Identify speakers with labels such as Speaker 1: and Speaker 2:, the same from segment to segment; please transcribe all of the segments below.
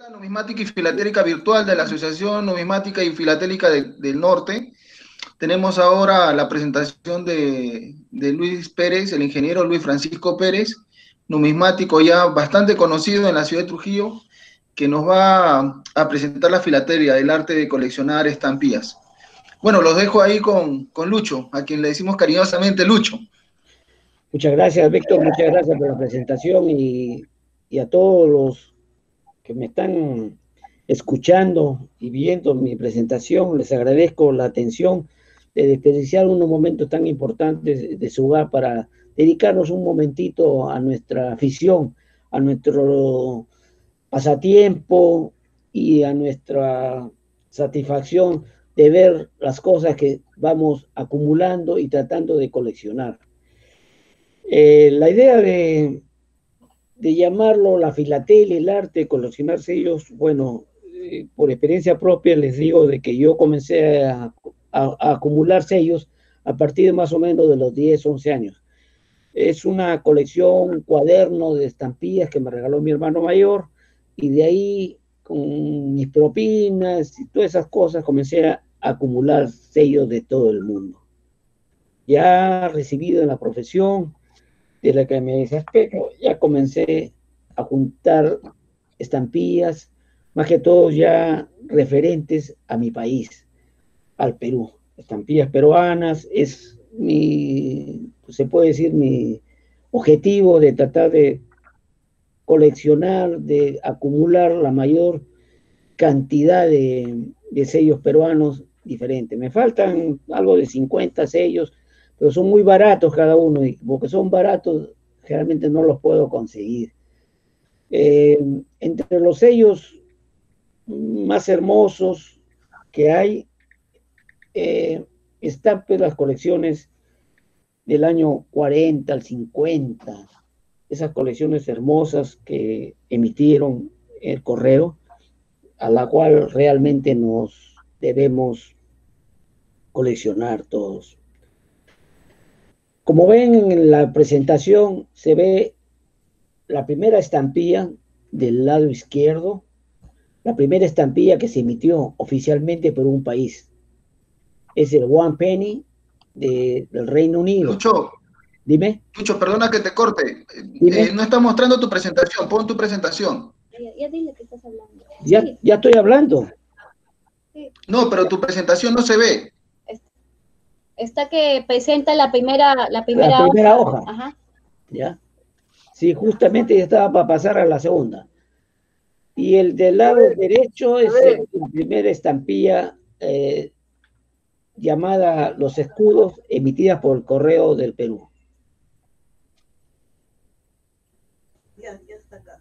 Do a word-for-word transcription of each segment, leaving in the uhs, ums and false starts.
Speaker 1: La numismática y filatélica virtual de la Asociación Numismática y Filatélica de- del Norte. Tenemos ahora la presentación de, de Luis Pérez, el ingeniero Luis Francisco Pérez, numismático ya bastante conocido en la ciudad de Trujillo, que nos va a, a presentar la filatelia, el arte de coleccionar estampillas. Bueno, los dejo ahí con, con Lucho, a quien le decimos cariñosamente Lucho.
Speaker 2: Muchas gracias, Víctor, muchas gracias por la presentación y, y a todos los que me están escuchando y viendo mi presentación, les agradezco la atención de desperdiciar unos momentos tan importantes de su hogar para dedicarnos un momentito a nuestra afición, a nuestro pasatiempo y a nuestra satisfacción de ver las cosas que vamos acumulando y tratando de coleccionar. Eh, la idea de, de, llamarlo la filatelia, el arte de coleccionar sellos, bueno, eh, por experiencia propia les digo de que yo comencé a, a, a acumular sellos a partir de más o menos de los diez, once años. Es una colección, un cuaderno de estampillas que me regaló mi hermano mayor, y de ahí, con mis propinas y todas esas cosas, comencé a acumular sellos de todo el mundo. Ya recibido en la profesión de la que me desespero, ya comencé a juntar estampillas, más que todo ya referentes a mi país, al Perú. Estampillas peruanas es mi, pues se puede decir, mi objetivo de tratar de coleccionar, de acumular la mayor cantidad de, de sellos peruanos diferentes. Me faltan algo de cincuenta sellos, pero son muy baratos cada uno, y porque son baratos, generalmente no los puedo conseguir. Eh, entre los sellos más hermosos que hay, eh, están pues las colecciones del año cuarenta al cincuenta, esas colecciones hermosas que emitieron el correo, a la cual realmente nos debemos coleccionar todos. Como ven en la presentación, se ve la primera estampilla del lado izquierdo, la primera estampilla que se emitió oficialmente por un país. Es el One Penny de, del Reino Unido.
Speaker 1: Lucho,
Speaker 2: Dime.
Speaker 1: Lucho, perdona que te corte.
Speaker 2: Dime.
Speaker 1: Eh, no está mostrando tu presentación, pon tu presentación.
Speaker 3: Ya, ya dile que estás hablando.
Speaker 2: Ya,
Speaker 3: Sí.
Speaker 2: ya estoy hablando.
Speaker 3: Sí.
Speaker 1: No, pero tu presentación no se ve.
Speaker 3: Está que presenta la primera, la primera,
Speaker 2: la primera hoja.
Speaker 3: hoja. Ajá.
Speaker 2: ¿Ya? Sí, justamente ya estaba para pasar a la segunda. Y el del lado derecho es el, la primera estampilla eh, llamada Los Escudos, emitida por el Correo del Perú.
Speaker 4: Ya, ya está acá.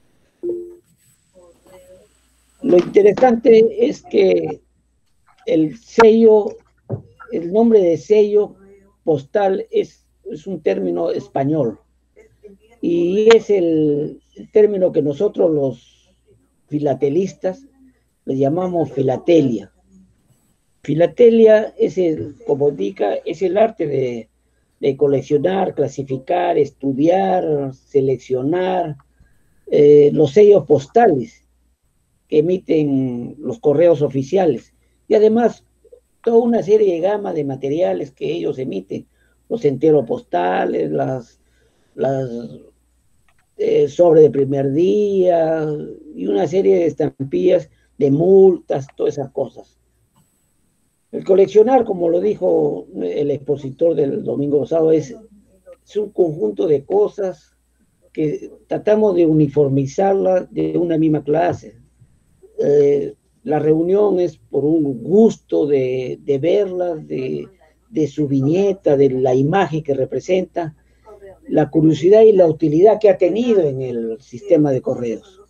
Speaker 2: Lo interesante es que el sello, el nombre de sello postal es, es un término español, y es el, el término que nosotros los filatelistas le llamamos filatelia. Filatelia es el, como indica, es el arte de, de coleccionar, clasificar, estudiar, seleccionar eh, los sellos postales que emiten los correos oficiales, y además toda una serie de gama de materiales que ellos emiten, los enteros postales, las, las eh, sobre de primer día y una serie de estampillas de multas, todas esas cosas. El coleccionar, como lo dijo el expositor del domingo pasado, es, es un conjunto de cosas que tratamos de uniformizarla de una misma clase. Eh, la reunión es por un gusto de, de verlas, de, de su viñeta, de la imagen que representa, la curiosidad y la utilidad que ha tenido en el sistema de correos.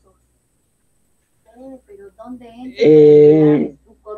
Speaker 2: Eh,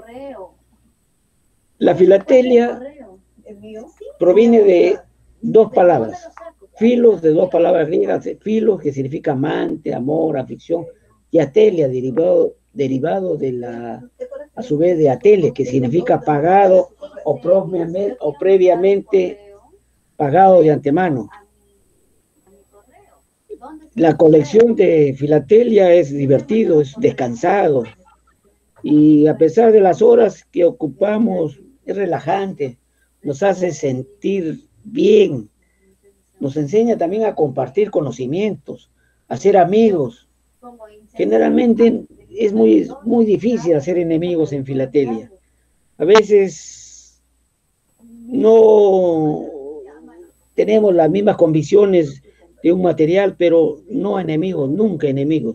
Speaker 2: la filatelia proviene de dos palabras, filos, de dos palabras griegas, filos, que significa amante, amor, afición, y atelia, derivado, derivado de la, a su vez de atele, que significa pagado o, propiamente, o previamente pagado de antemano. la colección de filatelia es divertido, es descansado. Y a pesar de las horas que ocupamos, es relajante, nos hace sentir bien, nos enseña también a compartir conocimientos, a ser amigos. Generalmente es muy, muy difícil hacer enemigos en filatelia. A veces no tenemos las mismas convicciones de un material, pero no enemigos, nunca enemigos.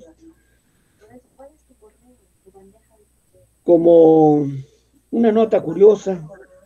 Speaker 2: Como una nota curiosa,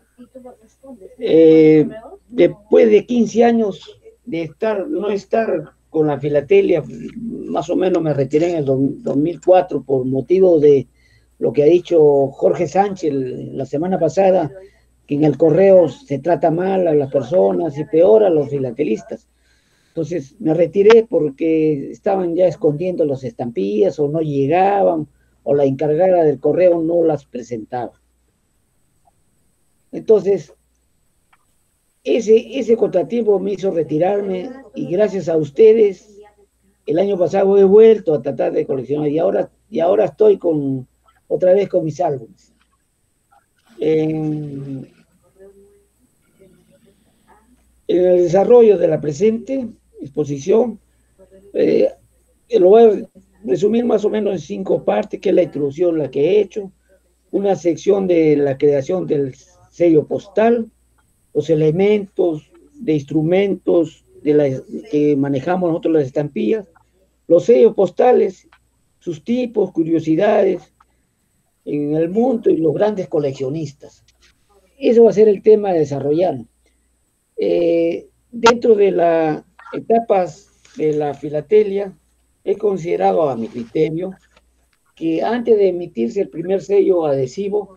Speaker 2: eh, después de quince años de estar, no estar con la filatelia, más o menos me retiré en el dos mil cuatro por motivo de lo que ha dicho Jorge Sánchez la semana pasada, que en el correo se trata mal a las personas y peor a los filatelistas. Entonces me retiré porque estaban ya escondiendo las estampillas o no llegaban, o la encargada del correo no las presentaba. Entonces, ese, ese contratiempo me hizo retirarme y gracias a ustedes, el año pasado he vuelto a tratar de coleccionar y ahora, y ahora estoy con, otra vez con mis álbumes. En, en el desarrollo de la presente exposición, eh, lo voy a resumir más o menos en cinco partes, que es la introducción la que he hecho, una sección de la creación del sello postal, los elementos de instrumentos de la, que manejamos nosotros las estampillas, los sellos postales, sus tipos, curiosidades en el mundo y los grandes coleccionistas. Eso va a ser el tema a desarrollar. Eh, dentro de las etapas de la filatelia, he considerado a mi criterio que antes de emitirse el primer sello adhesivo,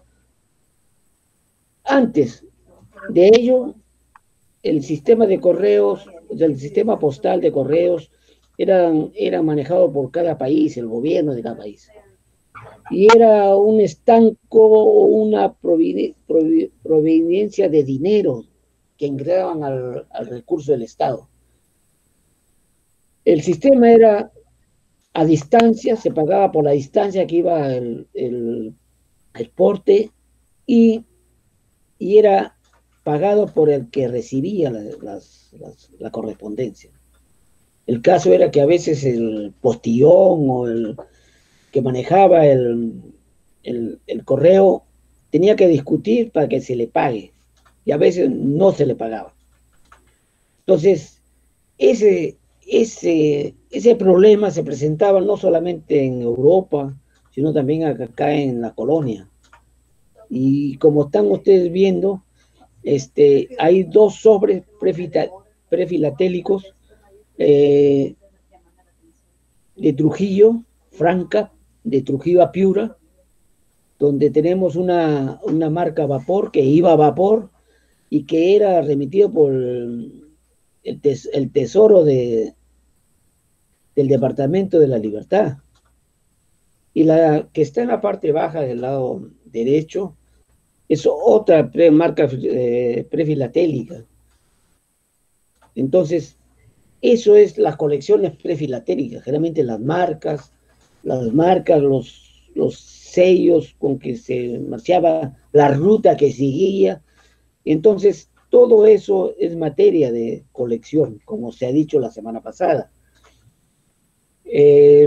Speaker 2: antes de ello, el sistema de correos, el sistema postal de correos, eran, era manejado por cada país, el gobierno de cada país. Y era un estanco, una proveniencia de dinero que ingresaban al, al recurso del Estado. El sistema era a distancia, se pagaba por la distancia que iba el, el, el porte y, y era pagado por el que recibía la, las, las, la correspondencia. El caso era que a veces el postillón o el que manejaba el, el, el correo tenía que discutir para que se le pague y a veces no se le pagaba. Entonces, ese, ese, ese problema se presentaba no solamente en Europa, sino también acá en la colonia. Y como están ustedes viendo, este, hay dos sobres prefilatélicos eh, de Trujillo, Franca, de Trujillo a Piura, donde tenemos una, una marca vapor que iba a vapor y que era remitido por el, tes, el tesoro de, del Departamento de la Libertad. Y la que está en la parte baja del lado derecho es otra pre, marca eh, prefilatélica. Entonces, eso es las colecciones prefilatélicas, generalmente las marcas, las marcas, los, los sellos con que se marchaba, la ruta que seguía. Entonces, todo eso es materia de colección, como se ha dicho la semana pasada. Eh,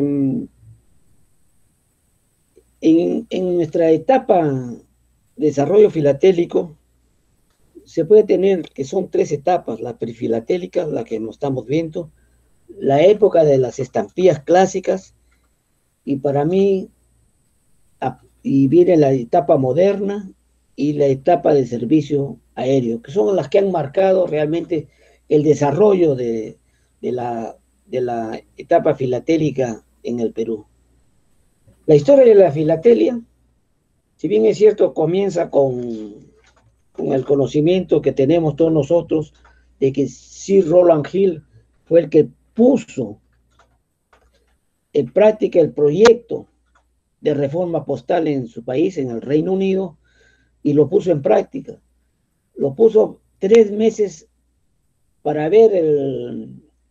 Speaker 2: en, en nuestra etapa de desarrollo filatélico, se puede tener que son tres etapas: la prefilatélica, la que nos estamos viendo, la época de las estampillas clásicas, y para mí, y viene la etapa moderna y la etapa de servicio aéreo, que son las que han marcado realmente el desarrollo de, de, la, de la etapa filatélica en el Perú. La historia de la filatelia, si bien es cierto, comienza con, con el conocimiento que tenemos todos nosotros de que Sir Rowland Hill fue el que puso en práctica el proyecto de reforma postal en su país, en el Reino Unido, y lo puso en práctica. Lo puso tres meses para ver el,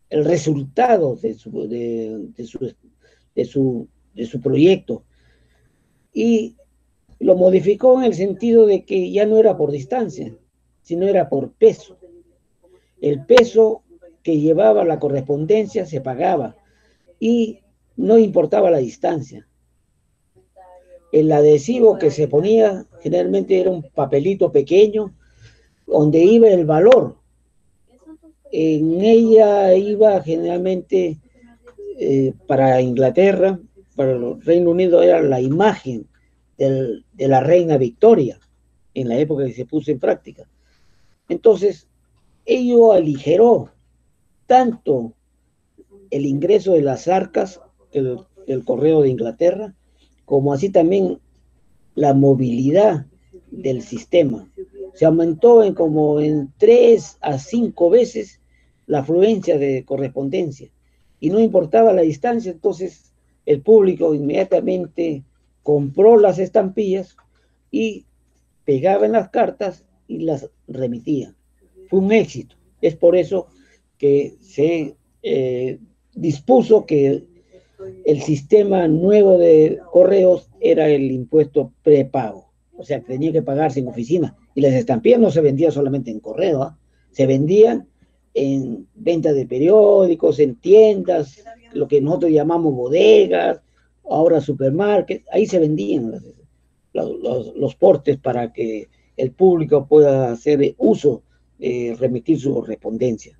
Speaker 2: el resultado de su, de, de, su, de, su, de su proyecto, y lo modificó en el sentido de que ya no era por distancia, sino era por peso. El peso que llevaba la correspondencia se pagaba y no importaba la distancia. El adhesivo que se ponía generalmente era un papelito pequeño donde iba el valor. En ella iba generalmente eh, para Inglaterra, para el Reino Unido, era la imagen del, de la reina Victoria en la época que se puso en práctica. Entonces, ello aligeró tanto el ingreso de las arcas del, del correo de Inglaterra, como así también la movilidad del sistema. Se aumentó en como en tres a cinco veces la afluencia de correspondencia y no importaba la distancia. Entonces el público inmediatamente compró las estampillas y pegaba en las cartas y las remitía. Fue un éxito. Es por eso que se eh, dispuso que el sistema nuevo de correos era el impuesto prepago, o sea, que tenía que pagarse en oficina. Y las estampillas no se vendían solamente en correo, ¿eh? Se vendían en venta de periódicos, en tiendas, lo que nosotros llamamos bodegas, ahora supermarkets, ahí se vendían los, los, los, los portes para que el público pueda hacer uso de remitir su correspondencia.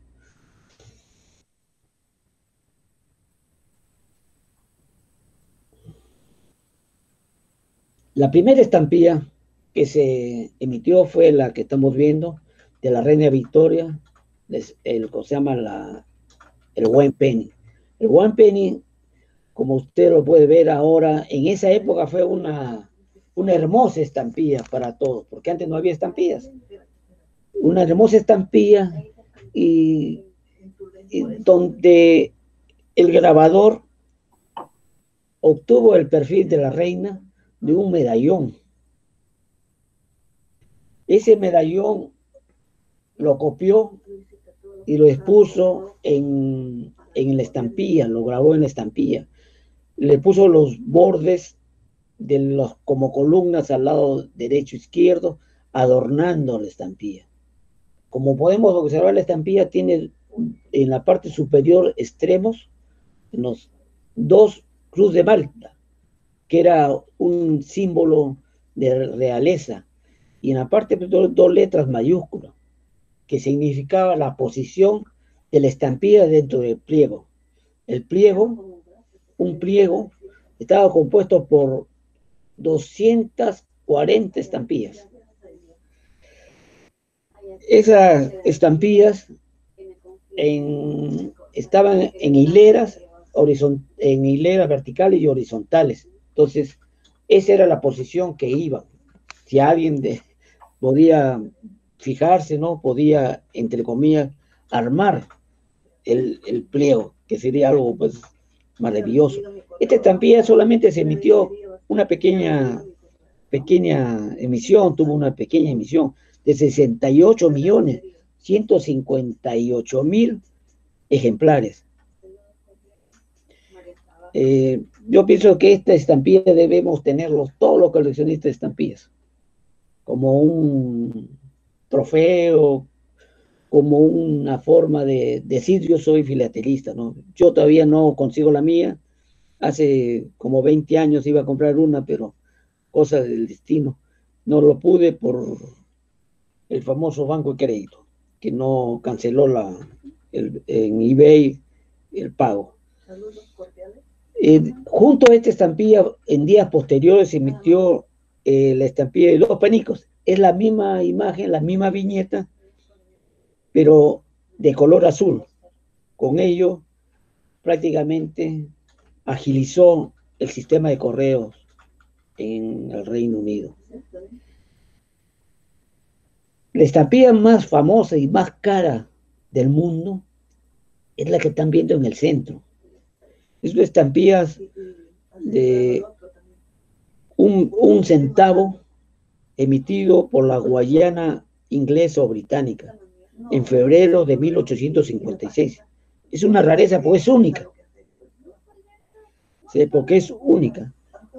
Speaker 2: La primera estampilla que se emitió fue la que estamos viendo, de la reina Victoria, el que se llama la, el One Penny. El One Penny, como usted lo puede ver ahora, en esa época fue una, una hermosa estampilla para todos, porque antes no había estampillas. Una hermosa estampilla y, y donde el grabador obtuvo el perfil de la reina de un medallón. Ese medallón lo copió y lo expuso en, en la estampilla, lo grabó en la estampilla. Le puso los bordes de los, como columnas al lado derecho e izquierdo, adornando la estampilla. Como podemos observar, la estampilla tiene en la parte superior extremos, en los dos cruz de Malta, que era un símbolo de realeza, y en la parte dos, dos letras mayúsculas, que significaba la posición de la estampilla dentro del pliego. El pliego, un pliego, estaba compuesto por doscientas cuarenta estampillas. Esas estampillas en, estaban en hileras, horizont, en hileras verticales y horizontales. Entonces, esa era la posición que iba. Si alguien de, podía fijarse, ¿no? Podía, entre comillas, armar el, el pliego, que sería algo, pues, maravilloso. Esta estampilla solamente se emitió una pequeña, pequeña emisión, tuvo una pequeña emisión de sesenta y ocho millones ciento cincuenta y ocho mil ejemplares. Eh, yo pienso que esta estampilla debemos tenerlos todos los coleccionistas de estampillas, como un trofeo, como una forma de decir yo soy filatelista, ¿no? Yo todavía no consigo la mía, hace como veinte años iba a comprar una, pero cosa del destino, no lo pude por el famoso banco de crédito, que no canceló la, el, en eBay el pago. Eh, junto a esta estampilla, en días posteriores se emitió eh, la estampilla de dos panicos. Es la misma imagen, la misma viñeta, pero de color azul. Con ello, prácticamente agilizó el sistema de correos en el Reino Unido. La estampilla más famosa y más cara del mundo es la que están viendo en el centro. Es una estampilla de un, un centavo emitido por la Guayana inglesa o británica en febrero de mil ochocientos cincuenta y seis. Es una rareza porque es única. Sí, porque es única.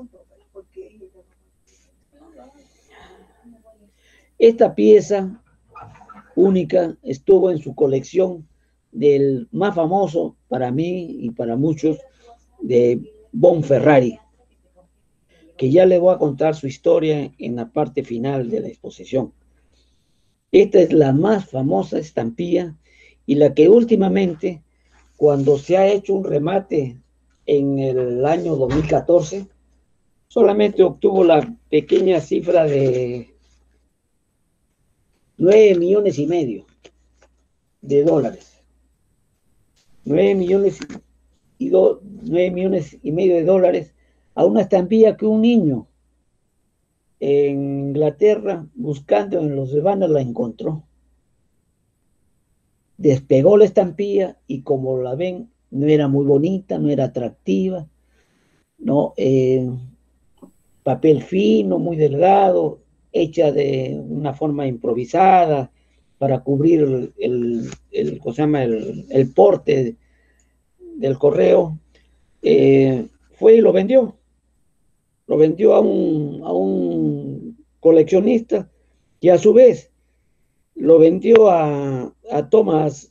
Speaker 2: Esta pieza única estuvo en su colección del más famoso para mí y para muchos, de Bonferrari, que ya le voy a contar su historia en la parte final de la exposición. Esta es la más famosa estampilla y la que últimamente, cuando se ha hecho un remate en el año dos mil catorce, solamente obtuvo la pequeña cifra de nueve millones y medio de dólares. nueve millones y, do, nueve millones y medio de dólares a una estampilla que un niño en Inglaterra, buscando en los devanes, la encontró. Despegó la estampilla y, como la ven, no era muy bonita, no era atractiva, no, eh, papel fino, muy delgado, hecha de una forma improvisada para cubrir el, el, el, ¿cómo se llama? el, el porte del correo. Eh, fue y lo vendió. Lo vendió a un, a un coleccionista que a su vez lo vendió a, a Thomas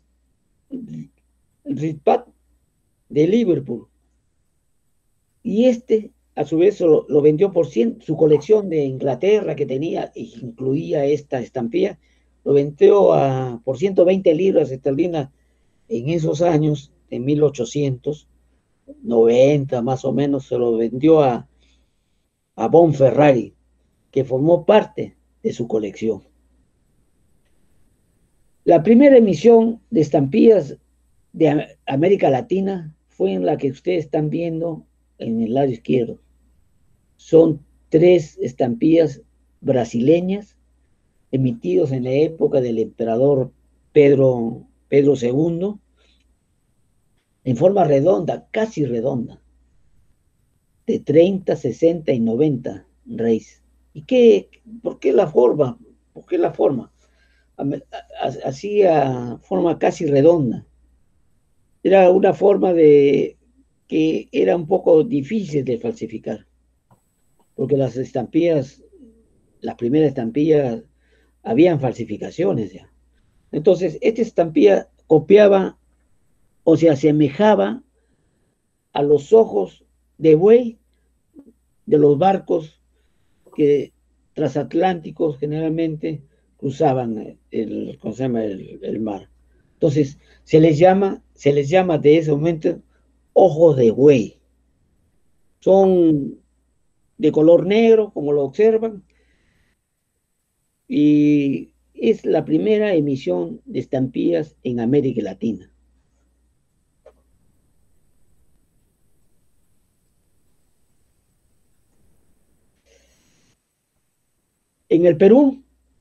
Speaker 2: Ritpat de Liverpool. Y este, a su vez, lo, lo vendió por cien, su colección de Inglaterra que tenía, e incluía esta estampilla, lo vendió a, por ciento veinte libras esterlinas en esos años, en mil ochocientos noventa más o menos, se lo vendió a, a Bonferrari, que formó parte de su colección. La primera emisión de estampillas de América Latina fue en la que ustedes están viendo en el lado izquierdo. Son tres estampillas brasileñas emitidos en la época del emperador Pedro, Pedro segundo, en forma redonda, casi redonda, de treinta, sesenta y noventa reis. ¿Y qué? ¿Por qué la forma? ¿Por qué la forma? Hacía forma casi redonda. Era una forma de que era un poco difícil de falsificar, porque las estampillas, las primeras estampillas, habían falsificaciones ya. Entonces, esta estampilla copiaba o se asemejaba a los ojos de buey de los barcos que transatlánticos generalmente cruzaban el, ¿cómo se llama? el, el mar. Entonces, se les llama, se les llama de ese momento ojos de buey. Son de color negro, como lo observan, y es la primera emisión de estampillas en América Latina. En el Perú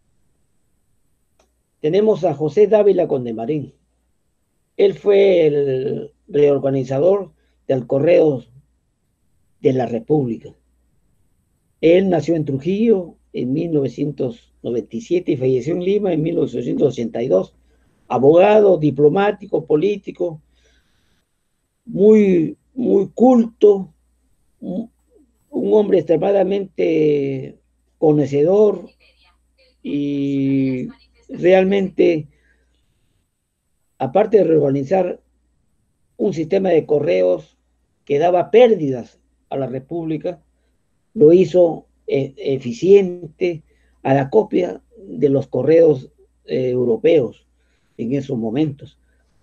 Speaker 2: tenemos a José Dávila Condemarín. Él fue el reorganizador del Correo de la República. Él nació en Trujillo en mil novecientos noventa y siete y falleció en Lima en mil ochocientos ochenta y dos. Abogado, diplomático, político, muy, muy culto, un, un hombre extremadamente conocedor y realmente, aparte de reorganizar un sistema de correos que daba pérdidas a la República, lo hizo eh, eficiente a la copia de los correos eh, europeos en esos momentos.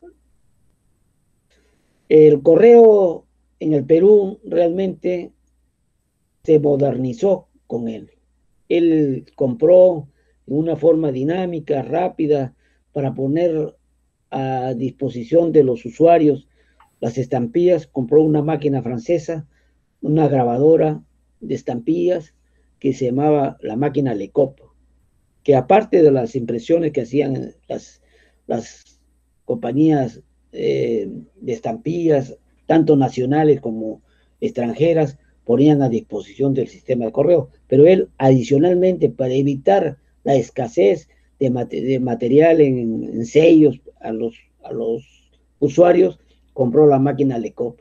Speaker 2: El correo en el Perú realmente se modernizó con él. Él compró de una forma dinámica, rápida, para poner a disposición de los usuarios las estampillas. Compró una máquina francesa, una grabadora de estampillas que se llamaba la máquina Lecop, que aparte de las impresiones que hacían las, las compañías eh, de estampillas, tanto nacionales como extranjeras, ponían a disposición del sistema de correo, pero él adicionalmente, para evitar la escasez de, mate, de material en, en sellos a los, a los usuarios, compró la máquina Lecop.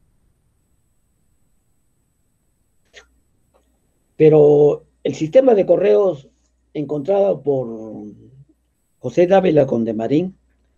Speaker 2: Pero el sistema de correos encontrado por José Dávila Condemarín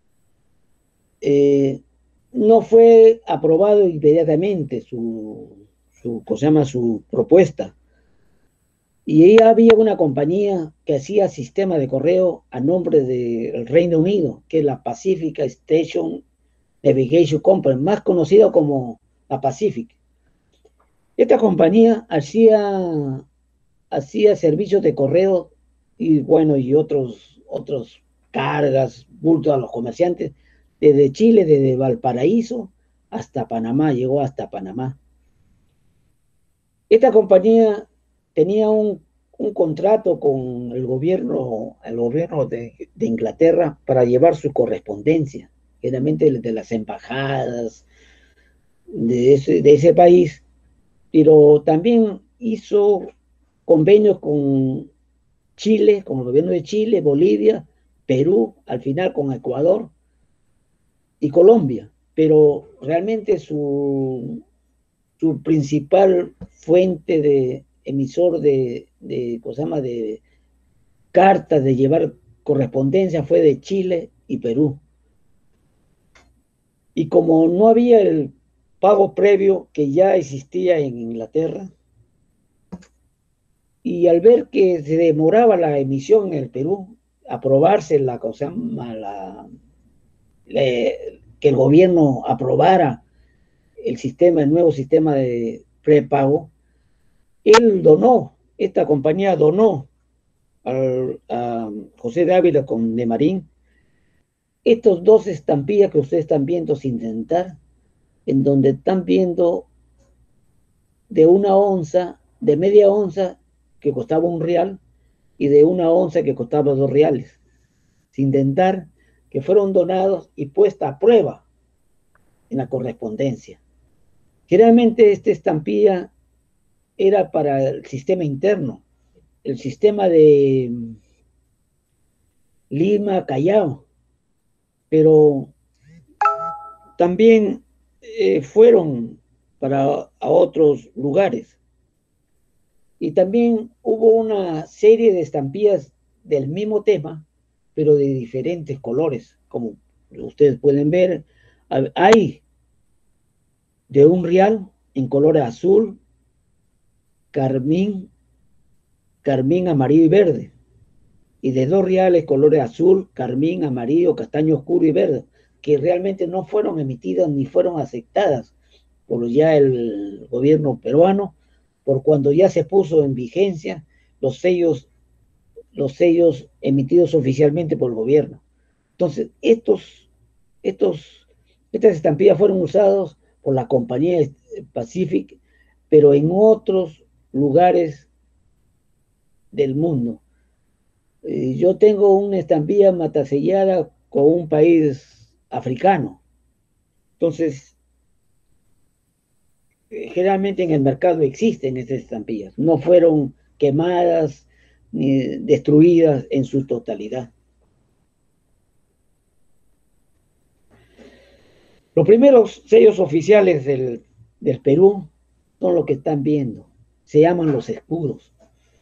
Speaker 2: eh, no fue aprobado inmediatamente su, su, ¿cómo se llama? Su propuesta. Y ahí había una compañía que hacía sistema de correo a nombre del Reino Unido, que es la Pacific Station Navigation Company, más conocida como la Pacific. Esta compañía hacía, hacía servicios de correo y bueno, y otros, otros cargas, bultos a los comerciantes, desde Chile, desde Valparaíso hasta Panamá, llegó hasta Panamá. Esta compañía tenía un, un contrato con el gobierno, el gobierno de, de Inglaterra para llevar su correspondencia, generalmente de las embajadas de ese, de ese país, pero también hizo convenios con Chile, con el gobierno de Chile, Bolivia, Perú, al final con Ecuador y Colombia, pero realmente su, su principal fuente de emisor de, de, ¿cómo se llama? de cartas, de llevar correspondencia, fue de Chile y Perú. Y como no había el pago previo que ya existía en Inglaterra, y al ver que se demoraba la emisión en el Perú, aprobarse la cosa, la, le, que el gobierno aprobara el sistema, el nuevo sistema de prepago, él donó, esta compañía donó al, a José Dávila Condemarín estos dos estampillas que ustedes están viendo sin dentar, en donde están viendo de una onza, de media onza que costaba un real y de una onza que costaba dos reales, sin dentar, que fueron donados y puesta a prueba en la correspondencia. Generalmente esta estampilla era para el sistema interno, el sistema de Lima, Callao, pero también eh, fueron para a otros lugares. Y también hubo una serie de estampillas del mismo tema, pero de diferentes colores, como ustedes pueden ver. Hay de un real en color azul, carmín, carmín, amarillo y verde, y de dos reales colores azul, carmín, amarillo, castaño oscuro y verde, que realmente no fueron emitidas ni fueron aceptadas por ya el gobierno peruano, por cuando ya se puso en vigencia los sellos, los sellos emitidos oficialmente por el gobierno. Entonces, estos, estos, estas estampillas fueron usadas por la compañía Pacific, pero en otros lugares del mundo. Eh, yo tengo una estampilla matasellada con un país africano. Entonces, eh, generalmente en el mercado existen estas estampillas. No fueron quemadas ni destruidas en su totalidad. Los primeros sellos oficiales del, del Perú son los que están viendo. Se llaman los escudos.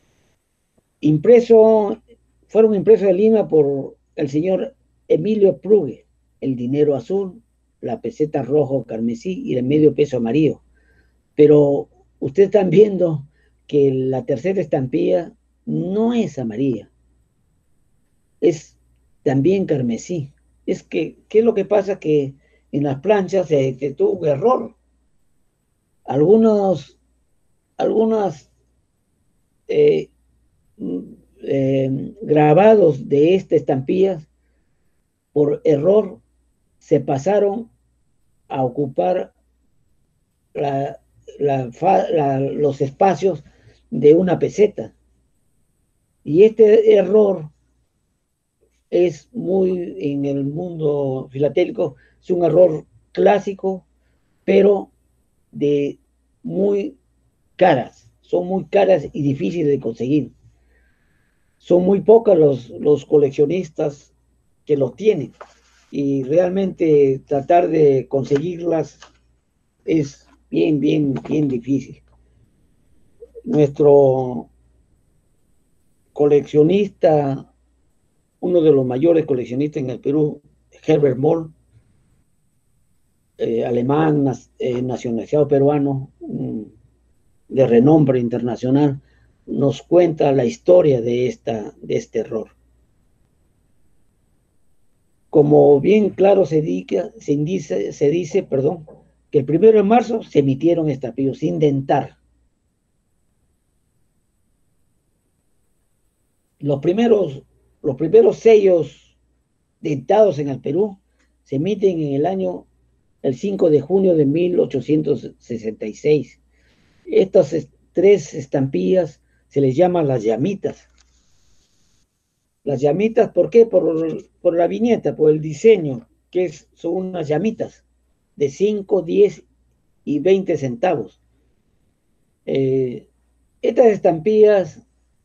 Speaker 2: Impreso, fueron impresos en Lima por el señor Emilio Prugue, el dinero azul, la peseta rojo carmesí y el medio peso amarillo. Pero ustedes están viendo que la tercera estampilla no es amarilla, es también carmesí. Es que, ¿qué es lo que pasa? Que en las planchas se, se tuvo un error. Algunos, algunas eh, eh, grabados de esta estampilla, por error, se pasaron a ocupar la, la, la, los espacios de una peseta. Y este error es muy, en el mundo filatélico, es un error clásico, pero de muy caras, son muy caras y difíciles de conseguir. Son muy pocos los, los coleccionistas que los tienen. y realmente tratar de conseguirlas es bien, bien, bien difícil. Nuestro coleccionista, uno de los mayores coleccionistas en el Perú, Herbert Moll, eh, alemán, eh, nacionalizado peruano, um, de renombre internacional, nos cuenta la historia de, esta, de este error. Como bien claro se, dica, se, indice, se dice, perdón, que el primero de marzo se emitieron estampillos sin dentar. Los primeros, los primeros sellos dentados en el Perú se emiten en el año, el cinco de junio de mil ochocientos sesenta y seis. Estas tres estampillas se les llaman las llamitas. Las llamitas, ¿por qué? Por, por la viñeta, por el diseño, que es, son unas llamitas de cinco, diez y veinte centavos. Eh, estas estampillas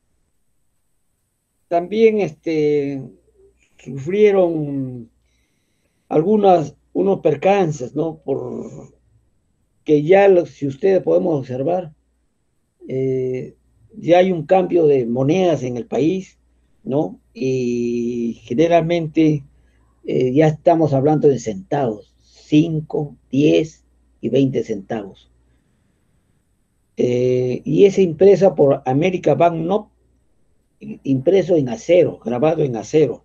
Speaker 2: también este, sufrieron algunas, unos percances, ¿no? Por que ya, si ustedes podemos observar, eh, ya hay un cambio de monedas en el país, ¿no? Y generalmente eh, ya estamos hablando de centavos, cinco, diez y veinte centavos. Eh, y es impresa por American Banknote, impreso en acero, grabado en acero.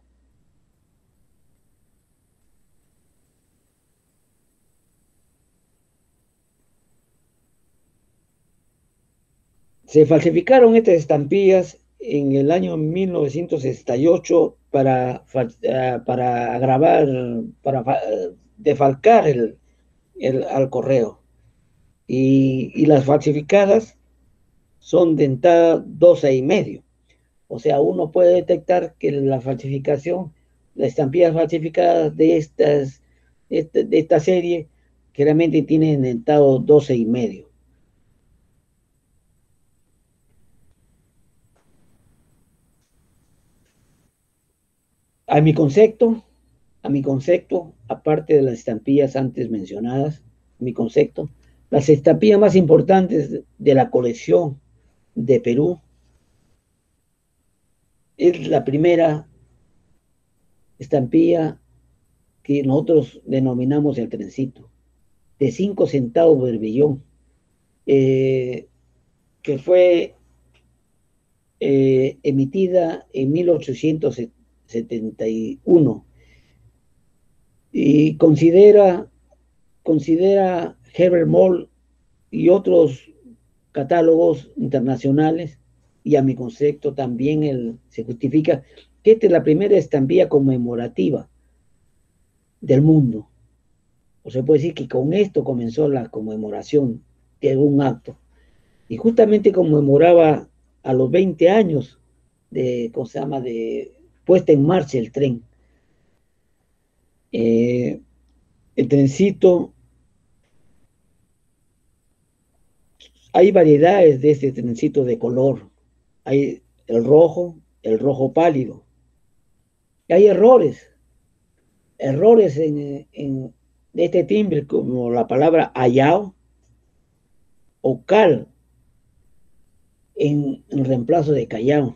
Speaker 2: Se falsificaron estas estampillas en el año mil novecientos sesenta y ocho para, para grabar, para defalcar el, el, al correo. Y, y las falsificadas son dentadas doce y medio. O sea, uno puede detectar que la falsificación, las estampillas falsificadas de, estas, de esta serie, generalmente tienen dentado doce y medio. A mi concepto, a mi concepto, aparte de las estampillas antes mencionadas, mi concepto, las estampillas más importantes de la colección de Perú es la primera estampilla que nosotros denominamos el trencito, de cinco centavos por billón, eh, que fue eh, emitida en mil ochocientos setenta y uno y considera, considera Herbert Moll y otros catálogos internacionales, y a mi concepto también el, se justifica que esta es la primera estampilla conmemorativa del mundo. O se puede decir que con esto comenzó la conmemoración de un acto. Y justamente conmemoraba a los veinte años de, ¿cómo se llama?, de puesta en marcha el tren. Eh, el trencito, hay variedades de este trencito de color. Hay el rojo, el rojo pálido. Hay errores, errores en, en este timbre, como la palabra ayao o cal, en, en reemplazo de Callao.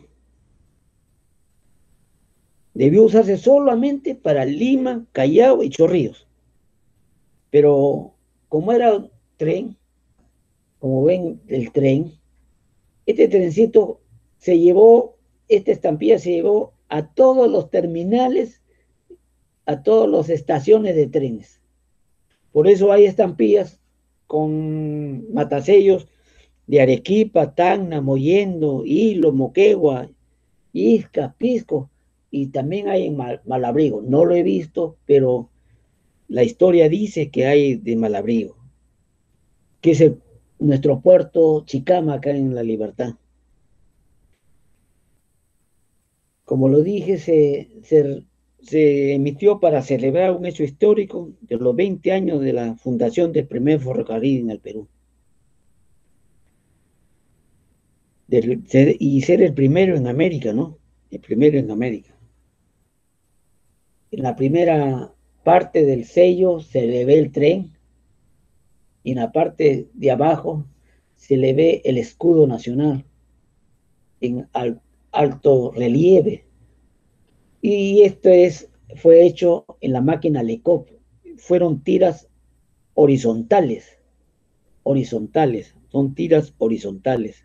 Speaker 2: Debió usarse solamente para Lima, Callao y Chorrillos. Pero como era un tren, como ven el tren, este trencito se llevó, esta estampilla se llevó a todos los terminales, a todas las estaciones de trenes. Por eso hay estampillas con matasellos de Arequipa, Tacna, Mollendo, Hilo, Moquegua, Ixca, Pisco, y también hay en Mal Malabrigo. No lo he visto, pero la historia dice que hay de Malabrigo, que es el, nuestro puerto Chicama acá en La Libertad. Como lo dije, se, se, se emitió para celebrar un hecho histórico de los veinte años de la fundación del primer ferrocarril en el Perú. De ser, y ser el primero en América, ¿no? El primero en América. En la primera parte del sello se le ve el tren y en la parte de abajo se le ve el escudo nacional en al, alto relieve. Y esto es, fue hecho en la máquina Lecoq. Fueron tiras horizontales, horizontales, son tiras horizontales.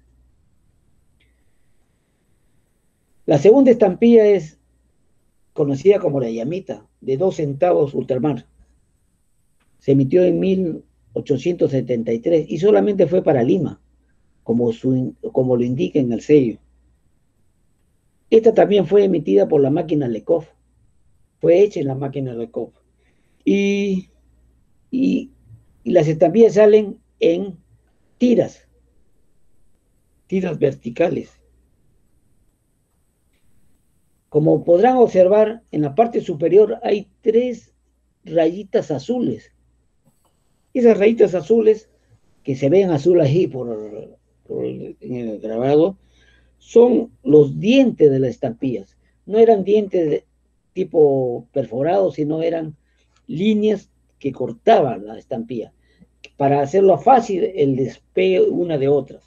Speaker 2: La segunda estampilla es conocida como la llamita, de dos centavos ultramar. Se emitió en mil ochocientos setenta y tres y solamente fue para Lima, como, su, como lo indica en el sello. Esta también fue emitida por la máquina Lecoq, fue hecha en la máquina Lecoq. Y, y, y las estampillas salen en tiras, tiras verticales. Como podrán observar, en la parte superior hay tres rayitas azules. Esas rayitas azules, que se ven azul ahí por, por el, en el grabado, son los dientes de las estampillas. No eran dientes de tipo perforados, sino eran líneas que cortaban la estampilla para hacerlo fácil el despegue una de otras.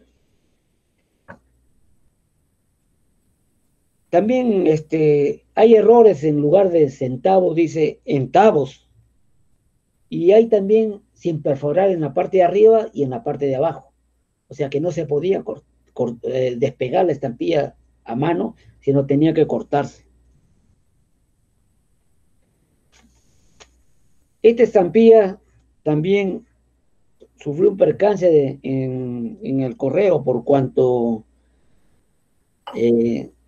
Speaker 2: También este, hay errores, en lugar de centavos dice entavos, y hay también sin perforar en la parte de arriba y en la parte de abajo, o sea que no se podía cort, cort, eh, despegar la estampilla a mano, sino tenía que cortarse. Esta estampilla también sufrió un percance de, en, en el correo, por cuanto eh,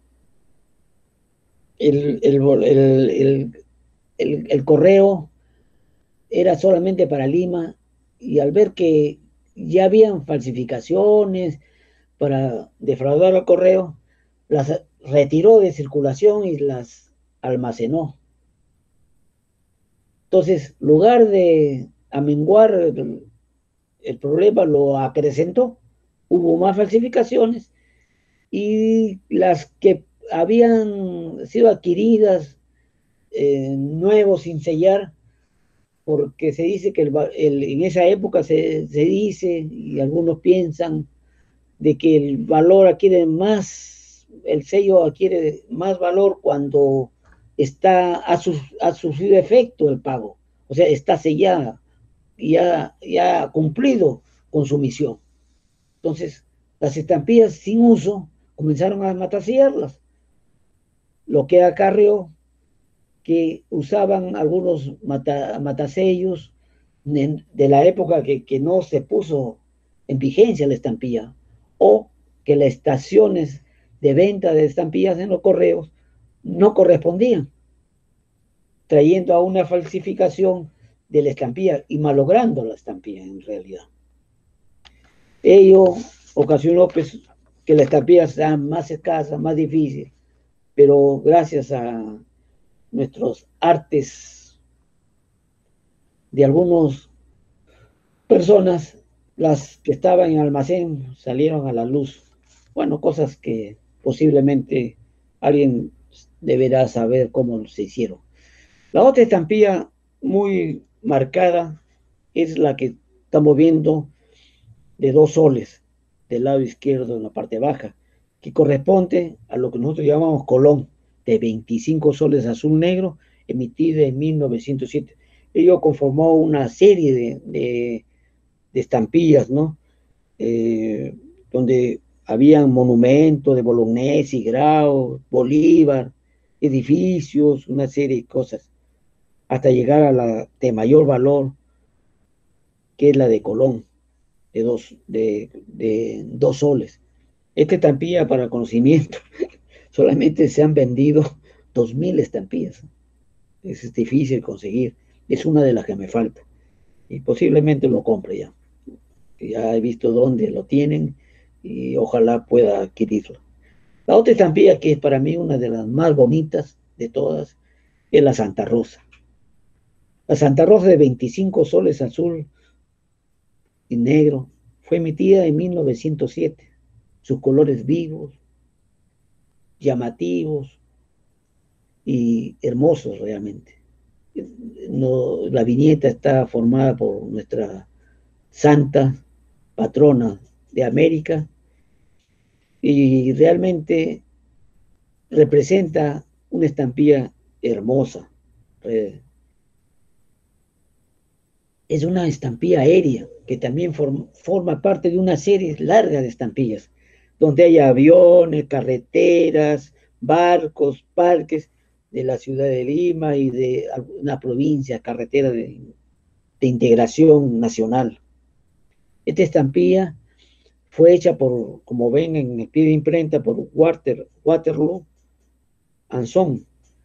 Speaker 2: el, el, el, el, el, el correo era solamente para Lima, y al ver que ya habían falsificaciones para defraudar al correo, las retiró de circulación y las almacenó. Entonces, en lugar de amenguar el, el problema, lo acrecentó. Hubo más falsificaciones y las que habían sido adquiridas eh, nuevos sin sellar, porque se dice que el, el, en esa época se, se dice, y algunos piensan, de que el valor adquiere más, el sello adquiere más valor cuando está, ha, su, ha sufrido efecto el pago, o sea, está sellada y ya, ya ha cumplido con su misión. Entonces, las estampillas sin uso comenzaron a matasellarlas, lo que acarreó que usaban algunos mata, matasellos de, de la época que, que no se puso en vigencia la estampilla, o que las estaciones de venta de estampillas en los correos no correspondían, trayendo a una falsificación de la estampilla y malogrando la estampilla en realidad. Ello ocasionó pues, que la estampilla sea más escasa, más difícil, pero gracias a nuestros artes de algunas personas, las que estaban en almacén salieron a la luz. Bueno, cosas que posiblemente alguien deberá saber cómo se hicieron. La otra estampilla muy marcada es la que estamos viendo de dos soles del lado izquierdo en la parte baja, que corresponde a lo que nosotros llamamos Colón, de veinticinco soles azul negro, emitida en mil novecientos siete. Ello conformó una serie de, de, de estampillas, ¿no? Eh, donde habían monumentos de Bolognesi, Grau, Bolívar, edificios, una serie de cosas, hasta llegar a la de mayor valor, que es la de Colón, de dos, de, de dos soles. Esta estampilla, para conocimiento, solamente se han vendido dos mil estampillas. Es difícil conseguir, es una de las que me falta, y posiblemente lo compre ya. Ya he visto dónde lo tienen y ojalá pueda adquirirlo. La otra estampilla, que es para mí una de las más bonitas de todas, es la Santa Rosa. La Santa Rosa de veinticinco soles azul y negro fue emitida en mil novecientos siete. Sus colores vivos, llamativos y hermosos realmente. No, la viñeta está formada por nuestra santa patrona de América y realmente representa una estampilla hermosa. Eh, es una estampilla aérea que también form, forma parte de una serie larga de estampillas, donde hay aviones, carreteras, barcos, parques de la ciudad de Lima y de una provincia, carretera de, de integración nacional. Esta estampilla fue hecha por, como ven en el pie de imprenta, por Water, Waterloo Anson,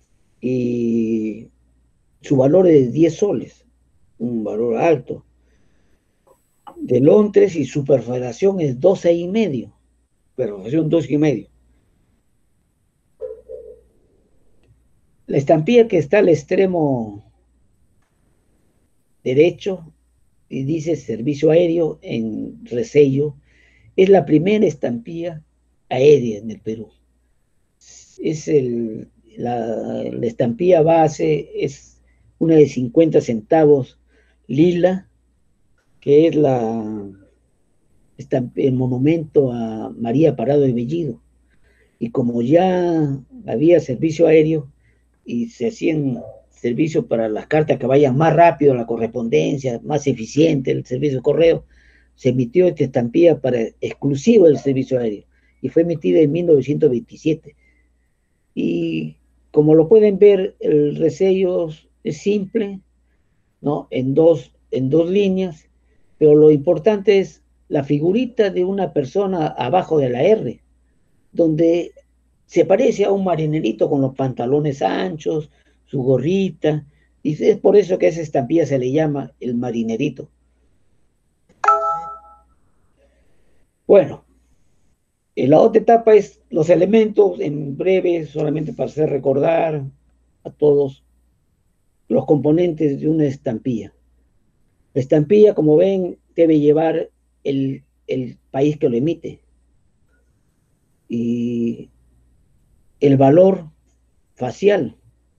Speaker 2: y su valor es de diez soles, un valor alto. De Londres y su perforación es doce y medio, perforación doce y medio. La estampilla que está al extremo derecho y dice servicio aéreo en resello, es la primera estampilla aérea en el Perú. Es el, la, la estampilla base es una de cincuenta centavos lila, que es la, el monumento a María Parado de Bellido. Y como ya había servicio aéreo y se hacían servicios para las cartas que vayan más rápido, la correspondencia, más eficiente el servicio de correo, se emitió esta estampilla para exclusivo del servicio aéreo y fue emitida en mil novecientos veintisiete. Y como lo pueden ver, el resello es simple, ¿no? En dos, en dos líneas, pero lo importante es la figurita de una persona abajo de la R, donde se parece a un marinerito con los pantalones anchos, su gorrita, y es por eso que a esa estampilla se le llama el marinerito. Bueno, la otra etapa es los elementos, en breve, solamente para hacer recordar a todos los componentes de una estampilla. La estampilla, como ven, debe llevar el, el país que lo emite. Y el valor facial.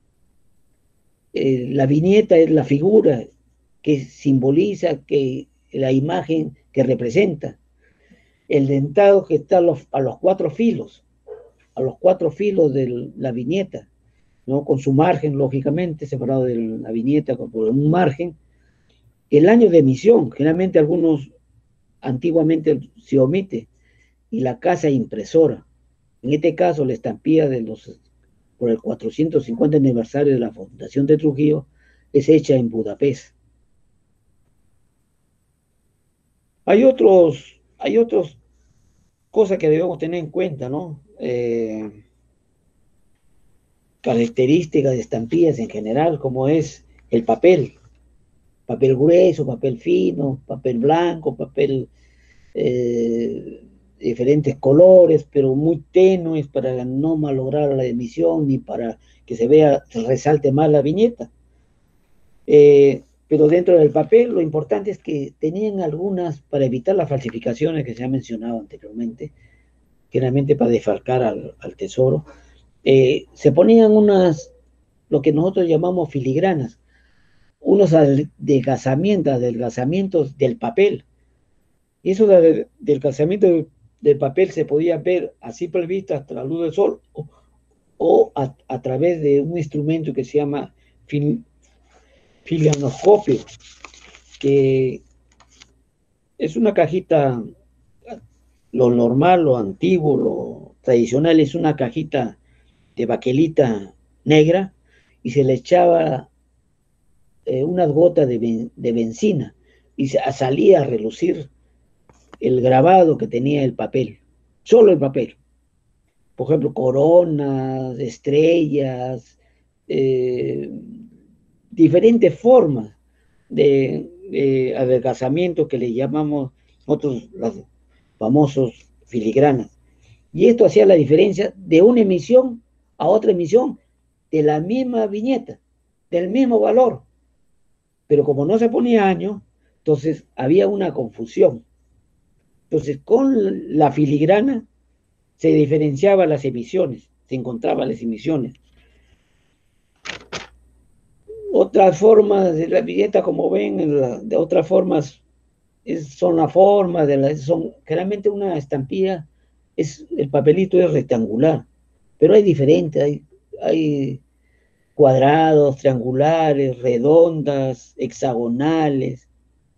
Speaker 2: Eh, la viñeta es la figura que simboliza que la imagen que representa. El dentado que está a los, a los cuatro filos, a los cuatro filos de la viñeta, ¿no? Con su margen, lógicamente, separado de la viñeta por un margen. El año de emisión, generalmente algunos antiguamente se omite, y la casa impresora. En este caso, la estampilla de los, por el cuatrocientos cincuenta aniversario de la Fundación de Trujillo es hecha en Budapest. Hay otros, hay otras cosas que debemos tener en cuenta, ¿no? Eh, características de estampillas en general, como es el papel. Papel grueso, papel fino, papel blanco, papel eh, diferentes colores, pero muy tenues para no malograr la emisión ni para que se vea, se resalte más la viñeta. Eh, pero dentro del papel lo importante es que tenían algunas, para evitar las falsificaciones que se han mencionado anteriormente, generalmente para defalcar al, al tesoro, eh, se ponían unas, lo que nosotros llamamos filigranas, unos adelgazamientos, adelgazamientos del papel. Y eso del adelgazamiento del, del papel se podía ver a simple vista hasta la luz del sol o, o a, a través de un instrumento que se llama fil, filianoscopio, que es una cajita, lo normal, lo antiguo, lo tradicional es una cajita de baquelita negra y se le echaba eh, unas gotas de, ben, de benzina y se, salía a relucir el grabado que tenía el papel, solo el papel. Por ejemplo, coronas, estrellas, eh, diferentes formas de, de adelgazamiento que le llamamos nosotros los famosos filigranas. Y esto hacía la diferencia de una emisión a otra emisión de la misma viñeta, del mismo valor. Pero como no se ponía año, entonces había una confusión. Entonces, con la filigrana se diferenciaban las emisiones, se encontraban las emisiones. Otras formas de la viñeta, como ven, en la- de otras formas, es- son la forma de la, son generalmente una estampilla, es, el papelito es rectangular, pero hay diferentes, hay, hay cuadrados, triangulares, redondas, hexagonales.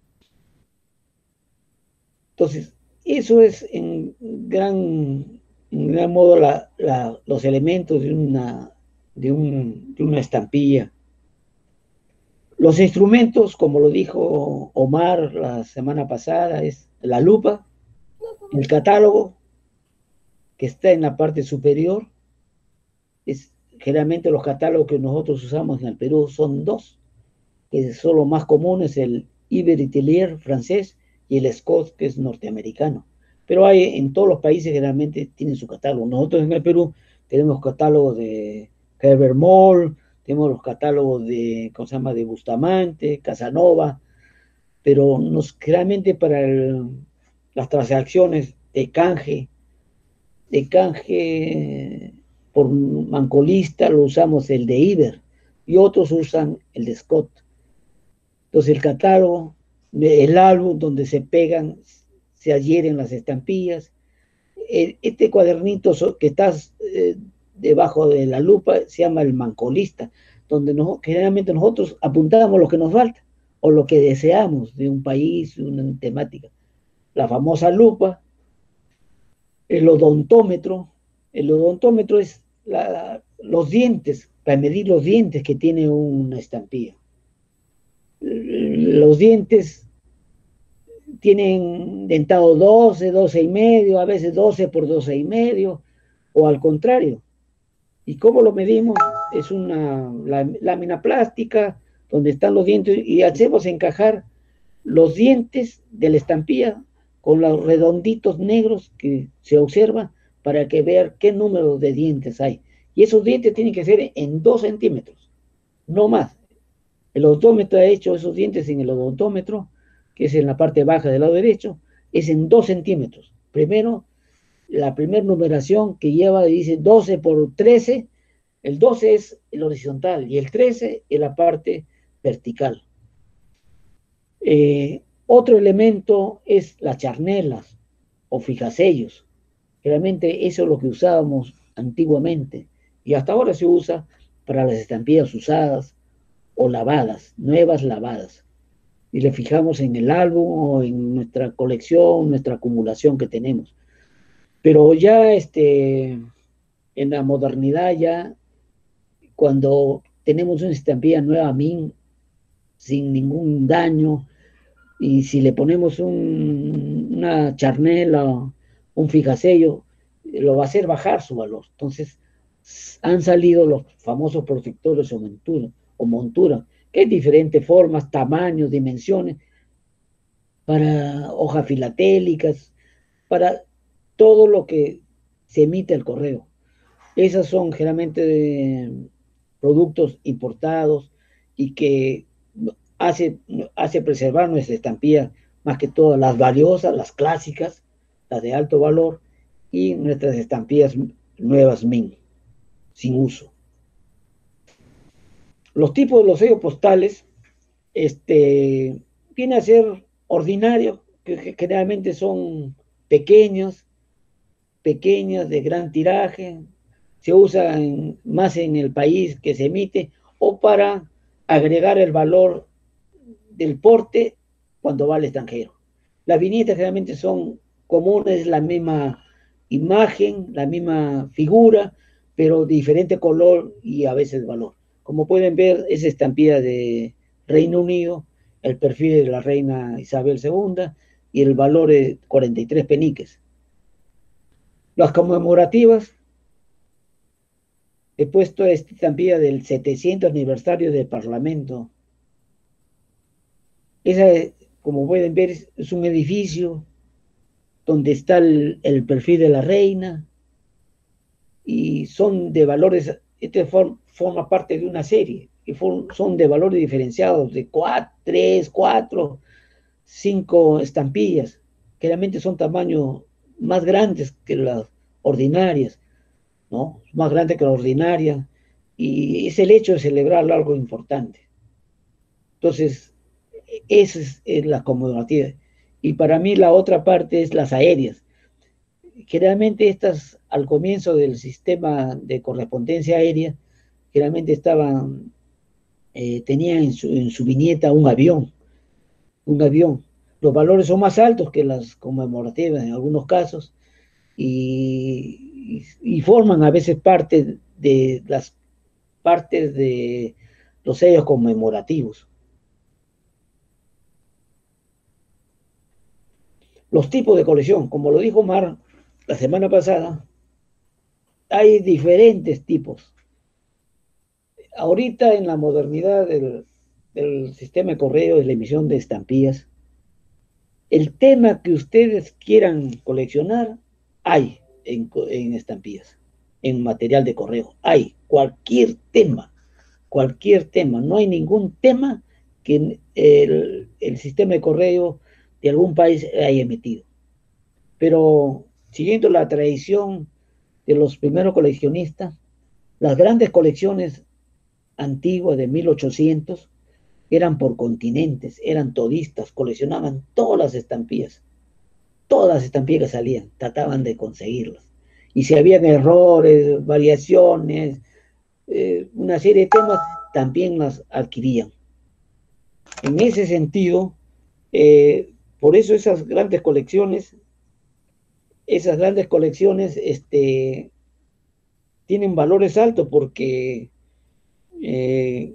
Speaker 2: Entonces, eso es en gran, en gran modo la- la- los elementos de una, de un- de una estampilla. Los instrumentos, como lo dijo Omar la semana pasada, es la lupa, el catálogo, que está en la parte superior. Es, generalmente los catálogos que nosotros usamos en el Perú son dos, que son los más comunes, el Iber Italier francés y el Scott, que es norteamericano. Pero hay en todos los países generalmente tienen su catálogo. Nosotros en el Perú tenemos catálogos de Herbert Moll, tenemos los catálogos de, ¿cómo se llama?, de Bustamante, Casanova, pero nos, generalmente para el, las transacciones de canje, de canje por mancolista, lo usamos el de Iber y otros usan el de Scott. Entonces el catálogo, el álbum donde se pegan, se adhieren las estampillas. Este cuadernito que está eh, debajo de la lupa se llama el mancolista, donde no, generalmente nosotros apuntamos lo que nos falta o lo que deseamos de un país, una temática. La famosa lupa, el odontómetro. El odontómetro es la, los dientes, para medir los dientes que tiene una estampilla. Los dientes tienen dentado doce, doce y medio, a veces doce por doce y medio, o al contrario. ¿Y cómo lo medimos? Es una la, lámina plástica donde están los dientes y hacemos encajar los dientes de la estampilla con los redonditos negros que se observan para que vean qué número de dientes hay. Y esos dientes tienen que ser en dos centímetros, no más. El odontómetro ha hecho esos dientes en el odontómetro, que es en la parte baja del lado derecho, es en dos centímetros. Primero, la primera numeración que lleva dice doce por trece, el doce es el horizontal y el trece es la parte vertical. Eh, otro elemento es las charnelas o fijasellos. Realmente eso es lo que usábamos antiguamente y hasta ahora se usa para las estampillas usadas o lavadas, nuevas lavadas. Y le fijamos en el álbum o en nuestra colección, nuestra acumulación que tenemos. Pero ya este, en la modernidad, ya cuando tenemos una estampilla nueva min, sin ningún daño, y si le ponemos un, una charnela, un fijasello, lo va a hacer bajar su valor. Entonces, han salido los famosos protectores o montura, o montura que hay diferentes formas, tamaños, dimensiones, para hojas filatélicas, para todo lo que se emite el correo. Esas son generalmente de productos importados y que hace, hace preservar nuestra estampilla, más que todas las valiosas, las clásicas, las de alto valor, y nuestras estampillas nuevas min, sin uso. Los tipos de los sellos postales, este, viene a ser ordinario, que generalmente son pequeños, pequeñas, de gran tiraje, se usa en, más en el país que se emite, o para agregar el valor del porte cuando va al extranjero. Las viñetas generalmente son comunes, la misma imagen, la misma figura, pero diferente color y a veces valor. Como pueden ver, es estampilla de Reino Unido, el perfil de la reina Isabel segunda y el valor es cuarenta y tres peniques. Las conmemorativas, he puesto esta estampilla del setecientos aniversario del Parlamento. Esa, como pueden ver, es un edificio donde está el, el perfil de la reina y son de valores, este form, forma parte de una serie, que for, son de valores diferenciados, de cuatro, tres, cuatro, cinco estampillas, que realmente son tamaños más grandes que las ordinarias, ¿no? Más grande que la ordinaria, y es el hecho de celebrar algo importante. Entonces, esa es, es la conmemorativa. Y para mí la otra parte es las aéreas. Generalmente estas, al comienzo del sistema de correspondencia aérea, generalmente estaban, eh, tenían en su, en su viñeta un avión, un avión. Los valores son más altos que las conmemorativas en algunos casos y, y, y forman a veces parte de las partes de los sellos conmemorativos. Los tipos de colección, como lo dijo Mar la semana pasada, hay diferentes tipos. Ahorita en la modernidad del, del sistema de correo, de la emisión de estampillas, el tema que ustedes quieran coleccionar, hay en, en estampillas, en material de correo. Hay cualquier tema, cualquier tema. No hay ningún tema que el, el sistema de correo de algún país haya emitido. Pero siguiendo la tradición de los primeros coleccionistas, las grandes colecciones antiguas de mil ochocientos eran por continentes, eran todistas, coleccionaban todas las estampillas, todas las estampillas que salían, trataban de conseguirlas. Y si habían errores, variaciones, eh, una serie de temas, también las adquirían. En ese sentido, eh, por eso esas grandes colecciones, esas grandes colecciones este, tienen valores altos porque eh,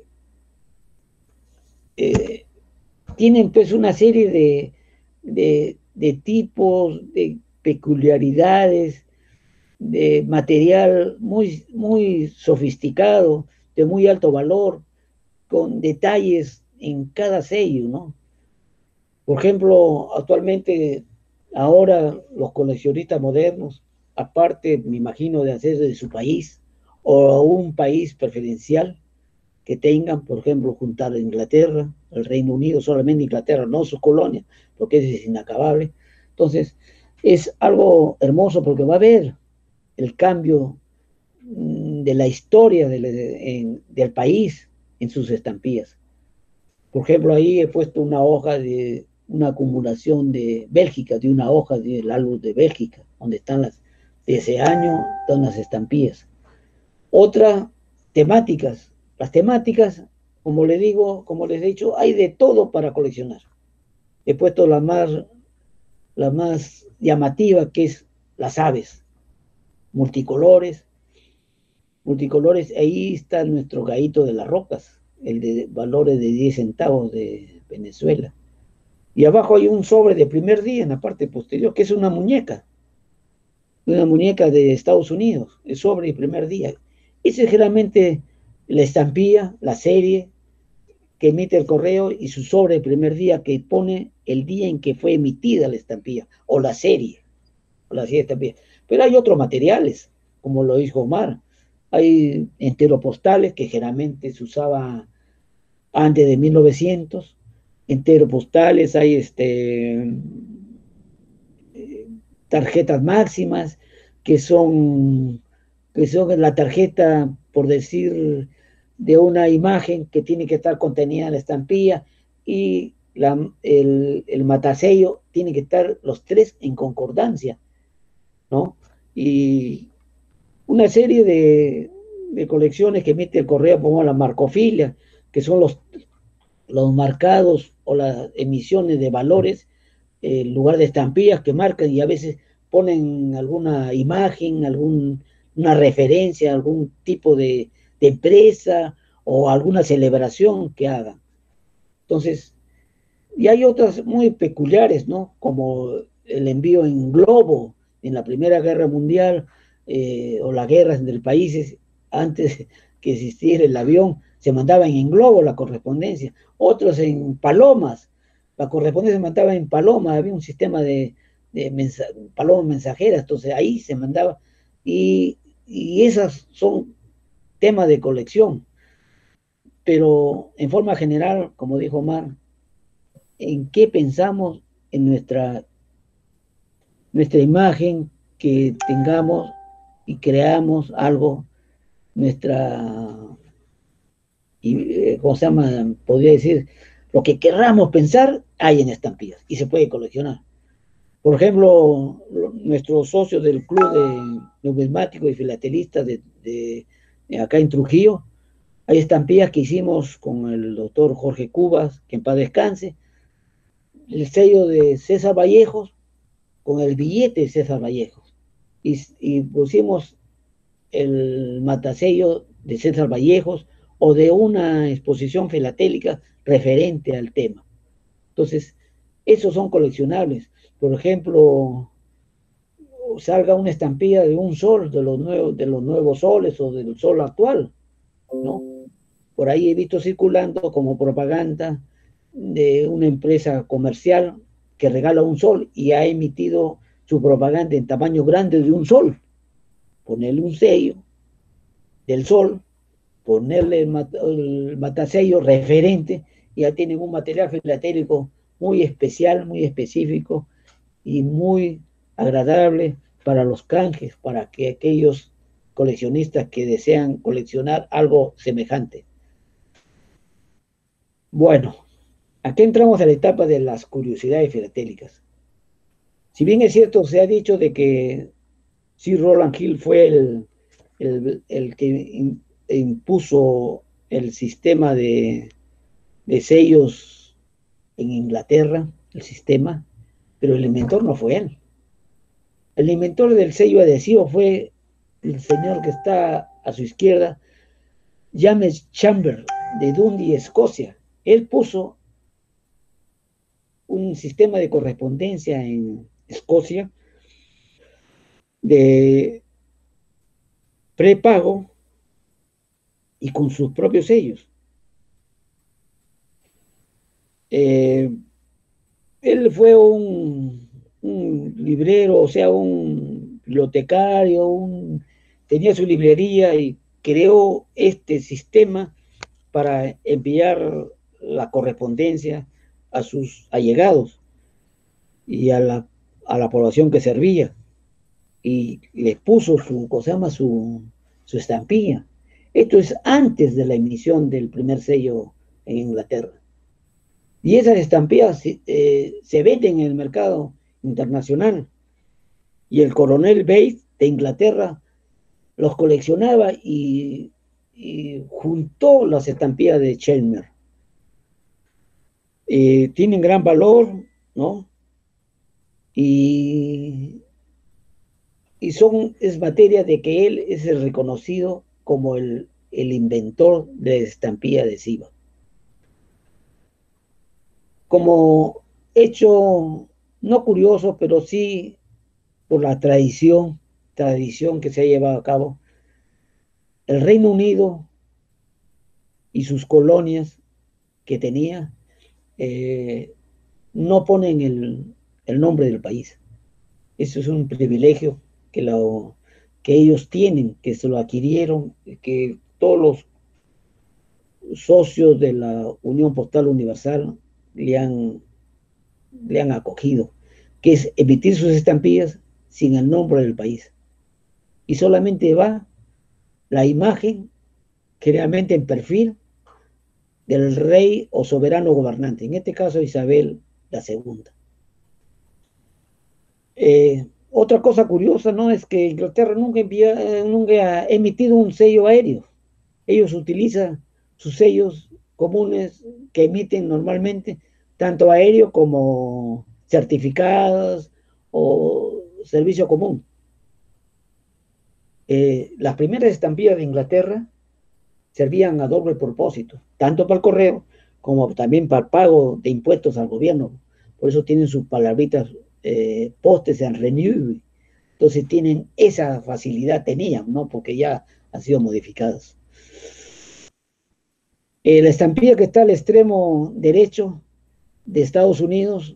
Speaker 2: eh, tienen pues una serie de, de, de tipos, de peculiaridades, de material muy, muy sofisticado, de muy alto valor, con detalles en cada sello, ¿no? Por ejemplo, actualmente, ahora los coleccionistas modernos, aparte, me imagino, de hacer de su país o un país preferencial que tengan, por ejemplo, juntar a Inglaterra, el Reino Unido, solamente Inglaterra, no sus colonias, porque es inacabable. Entonces, es algo hermoso porque va a haber el cambio de la historia del, en, del país en sus estampillas. Por ejemplo, ahí he puesto una hoja de una acumulación de Bélgica, de una hoja del álbum de Bélgica, donde están las, de ese año, están las estampillas. Otra, temáticas. Las temáticas, como les digo, como les he dicho, hay de todo para coleccionar. He puesto la más, la más llamativa, que es las aves, multicolores, multicolores, ahí está nuestro gallito de las rocas, el de valores de diez centavos de Venezuela. Y abajo hay un sobre de primer día en la parte posterior, que es una muñeca, una muñeca de Estados Unidos, el sobre de primer día. Esa es generalmente la estampilla, la serie que emite el correo y su sobre de primer día que pone el día en que fue emitida la estampilla, o la serie, o la serie de estampillas. Pero hay otros materiales, como lo dijo Omar. Hay enteropostales que generalmente se usaba antes de mil novecientos, enteropostales, hay este, tarjetas máximas, que son, que son la tarjeta, por decir, de una imagen que tiene que estar contenida en la estampilla, y la, el, el matasello tiene que estar los tres en concordancia, ¿no? Y una serie de, de colecciones que emite el correo, como la marcofilia, que son los, los marcados o las emisiones de valores en eh, lugar de estampillas que marcan, y a veces ponen alguna imagen, alguna referencia, algún tipo de, de empresa o alguna celebración que hagan. Entonces, y hay otras muy peculiares, ¿no? Como el envío en globo en la Primera Guerra Mundial, eh, o las guerras entre países, antes que existiera el avión, se mandaban en globo la correspondencia, otros en palomas, la correspondencia se mandaba en palomas, había un sistema de, de mensa palomas mensajeras, entonces ahí se mandaba, y, y esas son temas de colección, pero en forma general, como dijo Omar, en qué pensamos en nuestra, nuestra imagen, que tengamos y creamos algo, nuestra, y, eh, ¿cómo se llama? Podría decir, Lo que querramos pensar hay en estampillas y se puede coleccionar. Por ejemplo, nuestros socios del Club de Numismáticos y Filatelistas de, de, de acá en Trujillo, hay estampillas que hicimos con el doctor Jorge Cubas, que en paz descanse, el sello de César Vallejos, con el billete de César Vallejos, y, y pusimos el matasello de César Vallejos o de una exposición filatélica referente al tema. Entonces, esos son coleccionables. Por ejemplo, salga una estampilla de un sol, de los nuevos, de los nuevos soles o del sol actual, ¿no? Por ahí he visto circulando como propaganda de una empresa comercial que regala un sol y ha emitido su propaganda en tamaño grande de un sol. Ponerle un sello del sol, ponerle el, mat el matasello referente, y ya tienen un material filatélico muy especial, muy específico y muy agradable para los canjes, para que aquellos coleccionistas que desean coleccionar algo semejante. Bueno, aquí entramos a la etapa de las curiosidades filatélicas. Si bien es cierto, se ha dicho de que Sir Rowland Hill fue el, el, el que impuso el sistema de, de sellos en Inglaterra, el sistema, pero el inventor no fue él. El inventor del sello adhesivo fue el señor que está a su izquierda, James Chambers, de Dundee, Escocia. Él puso un sistema de correspondencia en Escocia de prepago y con sus propios sellos. Eh, él fue un, un librero, o sea, un bibliotecario, un, tenía su librería y creó este sistema para enviar la correspondencia a sus allegados y a la, a la población que servía, y les puso su, ¿cómo se llama? Su, su estampilla. Esto es antes de la emisión del primer sello en Inglaterra. Y esas estampillas eh, se venden en el mercado internacional. Y el coronel Bates de Inglaterra los coleccionaba y, y juntó las estampillas de Chelmer. Eh, tienen gran valor, ¿no? Y, y son, es materia de que él es el reconocido como el, el inventor de la estampilla adhesiva. Como hecho no curioso, pero sí por la tradición, tradición que se ha llevado a cabo, el Reino Unido y sus colonias que tenía eh, no ponen el, el nombre del país. Eso es un privilegio que, lo, que ellos tienen, que se lo adquirieron, que todos los socios de la Unión Postal Universal le han, le han acogido, que es emitir sus estampillas sin el nombre del país. Y solamente va la imagen, generalmente en perfil, del rey o soberano gobernante, en este caso Isabel la segunda. Eh, otra cosa curiosa, ¿no?, es que Inglaterra nunca, envía, nunca ha emitido un sello aéreo. Ellos utilizan sus sellos comunes que emiten normalmente, tanto aéreo como certificados o servicio común. Eh, las primeras estampillas de Inglaterra servían a doble propósito, tanto para el correo como también para el pago de impuestos al gobierno. Por eso tienen sus palabritas eh, postes en renew. Entonces tienen esa facilidad, tenían, ¿no?, porque ya han sido modificadas. Eh, la estampilla que está al extremo derecho de Estados Unidos,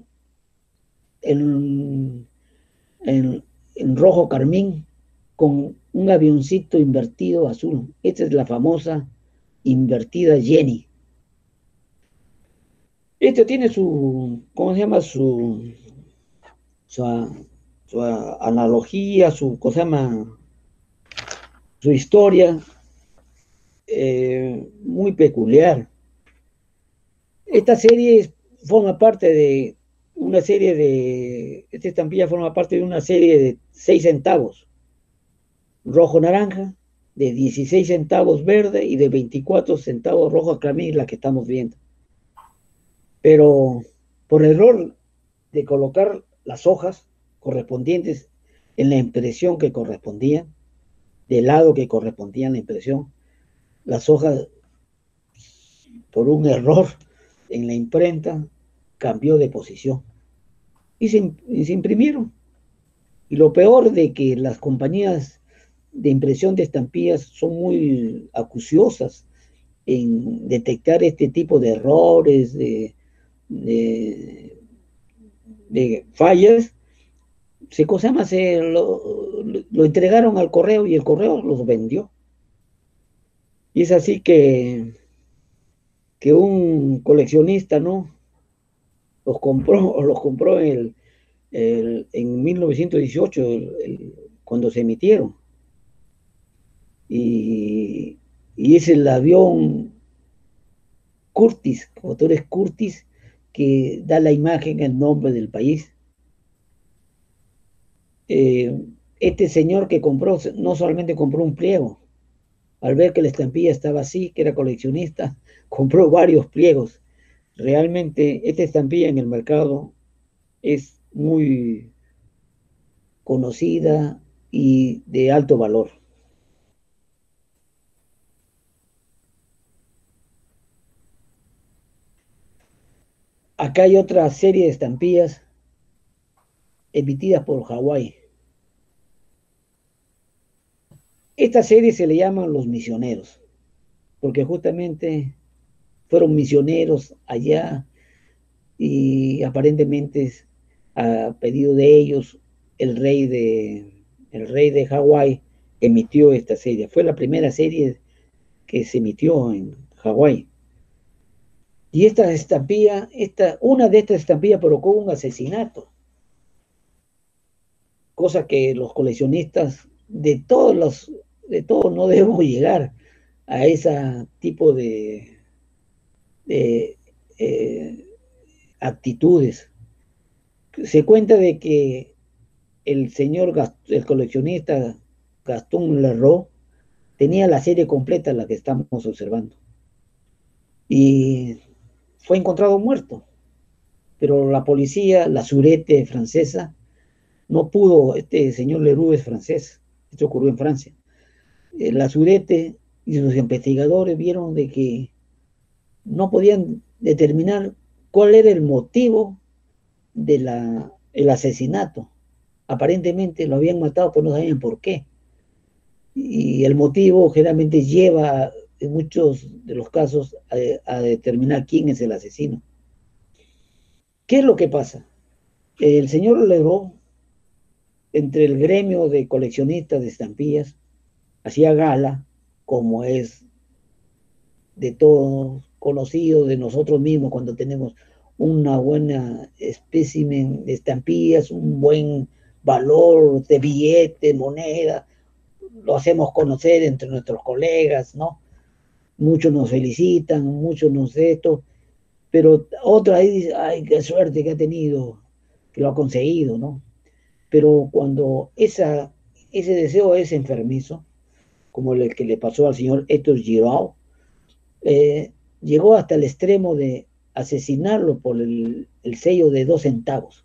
Speaker 2: en, en, en rojo carmín, con un avioncito invertido azul. Esta es la famosa invertida Jenny. Este tiene su, ¿cómo se llama? Su, su, su analogía, su, ¿cómo se llama? Su historia, eh, muy peculiar. Esta serie forma parte de una serie de, esta estampilla forma parte de una serie de seis centavos, rojo-naranja, de dieciséis centavos verde y de veinticuatro centavos rojo carmín, la que estamos viendo. Pero por error de colocar las hojas correspondientes en la impresión que correspondían, del lado que correspondía a la impresión, las hojas, por un error en la imprenta, cambió de posición y se, y se imprimieron. Y lo peor de que las compañías de impresión de estampillas son muy acuciosas en detectar este tipo de errores, de, de, de fallas. Se, cosa más, se lo, lo entregaron al correo y el correo los vendió. Y es así que, que un coleccionista, ¿no? Los compró, los compró en, el, el, en mil novecientos dieciocho, el, el, cuando se emitieron. Y, y es el avión Curtiss, motores Curtiss, que da la imagen, el nombre del país. Eh, este señor que compró, no solamente compró un pliego, al ver que la estampilla estaba así, que era coleccionista, compró varios pliegos. Realmente esta estampilla en el mercado es muy conocida y de alto valor. Acá hay otra serie de estampillas emitidas por Hawái. Esta serie se le llaman Los Misioneros, porque justamente fueron misioneros allá y aparentemente a pedido de ellos el rey de, el rey de Hawái emitió esta serie. Fue la primera serie que se emitió en Hawái. Y esta estampilla, esta, una de estas estampillas provocó un asesinato, cosa que los coleccionistas de todos los, de todos no debemos llegar a ese tipo de, de eh, actitudes. Se cuenta de que el señor, el coleccionista Gastón Lerroux tenía la serie completa, la que estamos observando, y fue encontrado muerto, pero la policía, la Surete francesa, no pudo. Este señor Leroux es francés, esto ocurrió en Francia. Eh, la Surete y sus investigadores vieron de que no podían determinar cuál era el motivo de la, el asesinato. Aparentemente lo habían matado, pero no sabían por qué. Y el motivo generalmente lleva, en muchos de los casos, a, a determinar quién es el asesino. ¿Qué es lo que pasa? El señor Leroux, entre el gremio de coleccionistas de estampillas, hacía gala, como es de todos conocido de nosotros mismos cuando tenemos una buena espécimen de estampillas, un buen valor de billete, moneda, lo hacemos conocer entre nuestros colegas, ¿no? Muchos nos felicitan, muchos nos esto, pero otra ahí dice, ay, qué suerte que ha tenido, que lo ha conseguido, ¿no? Pero cuando esa, ese deseo es enfermizo, como el que le pasó al señor Héctor Giraud, eh, llegó hasta el extremo de asesinarlo por el, el sello de dos centavos.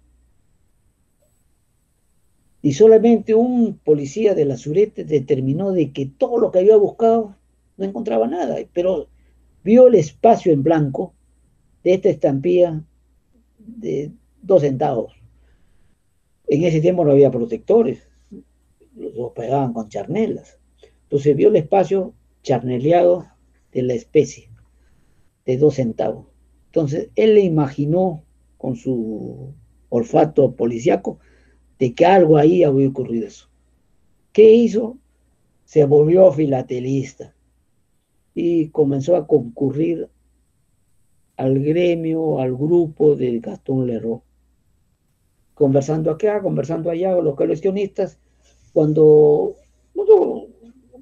Speaker 2: Y solamente un policía de la Surete determinó de que todo lo que había buscado no encontraba nada, pero vio el espacio en blanco de esta estampilla de dos centavos. En ese tiempo no había protectores, los pegaban con charnelas. Entonces vio el espacio charneleado de la especie de dos centavos. Entonces él le imaginó con su olfato policíaco de que algo ahí había ocurrido eso. ¿Qué hizo? Se volvió filatelista y comenzó a concurrir al gremio, al grupo de Gastón Lerroux. Conversando acá, conversando allá con los coleccionistas, cuando nosotros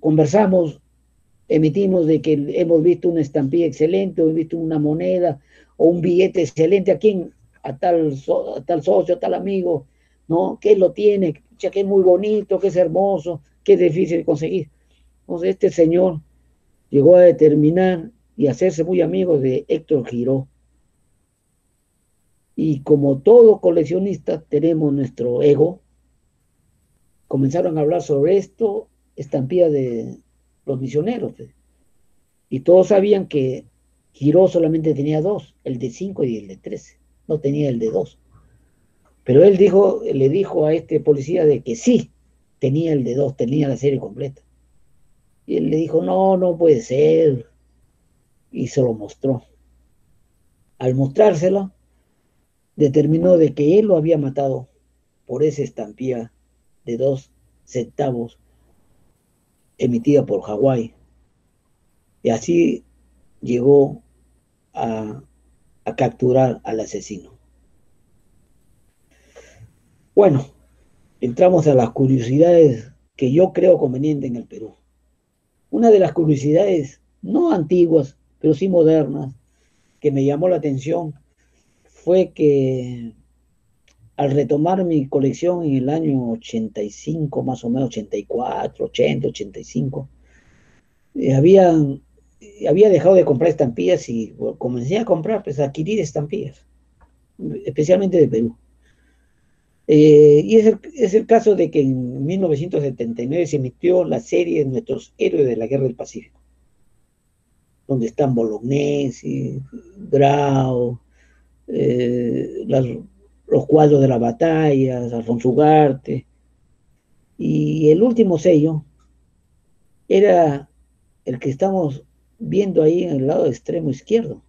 Speaker 2: conversamos, emitimos de que hemos visto una estampilla excelente, hemos visto una moneda, o un billete excelente, ¿a quién? A tal, so, a tal socio, a tal amigo, ¿no? Que lo tiene, ya que es muy bonito, que es hermoso, que es difícil de conseguir. Entonces este señor llegó a determinar y hacerse muy amigo de Héctor Giró. Y como todo coleccionista tenemos nuestro ego, comenzaron a hablar sobre esto, estampilla de los misioneros. Y todos sabían que Giró solamente tenía dos, el de cinco y el de trece, no tenía el de dos. Pero él dijo, le dijo a este policía de que sí, tenía el de dos, tenía la serie completa. Y él le dijo, no, no puede ser. Y se lo mostró. Al mostrárselo, determinó de que él lo había matado por esa estampilla de dos centavos emitida por Hawái. Y así llegó a, a capturar al asesino. Bueno, entramos a las curiosidades que yo creo conveniente en el Perú. Una de las curiosidades, no antiguas, pero sí modernas, que me llamó la atención, fue que al retomar mi colección en el año ochenta y cinco, más o menos ochenta y cuatro, ochenta, ochenta y cinco, eh, había, eh, había dejado de comprar estampillas y bueno, comencé a comprar, pues a adquirir estampillas, especialmente de Perú. Eh, y es el, es el caso de que en mil novecientos setenta y nueve se emitió la serie Nuestros Héroes de la Guerra del Pacífico, donde están Bolognesi, Grau, eh, las, los cuadros de las batallas, Alfonso Ugarte, y el último sello era el que estamos viendo ahí en el lado extremo izquierdo,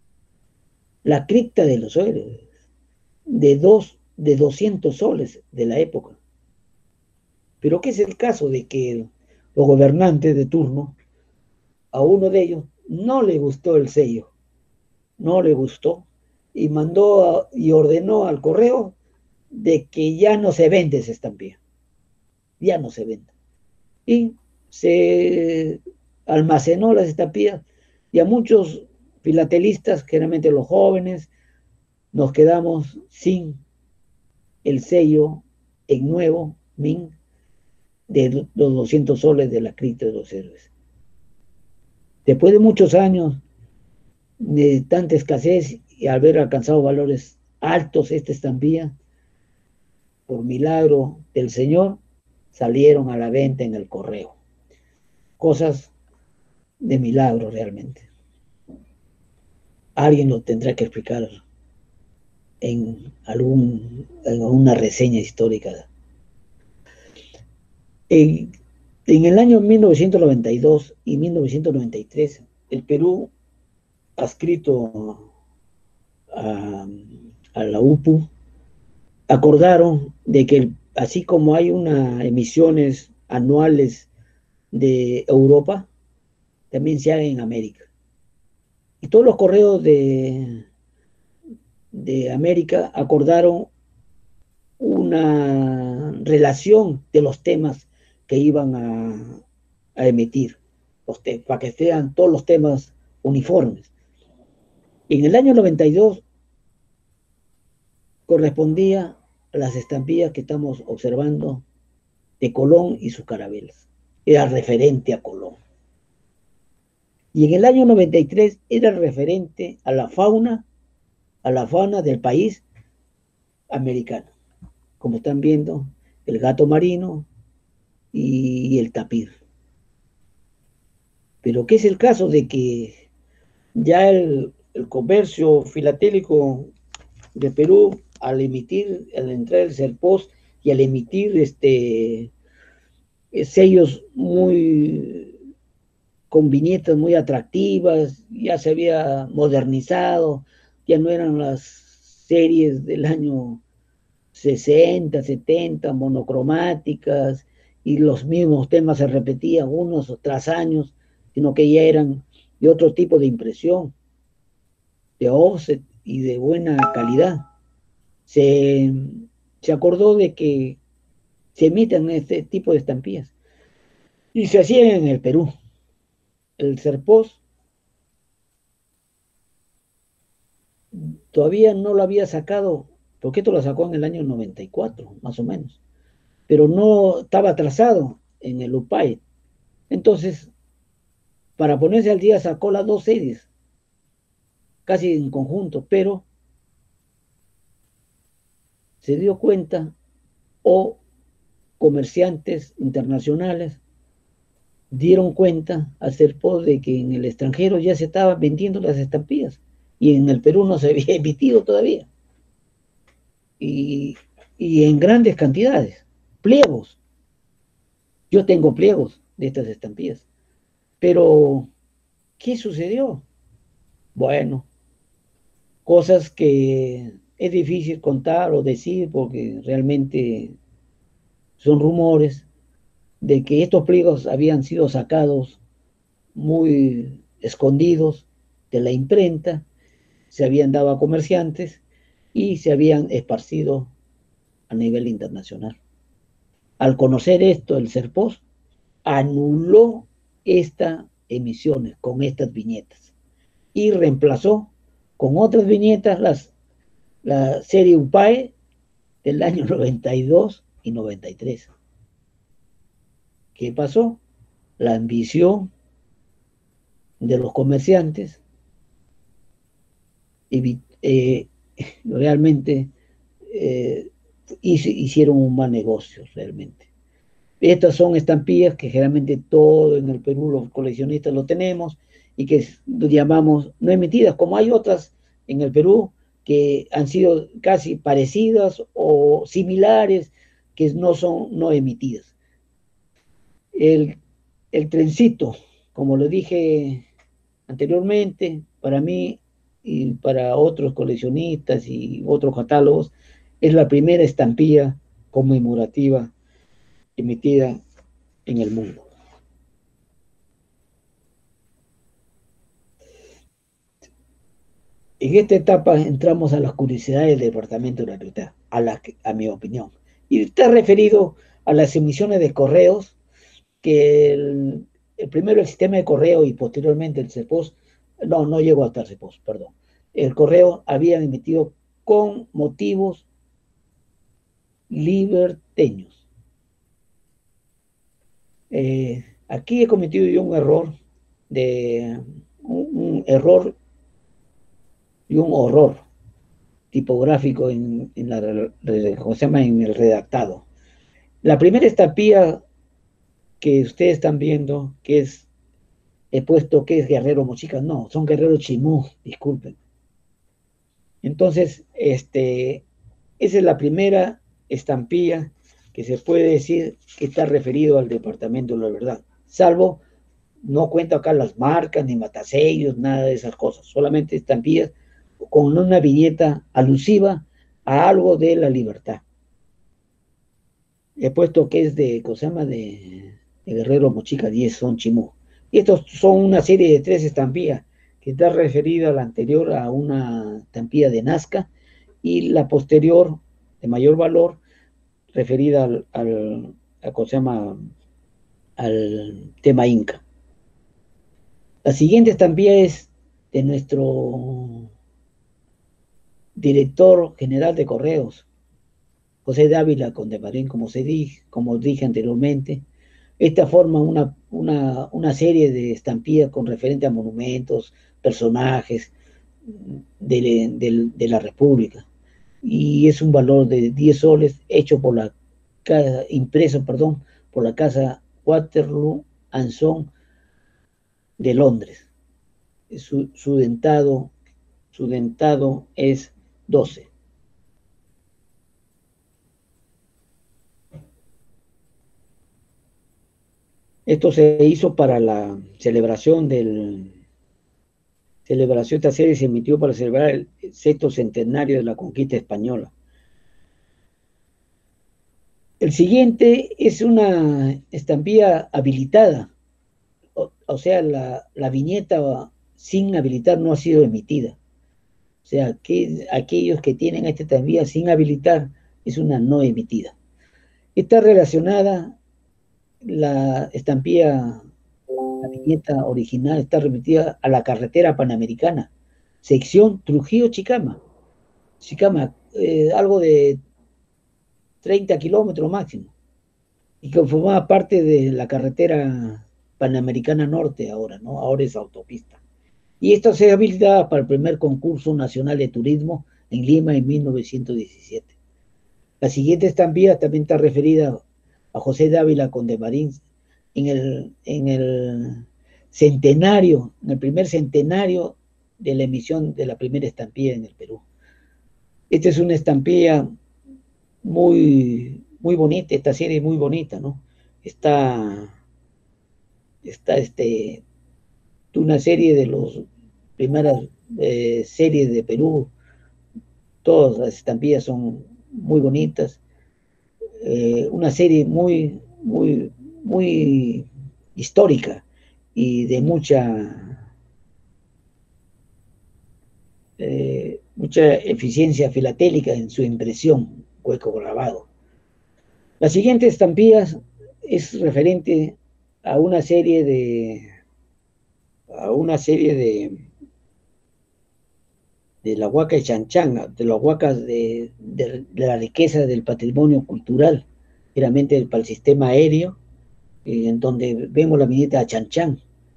Speaker 2: la cripta de los héroes, de, dos, de doscientos soles de la época. Pero ¿qué es el caso de que los gobernantes de turno, a uno de ellos no le gustó el sello, no le gustó, y mandó a, y ordenó al correo de que ya no se vende esa estampilla, ya no se vende. Y se almacenó las estampillas y a muchos filatelistas, generalmente los jóvenes, nos quedamos sin el sello en nuevo, min, de los doscientos soles de la cripta de los héroes. Después de muchos años de tanta escasez y al haber alcanzado valores altos esta estampilla, por milagro del Señor, salieron a la venta en el correo. Cosas de milagro realmente. Alguien lo tendrá que explicar en, algún, en alguna reseña histórica. En, en el año mil novecientos noventa y dos y mil novecientos noventa y tres, el Perú, adscrito a, a la U P U, acordaron de que así como hay unas emisiones anuales de Europa, también se haga en América. Y todos los correos de, de América acordaron una relación de los temas que iban a, a emitir, los te para que sean todos los temas uniformes. En el año noventa y dos correspondía a las estampillas que estamos observando de Colón y sus carabelas. Era referente a Colón. Y en el año noventa y tres era referente a la fauna, a la fauna del país americano. Como están viendo, el gato marino y el tapir. Pero ¿qué es el caso de que ya el, el comercio filatélico de Perú, al emitir, al entrar el Serpos y al emitir este, sellos muy con viñetas muy atractivas, ya se había modernizado, ya no eran las series del año sesenta, setenta, monocromáticas, y los mismos temas se repetían unos tras años, sino que ya eran de otro tipo de impresión, de offset y de buena calidad. Se, se acordó de que se emitan este tipo de estampillas y se hacían en el Perú. El Serpos todavía no lo había sacado, porque esto lo sacó en el año noventa y cuatro, más o menos, pero no estaba atrasado en el U P A E. Entonces, para ponerse al día sacó las dos series, casi en conjunto, pero se dio cuenta, o comerciantes internacionales dieron cuenta al Serpos de que en el extranjero ya se estaban vendiendo las estampillas y en el Perú no se había emitido todavía. Y, y en grandes cantidades, pliegos. Yo tengo pliegos de estas estampillas. Pero, ¿qué sucedió? Bueno, cosas que es difícil contar o decir porque realmente son rumores de que estos pliegos habían sido sacados muy escondidos de la imprenta, se habían dado a comerciantes y se habían esparcido a nivel internacional. Al conocer esto, el Serpos anuló estas emisiones con estas viñetas y reemplazó con otras viñetas las, la serie U P A E del año noventa y dos y noventa y tres. ¿Qué pasó? La ambición de los comerciantes eh, realmente eh, hicieron un mal negocio realmente. Estas son estampillas que generalmente todo en el Perú los coleccionistas lo tenemos y que llamamos no emitidas, como hay otras en el Perú que han sido casi parecidas o similares que no son no emitidas. El, el trencito, como lo dije anteriormente, para mí y para otros coleccionistas y otros catálogos, es la primera estampilla conmemorativa emitida en el mundo. En esta etapa entramos a las curiosidades del departamento de la Libertad, a, la, a mi opinión. Y está referido a las emisiones de correos, que el, el primero el sistema de correo y posteriormente el Serpos, no, no llegó hasta el Serpos, perdón. El correo había emitido con motivos liberteños. Eh, aquí he cometido yo un error, de un, un error y un horror tipográfico en, en, la, ¿cómo se llama? En el redactado. La primera estampilla que ustedes están viendo, que es, he puesto que es Guerrero Mochica, no, son Guerrero Chimú, disculpen. Entonces, este, esa es la primera estampilla que se puede decir que está referido al departamento de la verdad, salvo no cuento acá las marcas, ni matasellos, nada de esas cosas, solamente estampillas con una viñeta alusiva a algo de la libertad. He puesto que es de, ¿cómo se llama? De, de Guerrero Mochica diez, son Chimú. Y estos son una serie de tres estampillas que está referida a la anterior a una estampilla de Nazca y la posterior de mayor valor referida al, al a, ¿cómo se llama? Al tema Inca. La siguiente estampilla es de nuestro director general de correos, José Dávila Condemarín, como, se dije, como dije anteriormente. Esta forma una, una, una serie de estampillas con referente a monumentos, personajes de, de, de la República. Y es un valor de diez soles hecho por la, impreso, perdón, por la casa Waterloo and Son de Londres. Su, su dentado, su dentado es doce. Esto se hizo para la celebración del celebración, esta serie se emitió para celebrar el sexto centenario de la conquista española. El siguiente es una estampilla habilitada, o, o sea, la, la viñeta sin habilitar no ha sido emitida. O sea, que aquellos que tienen esta estampilla sin habilitar es una no emitida. Está relacionada la estampilla, la viñeta original está remitida a la carretera panamericana, sección Trujillo-Chicama, Chicama, eh, algo de treinta kilómetros máximo, y que formaba parte de la carretera Panamericana Norte ahora, ¿no? Ahora es autopista. Y esto se habilitaba para el primer concurso nacional de turismo en Lima en mil novecientos diecisiete. La siguiente estampida también está referida a José Dávila Condemarín en el, en el centenario, en el primer centenario de la emisión de la primera estampilla en el Perú. Esta es una estampilla muy, muy bonita, esta serie es muy bonita, ¿no? Está, está este, una serie de las primeras eh, series de Perú, todas las estampillas son muy bonitas, eh, una serie muy, muy, muy histórica y de mucha, eh, mucha eficiencia filatélica en su impresión, hueco grabado. La siguiente estampilla es referente a una serie de a una serie de de la Huaca de Chanchán, de las huacas de, de, de la riqueza del patrimonio cultural, realmente para el sistema aéreo, eh, en donde vemos la viñeta de Chanchán,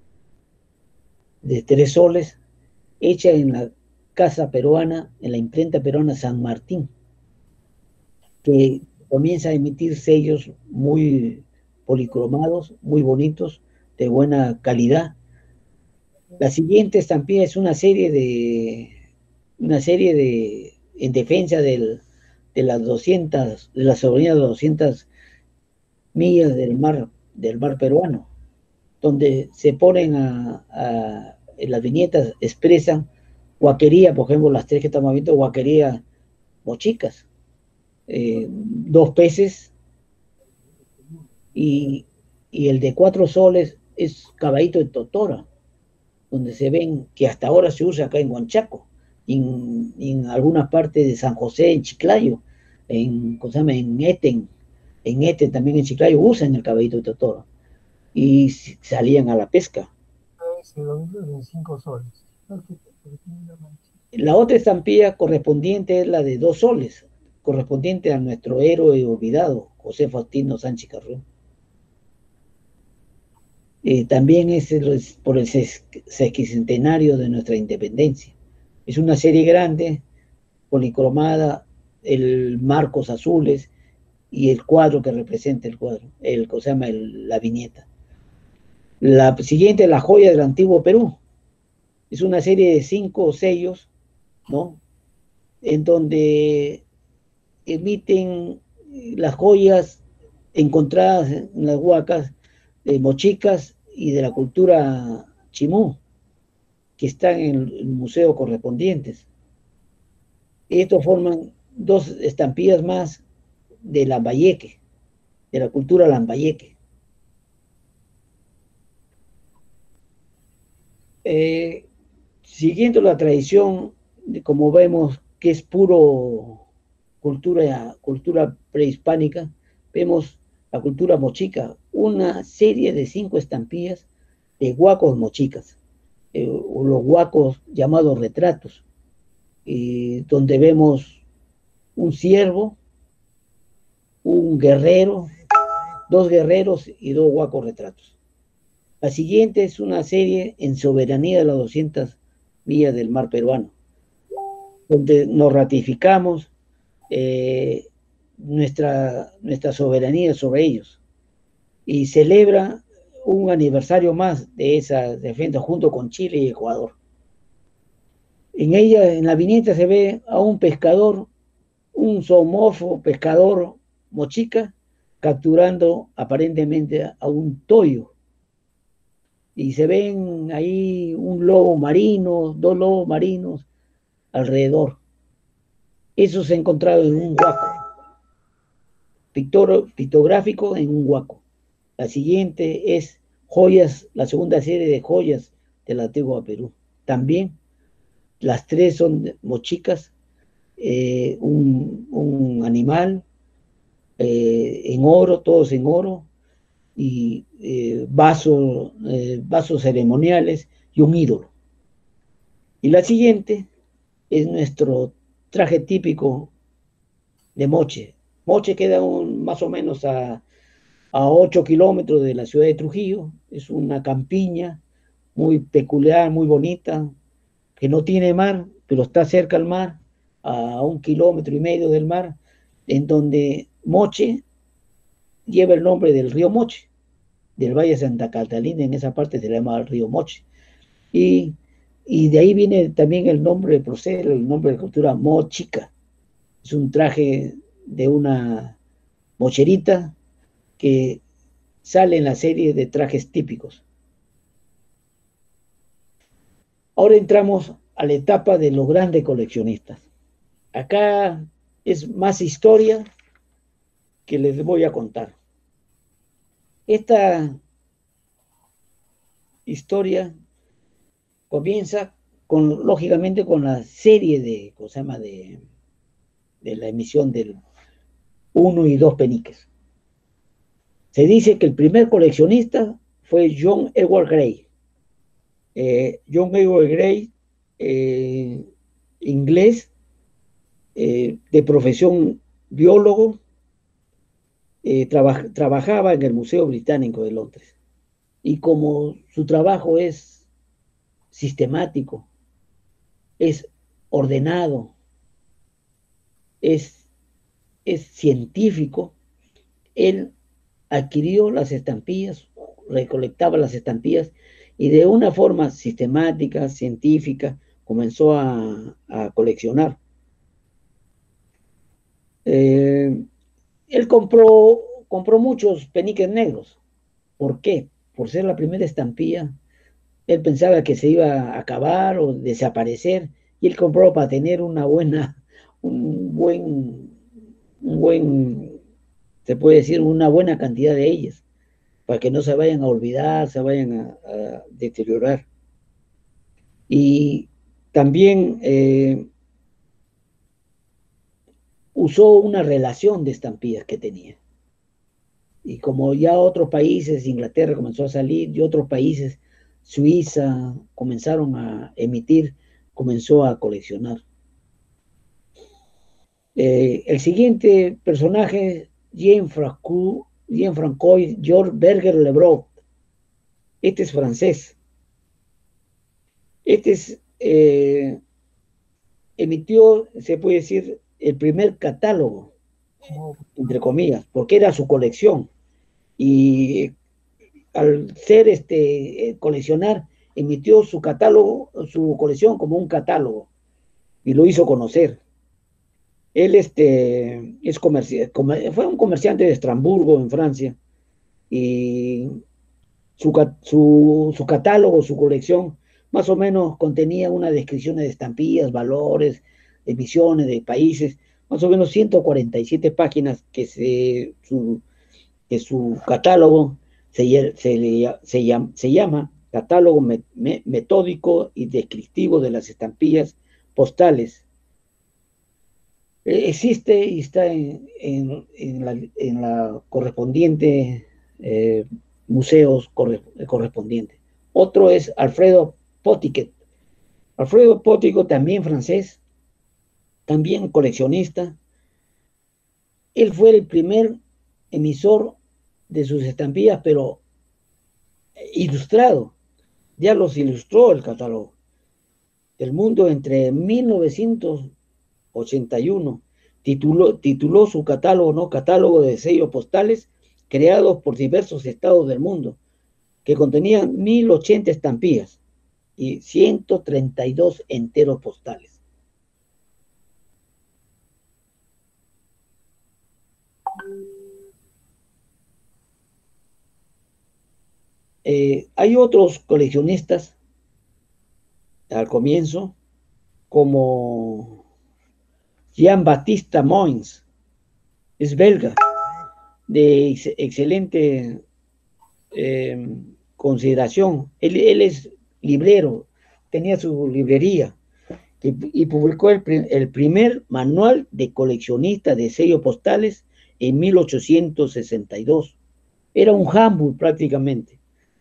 Speaker 2: de tres soles, hecha en la casa peruana, en la imprenta peruana San Martín, que comienza a emitir sellos muy policromados, muy bonitos, de buena calidad. La siguiente estampilla es una serie de, una serie de, en defensa del, de las doscientas, de la soberanía de doscientas millas del mar, del mar peruano, donde se ponen a, a en las viñetas expresan huaquería, por ejemplo, las tres que estamos viendo, huaquería mochicas, eh, dos peces, y, y el de cuatro soles es caballito de totora, donde se ven que hasta ahora se usa acá en Huanchaco, en, en algunas partes de San José, en Chiclayo, en, ¿cómo se llama? En Eten, en Eten también en Chiclayo usan el caballito de totora, y salían a la pesca.
Speaker 5: cinco soles.
Speaker 2: La otra estampilla correspondiente es la de dos soles, correspondiente a nuestro héroe olvidado, José Faustino Sánchez Carrión. Eh, también es el, por el sesquicentenario de nuestra independencia. Es una serie grande, policromada, el marcos azules y el cuadro que representa el cuadro, el que se llama el, la viñeta. La siguiente, La joya del antiguo Perú. Es una serie de cinco sellos, ¿no? En donde emiten las joyas encontradas en las huacas de mochicas y de la cultura chimú, que están en el museo correspondientes. Estos forman dos estampillas más de Lambayeque, de la cultura Lambayeque. Eh, siguiendo la tradición, como vemos que es puro cultura, cultura prehispánica, vemos la cultura mochica, una serie de cinco estampillas de huacos mochicas, eh, o los huacos llamados retratos, eh, donde vemos un ciervo, un guerrero, dos guerreros y dos huacos retratos. La siguiente es una serie en soberanía de las doscientas millas del mar peruano, donde nos ratificamos eh, nuestra, nuestra soberanía sobre ellos y celebra un aniversario más de esa defensa junto con Chile y Ecuador. En ella, en la viñeta, se ve a un pescador, un zoomorfo pescador mochica, capturando aparentemente a un toyo. Y se ven ahí un lobo marino, dos lobos marinos alrededor. Eso se ha encontrado en un huaco, Pictoro, pictográfico en un huaco. La siguiente es joyas, la segunda serie de joyas del antiguo Perú. También las tres son mochicas, eh, un, un animal eh, en oro, todos en oro, y eh, vasos, eh, vasos ceremoniales y un ídolo. Y la siguiente es nuestro traje típico de Moche. Moche queda un, más o menos a, a ocho kilómetros de la ciudad de Trujillo. Es una campiña muy peculiar, muy bonita, que no tiene mar, pero está cerca al mar, a un kilómetro y medio del mar, en donde Moche lleva el nombre del río Moche, del Valle de Santa Catalina. En esa parte se le llama el río Moche. Y, y de ahí viene también el nombre, procede el nombre de cultura mochica. Es un traje de una mocherita que sale en la serie de trajes típicos. Ahora entramos a la etapa de los grandes coleccionistas. Acá es más historia que les voy a contar. Esta historia comienza con, lógicamente, con la serie de, ¿cómo se llama? de, de la emisión del uno y dos peniques. Se dice que el primer coleccionista fue John Edward Gray. Eh, John Edward Gray, eh, inglés, eh, de profesión biólogo, eh, traba, trabajaba en el Museo Británico de Londres. Y como su trabajo es sistemático, es ordenado, es, es científico, él adquirió las estampillas, recolectaba las estampillas y de una forma sistemática, científica, comenzó a, a coleccionar. Eh, él compró, compró muchos peniques negros. ¿Por qué? Por ser la primera estampilla. Él pensaba que se iba a acabar o desaparecer, y él compró para tener una buena, un buen, un buen, se puede decir, una buena cantidad de ellas, para que no se vayan a olvidar, se vayan a, a deteriorar. Y también eh, usó una relación de estampillas que tenía. Y como ya otros países, Inglaterra comenzó a salir, y otros países, Suiza, comenzaron a emitir, comenzó a coleccionar. Eh, el siguiente personaje, Jean-Francois Jean George Berger Lebrun. Este es francés. Este es, eh, emitió, se puede decir, el primer catálogo, entre comillas, porque era su colección. Y al ser este coleccionar, emitió su catálogo, su colección como un catálogo, y lo hizo conocer. Él este, es comerci comer fue un comerciante de Estrasburgo, en Francia, y su, su, su catálogo, su colección, más o menos contenía una descripción de estampillas, valores, emisiones de países, más o menos ciento cuarenta y siete páginas, que, se, su, que su catálogo se, se, se, llama, se llama Catálogo me, me, Metódico y Descriptivo de las Estampillas Postales. Existe y está en, en, en, la, en la correspondiente eh, museos corre, correspondientes. Otro es Alfredo Potiquet. Alfredo Potiquet, también francés, también coleccionista. Él fue el primer emisor de sus estampillas, pero ilustrado. Ya los ilustró el catálogo. El mundo entre mil novecientos ochenta y uno tituló, tituló su catálogo, ¿no? Catálogo de sellos postales creados por diversos estados del mundo, que contenían mil ochenta estampillas y ciento treinta y dos enteros postales. Eh, hay otros coleccionistas al comienzo, como Jean-Baptiste Moins, es belga, de ex excelente eh, consideración. Él, él es librero, tenía su librería, y, y publicó el, el primer manual de coleccionista de sellos postales en mil ochocientos sesenta y dos. Era un handbook prácticamente.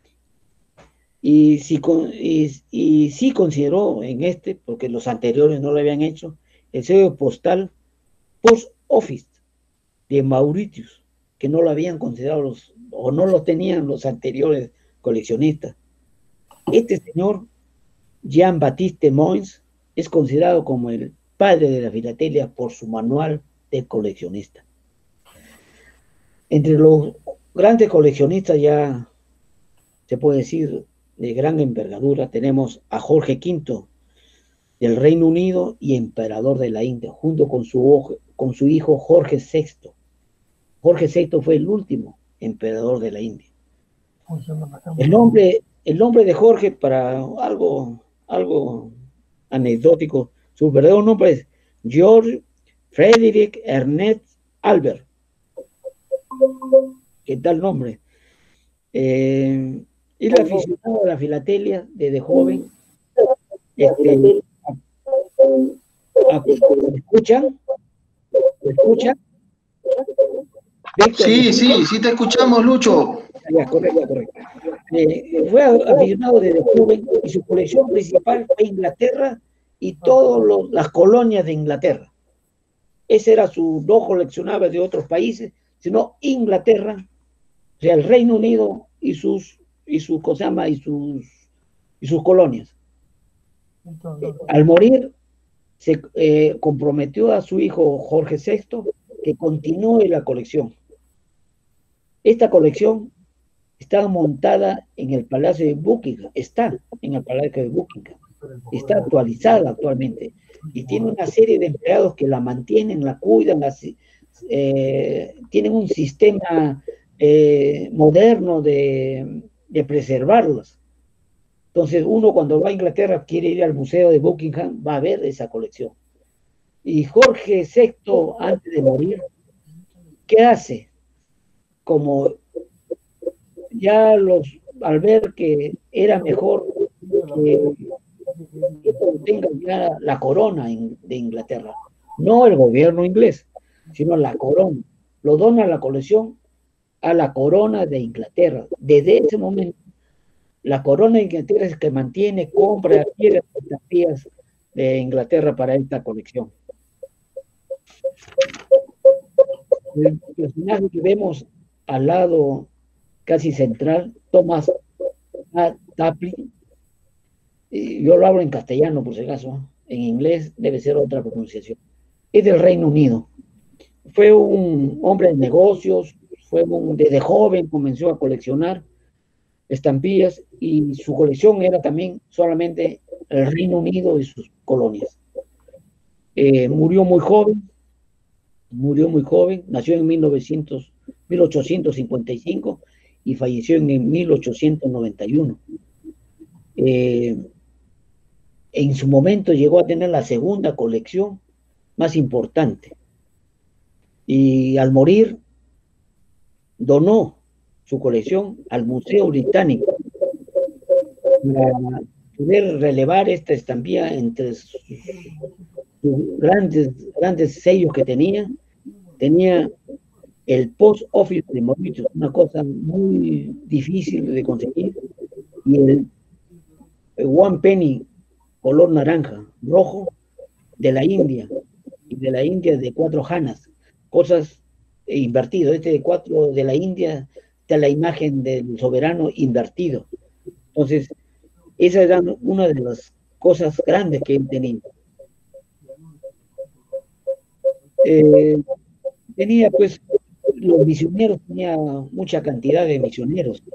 Speaker 2: Y sí, y, y sí consideró en este, porque los anteriores no lo habían hecho, el sello postal Post Office de Mauritius, que no lo habían considerado los, o no lo tenían los anteriores coleccionistas. Este señor, Jean-Baptiste Moins, es considerado como el padre de la filatelia por su manual de coleccionista. Entre los grandes coleccionistas, ya se puede decir de gran envergadura, tenemos a Jorge quinto del Reino Unido y emperador de la India, junto con su, con su hijo Jorge sexto. Jorge sexto fue el último emperador de la India. El nombre, el nombre de Jorge, para algo, algo anecdótico, su verdadero nombre es George Frederick Ernest Albert. ¿Qué tal nombre? Eh, era aficionado a la filatelia desde joven. Este, a, a, ¿Me escuchan? ¿Me escuchan?
Speaker 1: Víctor, sí, sí, sí te escuchamos, Lucho.
Speaker 2: Ya, correcto, correcto. Eh, fue aficionado desde joven y su colección principal fue Inglaterra y todas las colonias de Inglaterra. Ese era su, no coleccionaba de otros países, sino Inglaterra, o sea, el Reino Unido y sus, y sus, ¿cómo se llama? Y sus, y sus colonias. Eh, al morir, se eh, comprometió a su hijo Jorge sexto que continúe la colección. Esta colección está montada en el Palacio de Buckingham, está en el Palacio de Buckingham, está actualizada actualmente y tiene una serie de empleados que la mantienen, la cuidan, la, eh, tienen un sistema eh, moderno de, de preservarlas. Entonces uno cuando va a Inglaterra quiere ir al Museo de Buckingham, va a ver esa colección. Y Jorge sexto, antes de morir, ¿qué hace? Como ya los, al ver que era mejor que, que tenga ya la corona de Inglaterra, no el gobierno inglés, sino la corona, lo dona la colección a la corona de Inglaterra. Desde ese momento, la corona de Inglaterra es que mantiene, compra, adquiere las estampillas de Inglaterra para esta colección. El personaje que vemos al lado casi central, Thomas Tapley, yo lo hablo en castellano por si acaso, en inglés debe ser otra pronunciación, es del Reino Unido. Fue un hombre de negocios, fue un, desde joven comenzó a coleccionar estampillas y su colección era también solamente el Reino Unido y sus colonias. Eh, murió muy joven, murió muy joven, nació en mil ochocientos cincuenta y cinco y falleció en mil ochocientos noventa y uno. Eh, en su momento llegó a tener la segunda colección más importante y al morir donó su colección al Museo Británico para poder relevar esta estampilla entre sus, sus grandes, grandes sellos que tenía. Tenía el Post Office de Mauritius, una cosa muy difícil de conseguir, y el, el One Penny color naranja, rojo, de la India, y de la India de cuatro janas, cosas invertidas. Este de cuatro de la India está la imagen del soberano invertido. Entonces, esa era una de las cosas grandes que él tenía. Eh, tenía pues los misioneros, tenía mucha cantidad de misioneros.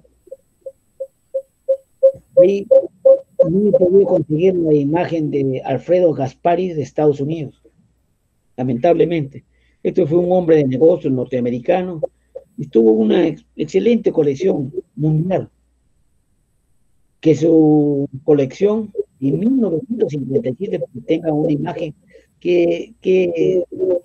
Speaker 2: Ahí no podía conseguir la imagen de Alfredo Gaspari de Estados Unidos, lamentablemente. Este fue un hombre de negocios norteamericano y tuvo una ex excelente colección mundial, que su colección en mil novecientos cincuenta y siete tenga una imagen que, que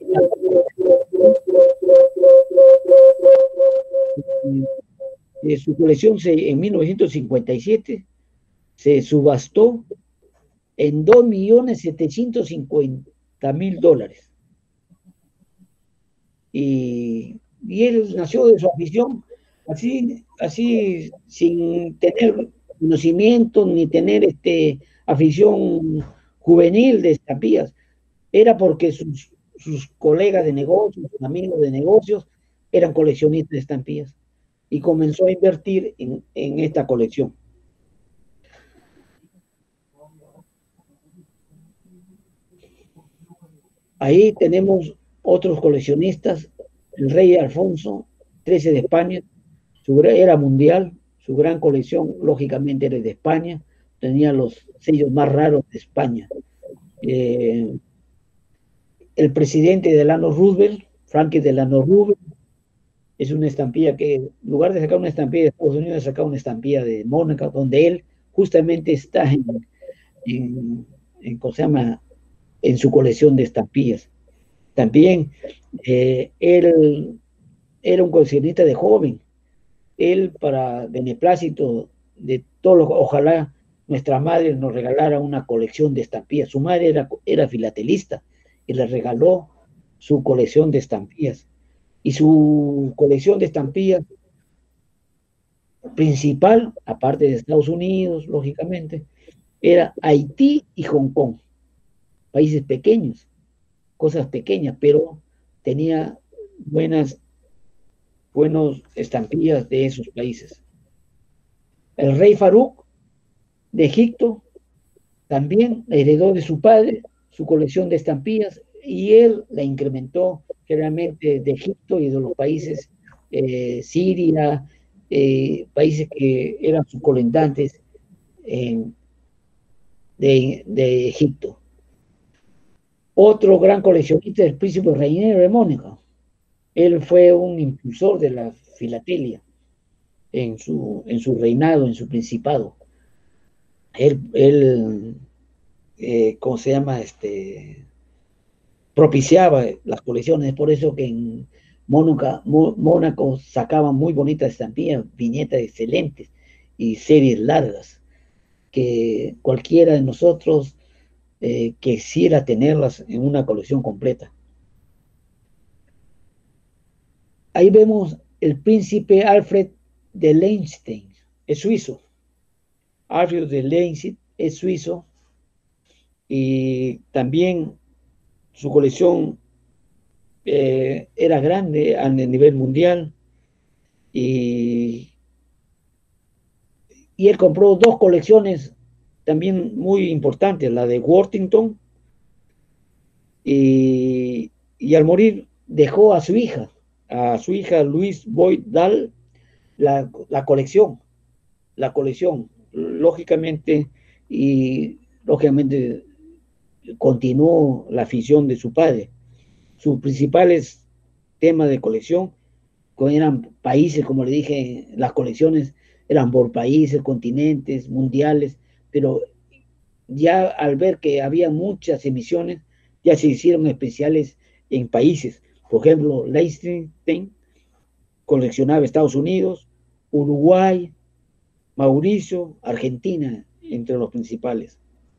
Speaker 2: eh, su colección se, en mil novecientos cincuenta y siete se subastó en dos millones setecientos cincuenta mil dólares. Y, y él nació de su afición, así, así sin tener conocimiento ni tener este, afición juvenil de estampillas. era porque sus, sus colegas de negocios, sus amigos de negocios, eran coleccionistas de estampillas y comenzó a invertir en, en esta colección. Ahí tenemos otros coleccionistas, el rey Alfonso trece de España, su, era mundial, su gran colección lógicamente era de España, tenía los sellos más raros de España. Eh, el presidente Delano Roosevelt, Franklin Delano Roosevelt, es una estampilla que, en lugar de sacar una estampilla de Estados Unidos, saca una estampilla de Mónaco, donde él justamente está en, en, en, ¿cómo se llama? En su colección de estampillas. También eh, él era un coleccionista de joven. Él, para beneplácito de todos los, ojalá nuestra madre nos regalara una colección de estampillas. Su madre era, era filatelista y le regaló su colección de estampillas. Y su colección de estampillas principal, aparte de Estados Unidos, lógicamente, era Haití y Hong Kong. Países pequeños, cosas pequeñas, pero tenía buenas, buenos estampillas de esos países. El rey Farouk de Egipto también heredó de su padre su colección de estampillas y él la incrementó generalmente de Egipto y de los países eh, Siria, eh, países que eran sus colindantes eh, de, de Egipto. Otro gran coleccionista es el príncipe Rainiero de Mónaco. Él fue un impulsor de la filatelia en su, en su reinado, en su principado. Él, él eh, ¿cómo se llama? Este, propiciaba las colecciones. Es por eso que en Mónaco, Mónaco sacaban muy bonitas estampillas, viñetas excelentes y series largas, que cualquiera de nosotros eh, quisiera tenerlas en una colección completa. Ahí vemos el príncipe Alfred de Liechtenstein, es suizo. Alfred de Liechtenstein es suizo y también su colección eh, era grande a nivel mundial y, y él compró dos colecciones también muy importantes, la de Worthington y, y al morir dejó a su hija, a su hija Louise Boyd Dahl, la, la colección, la colección, lógicamente, y lógicamente continuó la afición de su padre. Sus principales temas de colección eran países, como le dije, las colecciones eran por países, continentes, mundiales, pero ya al ver que había muchas emisiones, ya se hicieron especiales en países. Por ejemplo, Liechtenstein coleccionaba Estados Unidos, Uruguay, Mauricio, Argentina, entre los principales.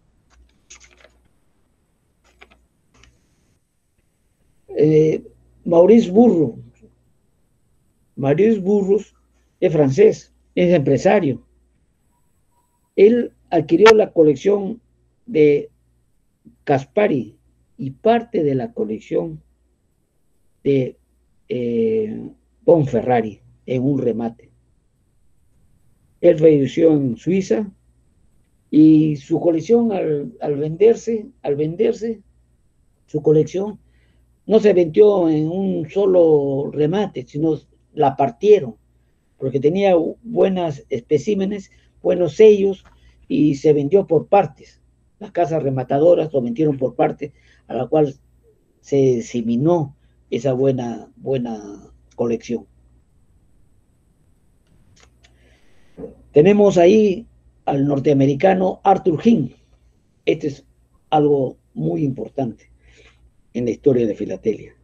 Speaker 2: Eh, Maurice Burroughs. Maurice Burroughs es francés, es empresario. Él adquirió la colección de Caspari y parte de la colección de eh, Bonferrari en un remate. Él falleció en Suiza y su colección al, al venderse, al venderse, su colección no se vendió en un solo remate, sino la partieron, porque tenía buenos especímenes, buenos sellos, y se vendió por partes. Las casas rematadoras lo vendieron por partes, a la cual se diseminó esa buena, buena colección. Tenemos ahí al norteamericano Arthur Hind. Este es algo muy importante en la historia de filatelia.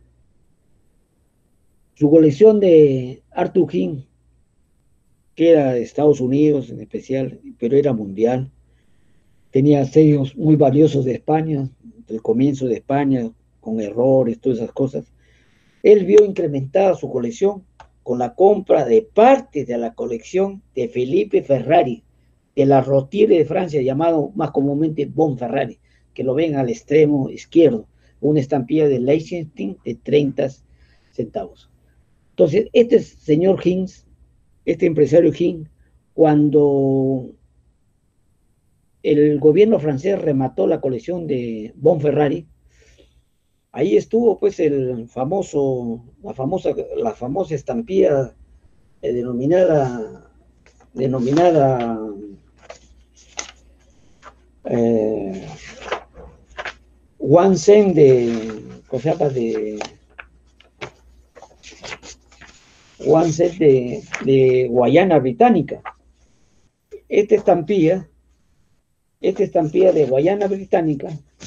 Speaker 2: Su colección de Arthur Hind, que era de Estados Unidos en especial, pero era mundial, tenía sellos muy valiosos de España, del comienzo de España, con errores, todas esas cosas. Él vio incrementada su colección con la compra de parte de la colección de Felipe Ferrari, de la Rotiere de Francia, llamado más comúnmente Bonferrari, que lo ven al extremo izquierdo. una estampilla de Liechtenstein de treinta centavos. Entonces, este señor Hinz, este empresario Hinz, cuando el gobierno francés remató la colección de Bonferrari, ahí estuvo pues el famoso, la famosa, la famosa estampilla eh, denominada, denominada eh, One Cent de, ¿cómo se llama? De One Cent de, de Guayana Británica. Esta estampilla, esta estampilla de Guayana Británica,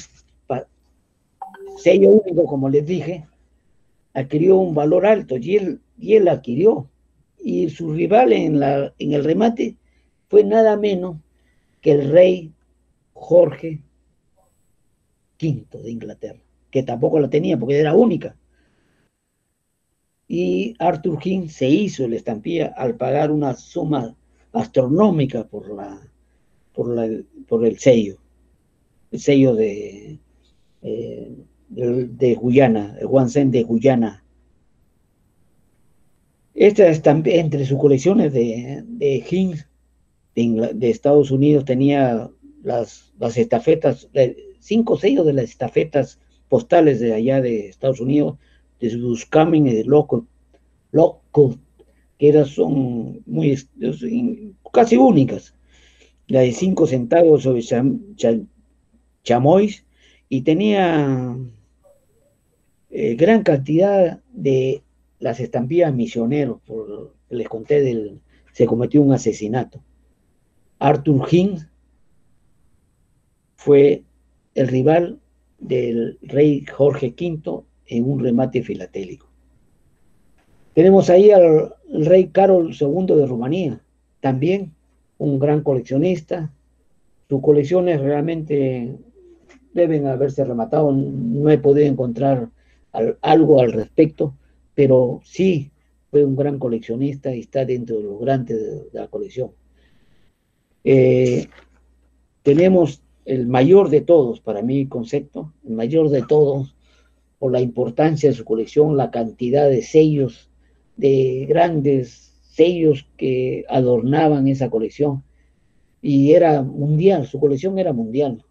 Speaker 2: sello único, como les dije, adquirió un valor alto y él, y él adquirió. Y su rival en, la, en el remate fue nada menos que el rey Jorge quinto de Inglaterra, que tampoco la tenía porque era única. Y Arthur Hinz se hizo la estampilla al pagar una suma astronómica por, la, por, la, por el sello, el sello de, eh, de, de Guyana, el One Cent de Guyana. Esta estampilla, entre sus colecciones de, de Hinz de, de Estados Unidos, tenía las, las estafetas, cinco sellos de las estafetas postales de allá de Estados Unidos, de sus Coming y de Loco, Loco, que eran, son muy, casi únicas. La de cinco centavos sobre cham, cham, chamois, y tenía eh, gran cantidad de las estampillas misioneros, por, les conté, del, se cometió un asesinato. Arthur Hinz fue el rival del rey Jorge quinto en un remate filatélico. Tenemos ahí al rey Carol segundo de Rumanía, también un gran coleccionista. Sus colecciones realmente deben haberse rematado, no he podido encontrar al, algo al respecto, pero sí fue un gran coleccionista y está dentro de los grandes de, de la colección. Eh, tenemos el mayor de todos, para mi concepto, el mayor de todos, por la importancia de su colección, la cantidad de sellos, de grandes sellos que adornaban esa colección, y era mundial, su colección era mundial.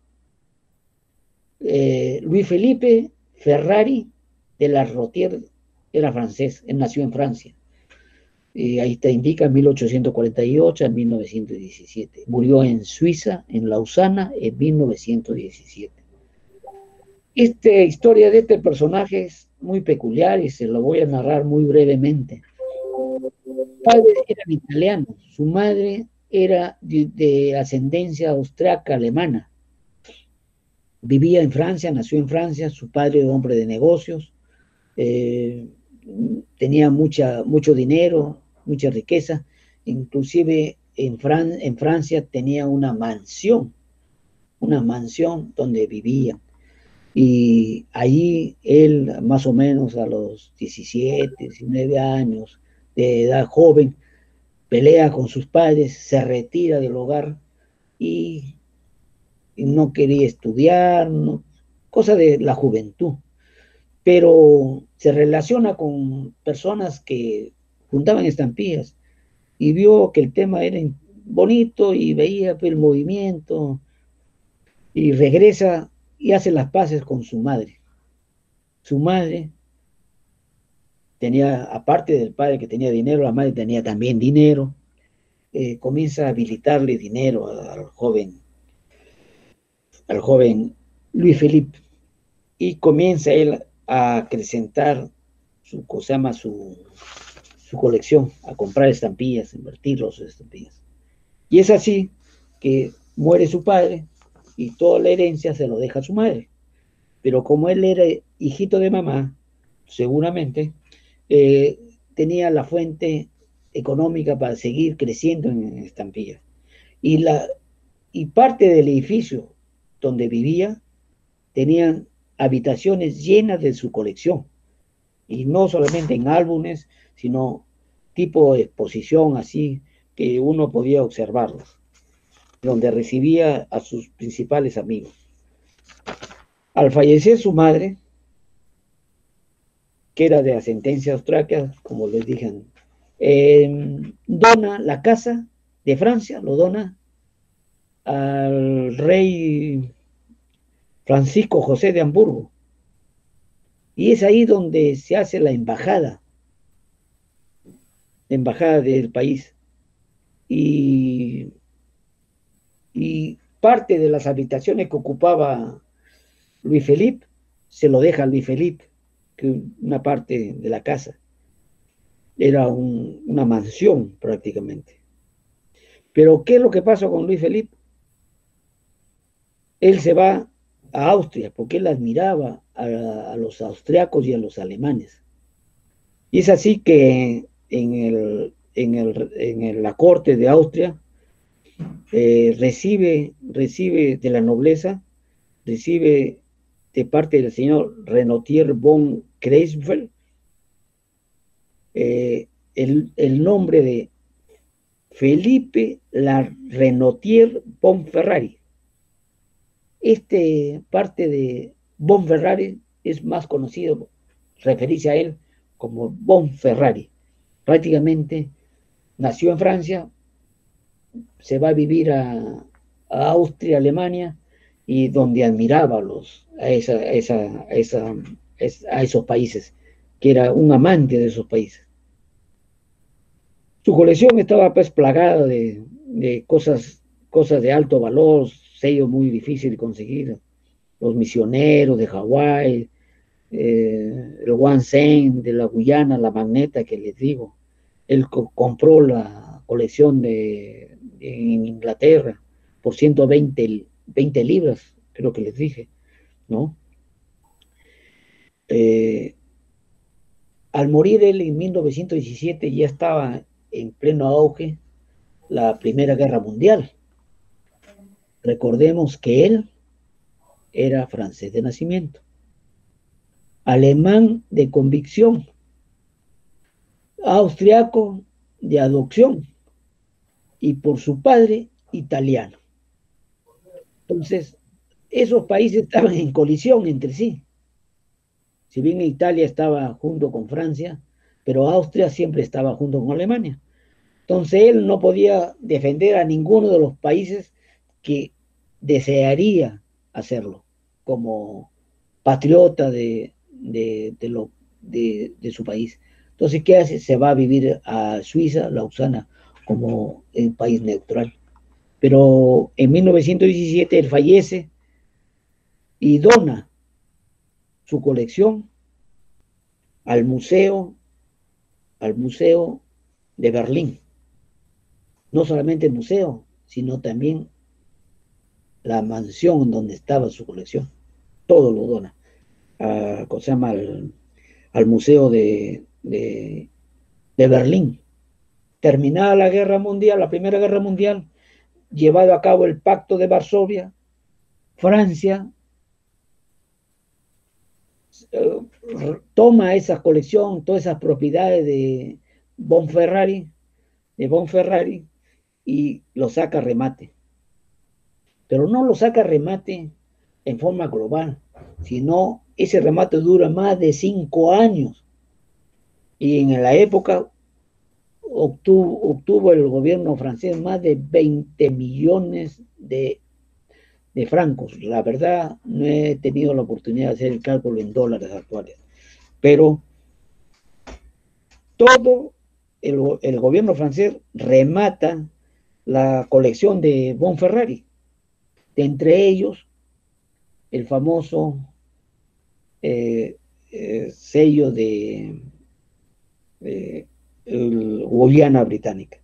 Speaker 2: Eh, Luis Felipe Ferrari de la Rotier era francés, él nació en Francia. Eh, ahí te indica mil ochocientos cuarenta y ocho a mil novecientos diecisiete. Murió en Suiza, en Lausana, en mil novecientos diecisiete. Esta historia de este personaje es muy peculiar y se lo voy a narrar muy brevemente. Su padre era italiano, su madre era de, de ascendencia austriaca alemana. Vivía en Francia, nació en Francia, su padre era hombre de negocios, eh, tenía mucha, mucho dinero, mucha riqueza, inclusive en, Fran en Francia tenía una mansión, una mansión donde vivía. Y ahí él, más o menos a los diecisiete, diecinueve años, de edad joven, pelea con sus padres, se retira del hogar y, y no quería estudiar, no, cosa de la juventud. Pero se relaciona con personas que juntaban estampillas y vio que el tema era bonito y veía el movimiento y regresa y hace las paces con su madre. Su madre tenía, aparte del padre que tenía dinero, la madre tenía también dinero. Eh, comienza a habilitarle dinero al joven, al joven Luis Felipe, y comienza él a acrecentar su, se llama su, su colección, a comprar estampillas, invertir las estampillas. Y es así que muere su padre y toda la herencia se lo deja a su madre. Pero como él era hijito de mamá, seguramente eh, tenía la fuente económica para seguir creciendo en estampillas. Y, la, y parte del edificio donde vivía tenían habitaciones llenas de su colección. Y no solamente en álbumes, sino tipo de exposición así que uno podía observarlos, donde recibía a sus principales amigos. Al fallecer su madre, que era de ascendencia austríaca, como les dije, eh, dona la casa de Francia, lo dona al rey Francisco José de Hamburgo. Y es ahí donde se hace la embajada, la embajada del país. Y, y parte de las habitaciones que ocupaba Luis Felipe, se lo deja a Luis Felipe, que una parte de la casa. Era un, una mansión prácticamente. Pero ¿qué es lo que pasa con Luis Felipe? Él se va a Austria porque él admiraba a, a los austriacos y a los alemanes. Y es así que en, el, en, el, en el, la corte de Austria eh, recibe, recibe de la nobleza, recibe de parte del señor Renotier von Kreisfeld eh, el, el nombre de Felipe la Renotier von Ferrari. Este parte de von Ferrari es más conocido, referirse a él como von Ferrari. Prácticamente nació en Francia, se va a vivir a, a Austria, Alemania, y donde admiraba a, los, a, esa, a, esa, a, esa, a esos países, que era un amante de esos países. Su colección estaba pues plagada de, de cosas, cosas de alto valor, sellos muy difíciles de conseguir. Los misioneros de Hawái, eh, el One Cent de la Guyana, la magneta que les digo. Él co compró la colección de, de, en Inglaterra por ciento veinte, veinte libras, creo que les dije, ¿no? Eh, al morir él en mil novecientos diecisiete ya estaba en pleno auge la Primera Guerra Mundial. Recordemos que él era francés de nacimiento, alemán de convicción, austriaco de adopción y por su padre italiano. Entonces, esos países estaban en colisión entre sí. Si bien Italia estaba junto con Francia, pero Austria siempre estaba junto con Alemania. Entonces él no podía defender a ninguno de los países que desearía hacerlo como patriota de, de, de, lo, de, de su país. Entonces, ¿qué hace? Se va a vivir a Suiza, Lausana, como un país neutral. Pero en mil novecientos diecisiete él fallece y dona su colección al museo, al museo de Berlín. No solamente el museo, sino también la mansión donde estaba su colección. Todo lo dona. A, ¿cómo se llama? Al, al museo de, de, de Berlín. Terminada la guerra mundial, la primera guerra mundial, llevado a cabo el Pacto de Varsovia, Francia eh, toma esa colección, todas esas propiedades de von Ferrari, de von Ferrari, y lo saca a remate. Pero no lo saca a remate en forma global, sino ese remate dura más de cinco años. Y en la época obtuvo, obtuvo el gobierno francés más de veinte millones de, de francos. La verdad, no he tenido la oportunidad de hacer el cálculo en dólares actuales. Pero todo el, el gobierno francés remata la colección de von Ferrari. De entre ellos, el famoso eh, eh, sello de, de el Guyana británica.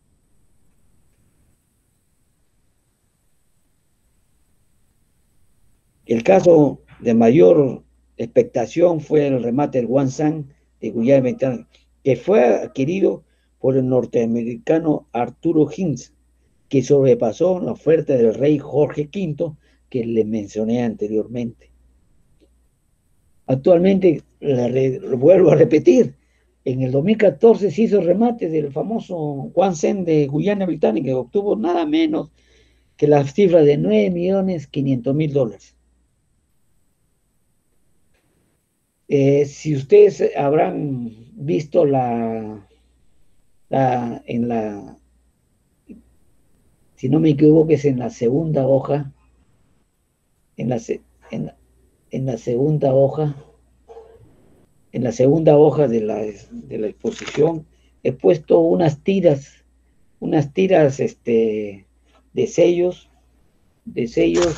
Speaker 2: El caso de mayor expectación fue el remate del One Cent de Guyana británica, que fue adquirido por el norteamericano Arturo Higgins, que sobrepasó la oferta del rey Jorge quinto que le mencioné anteriormente. Actualmente, lo vuelvo a repetir, en el dos mil catorce se hizo el remate del famoso One Cent de Guyana británica, que obtuvo nada menos que la cifra de nueve millones quinientos mil dólares. Eh, si ustedes habrán visto la, la, en la, si no me equivoco, es en la segunda hoja, en la, se- en, la- en la segunda hoja, en la segunda hoja de la, de la exposición, he puesto unas tiras, unas tiras este, de sellos, de sellos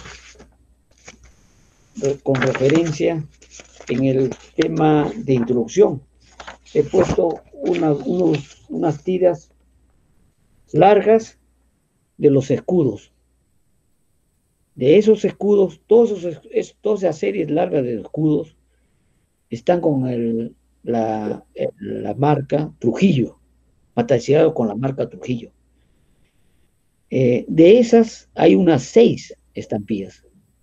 Speaker 2: re- con referencia en el tema de introducción. He puesto una- unos, unas tiras largas de los escudos. De esos escudos, todos esos, es- todas esas series largas de escudos están con el, la, eh, la marca Trujillo, matallado con la marca Trujillo. Eh, de esas hay unas seis estampillas,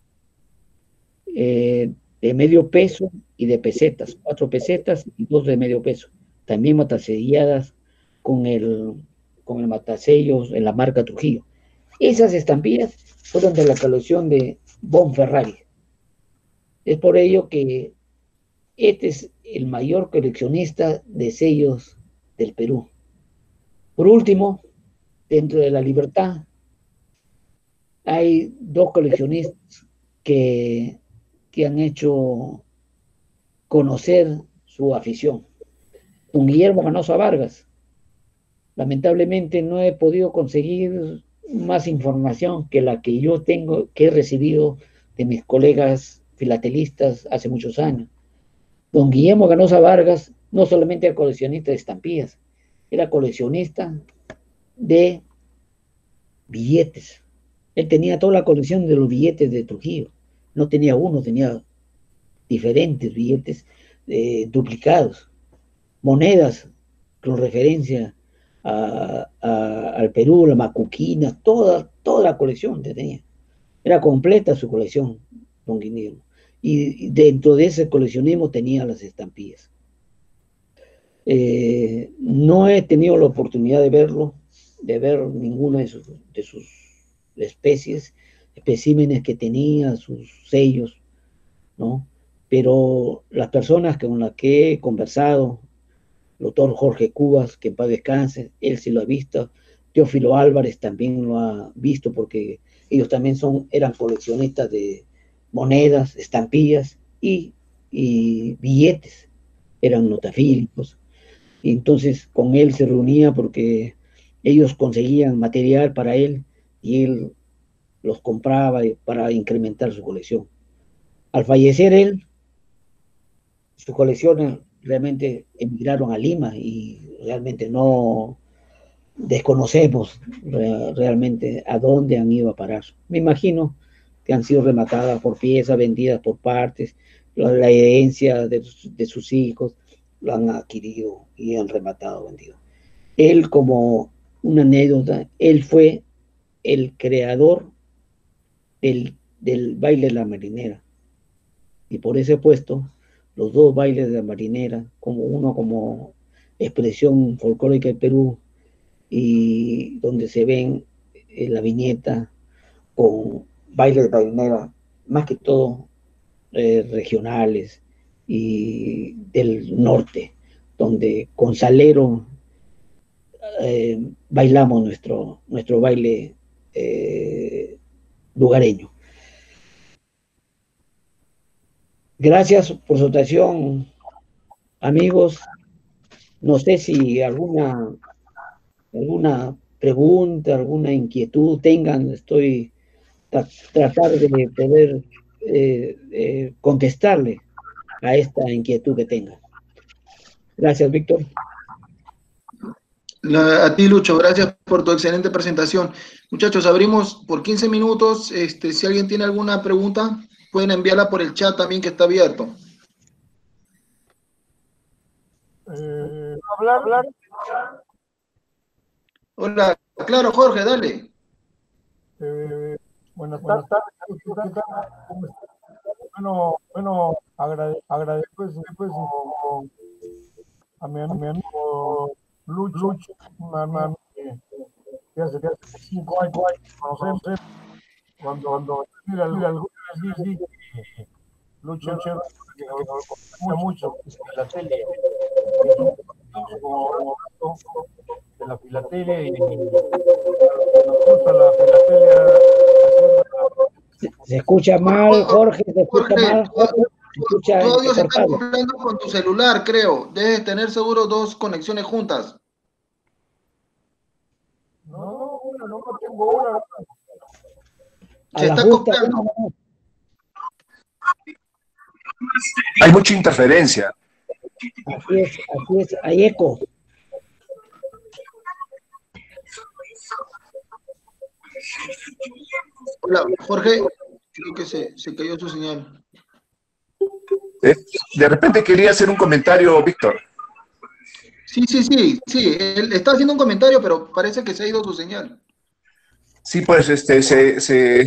Speaker 2: eh, de medio peso y de pesetas, cuatro pesetas y dos de medio peso, también mataselladas con el, con el matasellos en la marca Trujillo. Esas estampillas fueron de la colección de Bonferrari. Es por ello que este es el mayor coleccionista de sellos del Perú. Por último, dentro de la Libertad, hay dos coleccionistas que, que han hecho conocer su afición. Don Guillermo Ganosa Vargas. Lamentablemente no he podido conseguir más información que la que yo tengo, que he recibido de mis colegas filatelistas hace muchos años. Don Guillermo Ganosa Vargas no solamente era coleccionista de estampillas, era coleccionista de billetes. Él tenía toda la colección de los billetes de Trujillo. No tenía uno, tenía diferentes billetes eh, duplicados, monedas con referencia a, a, al Perú, la macuquina, toda, toda la colección que tenía. Era completa su colección, don Guillermo. Y dentro de ese coleccionismo tenía las estampillas. Eh, no he tenido la oportunidad de verlo, de ver ninguna de sus, de sus especies, especímenes que tenía, sus sellos, ¿no? Pero las personas con las que he conversado, el doctor Jorge Cubas, que en paz descanse, él sí lo ha visto, Teófilo Álvarez también lo ha visto porque ellos también son, eran coleccionistas de monedas, estampillas y, y billetes, eran notafílicos. Y entonces con él se reunía porque ellos conseguían material para él y él los compraba para incrementar su colección. Al fallecer él, sus colecciones realmente emigraron a Lima y realmente no desconocemos re- realmente a dónde han ido a parar. Me imagino que han sido rematadas por piezas, vendidas por partes, la, la herencia de, de sus hijos lo han adquirido y han rematado, vendido. Él, como una anécdota, él fue el creador del, del baile de la marinera. Y por ese puesto, los dos bailes de la marinera, como uno como expresión folclórica del Perú, y donde se ven eh, la viñeta con bailes de marinera, más que todo eh, regionales y del norte, donde con salero eh, bailamos nuestro, nuestro baile eh, lugareño. Gracias por su atención, amigos. No sé si alguna, alguna pregunta, alguna inquietud tengan, estoy tra tratar de poder eh, eh, contestarle a esta inquietud que tengan. Gracias, Víctor.
Speaker 1: La- a ti, Lucho, gracias por tu excelente presentación. Muchachos, abrimos por quince minutos. Este, si alguien tiene alguna pregunta, pueden enviarla por el chat también que está abierto.
Speaker 5: Eh, hablar, hablar,
Speaker 1: Hola, claro, Jorge, dale.
Speaker 5: eh, buenas tardes, ¿qué tal? ¿Cómo está? Bueno, bueno, agrade, agradezco pues, pues, a mi, a mi amigo Lucho, Lucho un amigo que, que hace, que hace cinco años conocemos, cuando, cuando mira, alguna vez dije Lucho, que nos gusta mucho de la tele, es un de la filatelia y nos gusta la filatelia.
Speaker 2: Se, se escucha mal, Jorge, se escucha
Speaker 1: Jorge,
Speaker 2: mal, Jorge, se escucha
Speaker 1: tu audio se está
Speaker 2: entrecortado.
Speaker 1: acoplando con tu celular, creo. Debes tener seguro dos conexiones juntas.
Speaker 5: No, no, una, no, no tengo una.
Speaker 2: A
Speaker 1: Se
Speaker 2: la
Speaker 1: está
Speaker 2: justa,
Speaker 1: acoplando.
Speaker 2: no, no.
Speaker 6: Hay mucha interferencia.
Speaker 2: Así es, así es, hay eco.
Speaker 1: Hola, Jorge, creo que se, se cayó su señal.
Speaker 6: Eh, De repente quería hacer un comentario, Víctor.
Speaker 1: Sí, sí, sí, sí, él está haciendo un comentario, pero parece que se ha ido su señal.
Speaker 6: Sí, pues este se, se,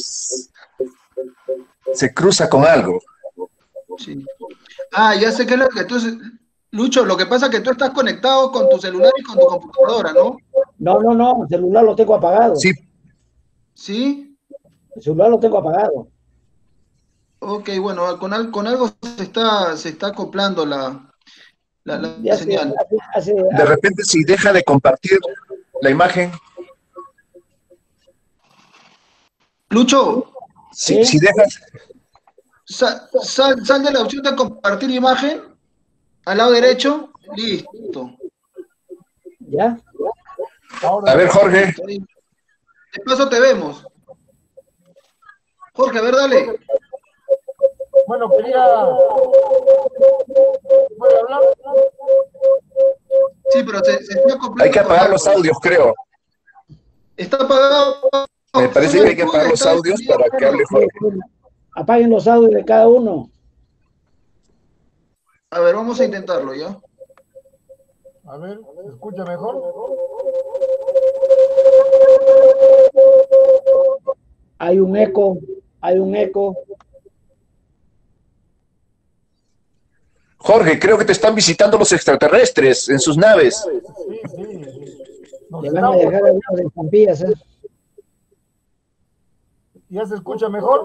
Speaker 6: se cruza con algo.
Speaker 1: Sí. Ah, ya sé que es lo que tú... Lucho, lo que pasa es que tú estás conectado con tu celular y con tu computadora, ¿no?
Speaker 2: No, no, no, el celular lo tengo apagado.
Speaker 6: Sí,
Speaker 1: ¿Sí?
Speaker 2: El celular lo tengo apagado.
Speaker 1: Ok, bueno, con, al- con algo se está, se está acoplando la, la, la
Speaker 2: Ya se,
Speaker 1: señal.
Speaker 2: hace, hace,
Speaker 6: de repente si deja de compartir la imagen,
Speaker 1: Lucho,
Speaker 6: si,
Speaker 2: ¿Sí?
Speaker 6: si dejas,
Speaker 1: sa- sal, sal de la opción de compartir imagen, al lado derecho, listo.
Speaker 2: ¿Ya?
Speaker 6: a ver, Jorge,
Speaker 1: De paso te vemos. Jorge, a ver, dale.
Speaker 5: Bueno, quería... ¿Puede hablar?
Speaker 1: Sí, pero se, se está acoplando
Speaker 6: hay que
Speaker 1: con
Speaker 6: apagar
Speaker 1: algo.
Speaker 6: los audios, creo.
Speaker 1: Está apagado.
Speaker 6: Me parece
Speaker 1: Solo
Speaker 6: que hay que
Speaker 1: tú
Speaker 6: apagar los
Speaker 1: estás
Speaker 6: audios
Speaker 1: encendido,
Speaker 6: para que hable
Speaker 2: Sí,
Speaker 6: Jorge.
Speaker 2: sí. Apaguen los audios de cada uno.
Speaker 1: A ver, vamos a intentarlo, ¿ya?
Speaker 5: A ver, ¿se escucha mejor?
Speaker 2: Hay un eco, hay un eco.
Speaker 6: Jorge, creo que te están visitando los extraterrestres en sus naves.
Speaker 5: Sí, sí. Nos
Speaker 2: Le van a
Speaker 5: estamos...
Speaker 2: dejar algunas estampillas, ¿eh?
Speaker 5: ¿Ya se escucha mejor?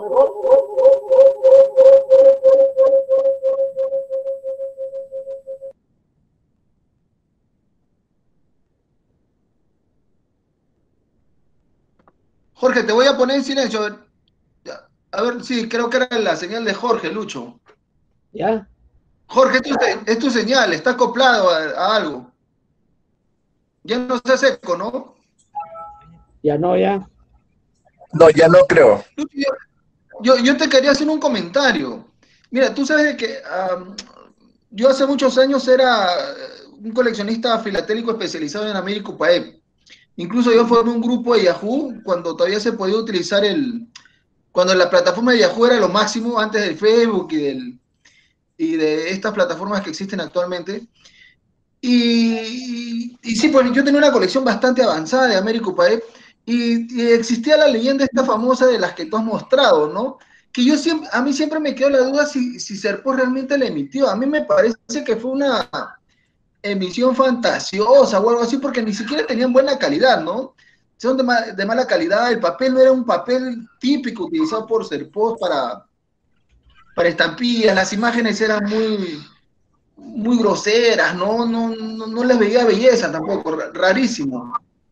Speaker 1: Jorge, te voy a poner en silencio. A ver, ya. A ver, sí, creo que era la señal de Jorge, Lucho.
Speaker 2: ¿Ya?
Speaker 1: Jorge, es tu, se- es tu señal, está acoplado a, a algo. Ya no se hace eco, ¿no?
Speaker 2: Ya no, ya.
Speaker 6: No, ya no creo.
Speaker 1: Lucho, Yo, yo, yo te quería hacer un comentario. Mira, tú sabes de que um, yo hace muchos años era un coleccionista filatélico especializado en América Upaeb. Incluso yo formé un grupo de Yahoo cuando todavía se podía utilizar el, cuando la plataforma de Yahoo era lo máximo antes del Facebook y, del, y de estas plataformas que existen actualmente. Y, y sí, pues yo tenía una colección bastante avanzada de América Upaeb y, y existía la leyenda esta famosa de las que tú has mostrado, ¿no? Que yo siempre, a mí siempre me quedó la duda si, si Serpos realmente la emitió. A mí me parece que fue una emisión fantasiosa o algo así, porque ni siquiera tenían buena calidad, ¿no? Son de, ma de mala calidad, el papel no era un papel típico utilizado por Serpos para, para estampillas, las imágenes eran muy, muy groseras, ¿no? No, no, no les veía belleza tampoco, rarísimo.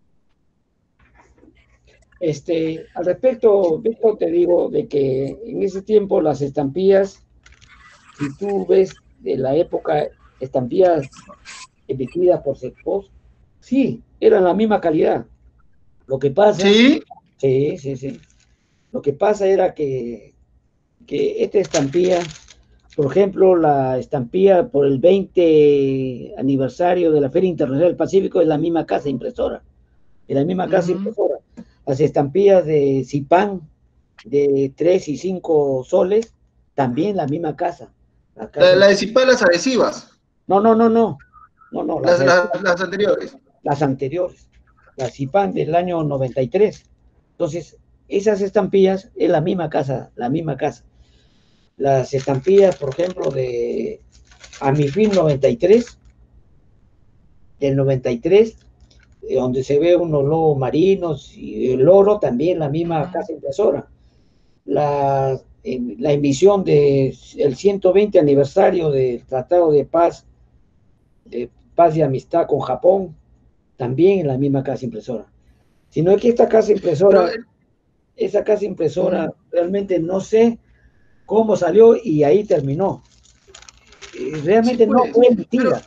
Speaker 2: Este, al respecto, Víctor, te digo de que en ese tiempo las estampillas, si tú ves de la época, estampillas emitidas por Serpos, sí, eran la misma calidad. Lo que pasa,
Speaker 1: ¿Sí?
Speaker 2: sí, sí, sí. Lo que pasa era que, que esta estampilla, por ejemplo, la estampilla por el veinte aniversario de la Feria Internacional del Pacífico es la misma casa impresora, es la misma casa
Speaker 1: Uh-huh.
Speaker 2: impresora. Las estampillas de Zipán de tres y cinco soles, también la misma casa. La casa
Speaker 1: La, la de Zipán, las adhesivas,
Speaker 2: no, no, no, no, no, no, las,
Speaker 1: las, las, las anteriores.
Speaker 2: las anteriores, la Zipán del año noventa y tres. Entonces, esas estampillas es la misma casa, la misma casa. Las estampillas, por ejemplo, de Amifin noventa y tres, del noventa y tres, donde se ve unos lobos marinos y el oro, también la misma casa impresora. La, en la emisión del ciento veinte aniversario del Tratado de Paz, de Paz y Amistad con Japón, también en la misma casa impresora. Sino que esta casa impresora,
Speaker 1: Pero,
Speaker 2: esa casa impresora uh-huh. realmente no sé cómo salió y ahí terminó. Realmente sí, pues, no fue emitida.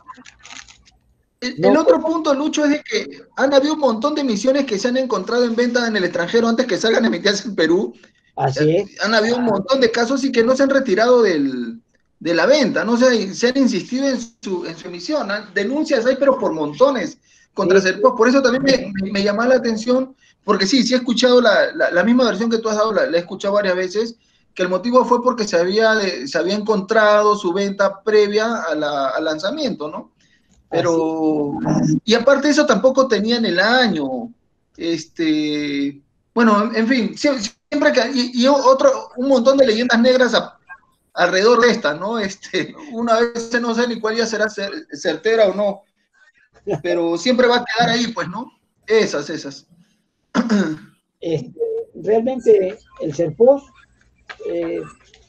Speaker 1: El, no, el otro pues, punto, Lucho, es de que han habido un montón de emisiones que se han encontrado en venta en el extranjero antes que salgan emitidas en Perú.
Speaker 2: Así es.
Speaker 1: Han habido un montón de casos y que no se han retirado del, de la venta, no se, se han insistido en su, en su emisión. Denuncias hay, pero por montones contra sí. Serpos. Por eso también me, me llama la atención, porque sí, sí he escuchado la, la, la misma versión que tú has dado, la, la he escuchado varias veces, que el motivo fue porque se había, se había encontrado su venta previa a la, al lanzamiento, ¿no? Pero, así. Y aparte de eso tampoco tenían el año, este, bueno, en fin, siempre que, y, y otro, un montón de leyendas negras a, alrededor de esta, ¿no? Este, una vez no sé ni cuál ya será certera o no, pero siempre va a quedar ahí, pues, ¿no? Esas, esas.
Speaker 2: Este, realmente el Serpos, eh,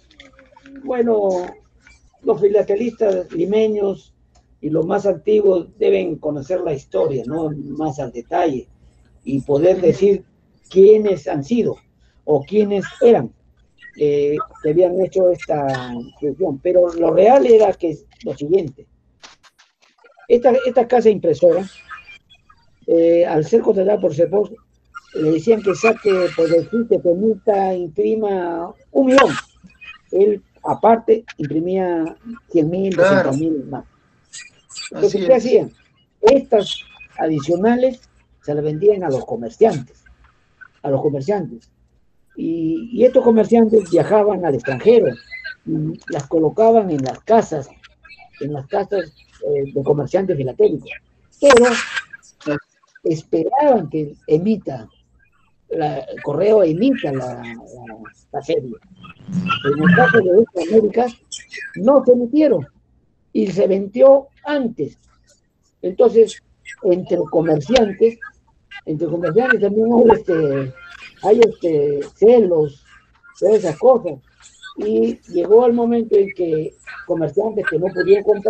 Speaker 2: bueno, los filatelistas limeños y los más antiguos deben conocer la historia, ¿no? Más al detalle y poder decir quiénes han sido o quiénes eran eh, que habían hecho esta cuestión. Pero lo real era que lo siguiente: esta, esta casa impresora, eh, al ser contratada por Serpos, le decían que saque por decir que permita, imprima un millón. Él, aparte, imprimía cien mil,
Speaker 1: claro.
Speaker 2: doscientos mil más. Entonces, ¿qué hacían? Estas adicionales se las vendían a los comerciantes, a los comerciantes. Y, y estos comerciantes viajaban al extranjero, y las colocaban en las casas, en las casas eh, de comerciantes filatélicos. Pero esperaban que emita, la, el correo emita la, la, la serie. En el caso de América no se emitieron y se vendió antes. Entonces, entre comerciantes, entre comerciantes también hay, este, hay este, celos, todas esas cosas. Y llegó el momento en que comerciantes que no podían comprar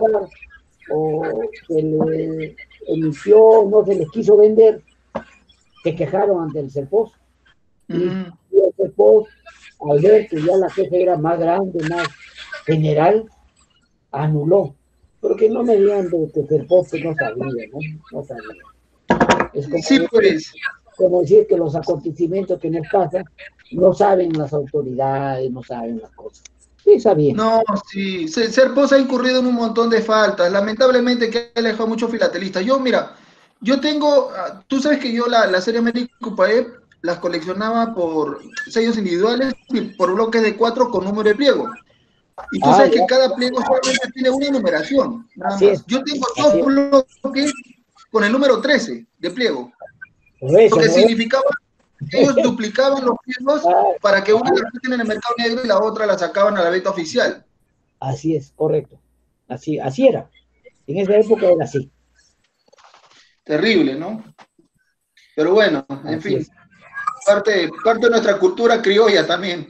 Speaker 2: o que le emitió, no se les quiso vender, se quejaron ante el Serpos. Y, mm. y el Serpos, al ver que ya la queja era más grande, más general, anuló. Porque no me digan de que Serpos no sabía, ¿no? No sabía. Es como,
Speaker 1: sí, pues.
Speaker 2: como decir que los acontecimientos que nos pasan no saben las autoridades, no saben las cosas. Sí, sabían.
Speaker 1: No, sí. Serpos ha incurrido en un montón de faltas. Lamentablemente que ha alejado a muchos filatelistas. Yo, mira, yo tengo, tú sabes que yo la, la serie América Upae las coleccionaba por sellos individuales y por bloques de cuatro con número de pliego. Y tú ah, sabes ya. que cada pliego solamente tiene una numeración. Nada más. Es. Yo tengo dos Así bloques con el número trece de pliego. Eso, lo que ¿no? significaba que ellos duplicaban los pliegos ah, para que una la meten en el mercado negro y la otra la sacaban a la venta oficial.
Speaker 2: Así es, correcto. Así, así era. En esa época era así.
Speaker 1: Terrible, ¿no? Pero bueno, en así fin. Es. Parte, parte de nuestra cultura criolla también.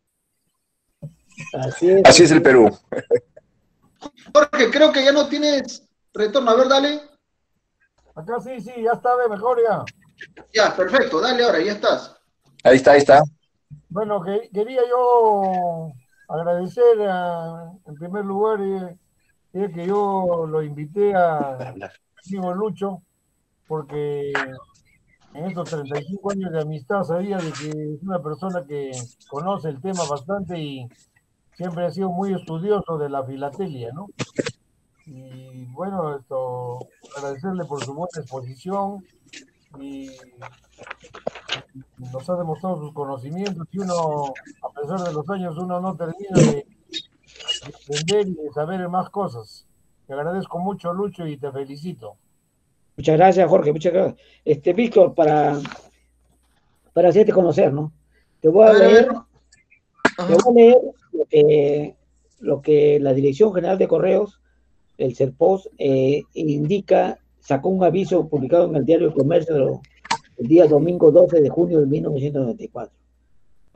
Speaker 2: Así es,
Speaker 6: así es el Perú.
Speaker 1: Jorge, creo que ya no tienes retorno. A ver, dale.
Speaker 5: Acá sí, sí, ya está de mejor ya.
Speaker 1: Ya, perfecto, dale ahora, ya estás.
Speaker 6: Ahí está, ahí está.
Speaker 5: Bueno, que, quería yo agradecer a, en primer lugar eh, eh, que yo lo invité a amigo Lucho, porque en estos treinta y cinco años de amistad sabía de que es una persona que conoce el tema bastante y siempre ha sido muy estudioso de la filatelia, ¿no? Y bueno, esto, agradecerle por su buena exposición y nos ha demostrado sus conocimientos y uno, a pesar de los años, uno no termina de, de entender y de saber más cosas. Te agradezco mucho, Lucho, y te felicito.
Speaker 2: Muchas gracias, Jorge, muchas gracias. Este, Víctor, para, para hacerte conocer, ¿no? Te voy a, a leer, te voy a leer lo que, lo que la Dirección General de Correos, el Serpos, eh, indica, sacó un aviso publicado en el Diario del Comercio el día domingo doce de junio de mil novecientos noventa y cuatro.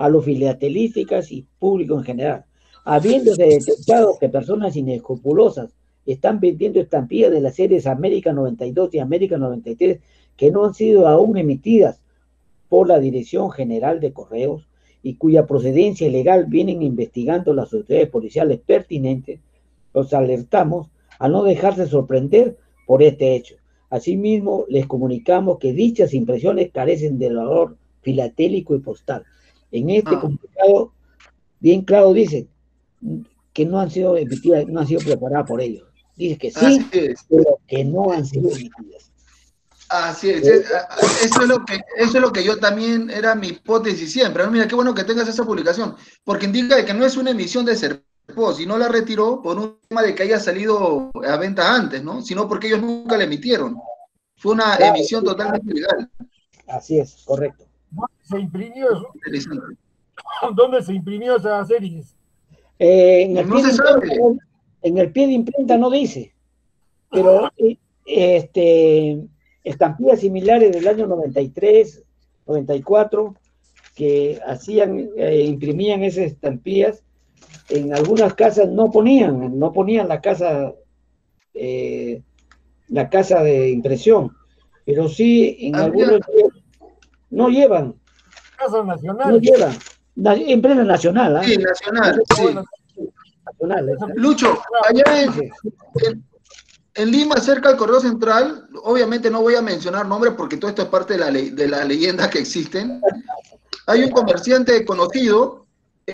Speaker 2: a los filatelistas y público en general, habiéndose detectado que personas inescrupulosas están vendiendo estampillas de las series América noventa y dos y América noventa y tres que no han sido aún emitidas por la Dirección General de Correos y cuya procedencia ilegal vienen investigando las autoridades policiales pertinentes, los alertamos a no dejarse sorprender por este hecho. Asimismo, les comunicamos que dichas impresiones carecen de valor filatélico y postal. En este
Speaker 1: Ah.
Speaker 2: comunicado, bien claro dice que no han sido emitidas, no han sido preparadas por ellos. Dice que sí,
Speaker 1: Así es.
Speaker 2: pero que no han sido emitidas.
Speaker 1: Así es, es- eso es lo que, eso es lo que yo también era mi hipótesis siempre. Mira, qué bueno que tengas esa publicación, porque indica de que no es una emisión de Serpos y no la retiró por un tema de que haya salido a venta antes, ¿no? Sino porque ellos nunca la emitieron. Fue una
Speaker 2: Claro,
Speaker 1: emisión
Speaker 2: sí.
Speaker 1: totalmente legal.
Speaker 2: Así es, correcto.
Speaker 5: ¿Dónde se imprimió eso?
Speaker 1: Interesante.
Speaker 5: ¿Dónde se imprimió esa serie?
Speaker 2: Eh, en, el
Speaker 1: No
Speaker 2: pie de
Speaker 1: se
Speaker 2: imprenta,
Speaker 1: sabe.
Speaker 2: no- en el pie de imprenta no dice, pero eh, este, estampillas similares del año noventa y tres, noventa y cuatro, que hacían, eh, imprimían esas estampillas, en algunas casas no ponían, no ponían la casa, eh, la casa de impresión, pero sí en
Speaker 1: Había,
Speaker 2: algunos no llevan,
Speaker 5: Casa
Speaker 2: no
Speaker 5: Nacional.
Speaker 2: llevan, Na- empresa nacional, ¿ah?
Speaker 1: sí, nacional, sí.
Speaker 5: Bueno,
Speaker 2: Nacional, ¿eh?
Speaker 1: Lucho, allá en,
Speaker 2: Dice,
Speaker 1: en- en Lima, cerca del Correo Central, obviamente no voy a mencionar nombres porque todo esto es parte de, la ley, de las leyendas que existen. Hay un comerciante conocido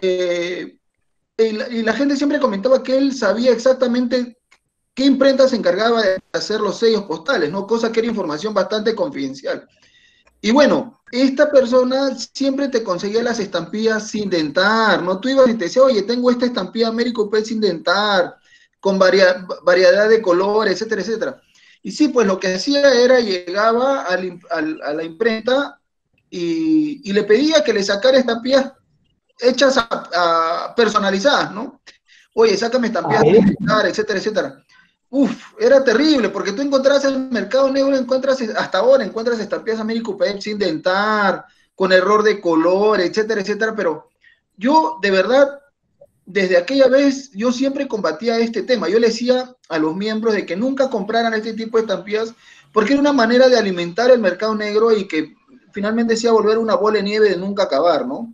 Speaker 1: eh, y, la, y la gente siempre comentaba que él sabía exactamente qué imprenta se encargaba de hacer los sellos postales, ¿no? Cosa que era información bastante confidencial. Y bueno, esta persona siempre te conseguía las estampillas sin dentar, ¿no? Tú ibas y te decía, oye, tengo esta estampilla Américo P sin dentar, con varia, variedad de colores, etcétera, etcétera. Y sí, pues lo que hacía era llegaba al, al, a la imprenta y, y, le pedía que le sacara estampillas hechas a, a personalizadas, ¿no? Oye, sácame estampillas
Speaker 2: ah,
Speaker 1: sin dentar, etcétera, etcétera. Uf, era terrible, porque tú encontrabas en el mercado negro, encuentras, hasta ahora encuentras estampillas Américo P sin dentar, con error de color, etcétera, etcétera, pero yo, de verdad, desde aquella vez, yo siempre combatía este tema. Yo le decía a los miembros de que nunca compraran este tipo de estampillas, porque era una manera de alimentar el mercado negro y que finalmente se iba a volver una bola de nieve de nunca acabar, ¿no?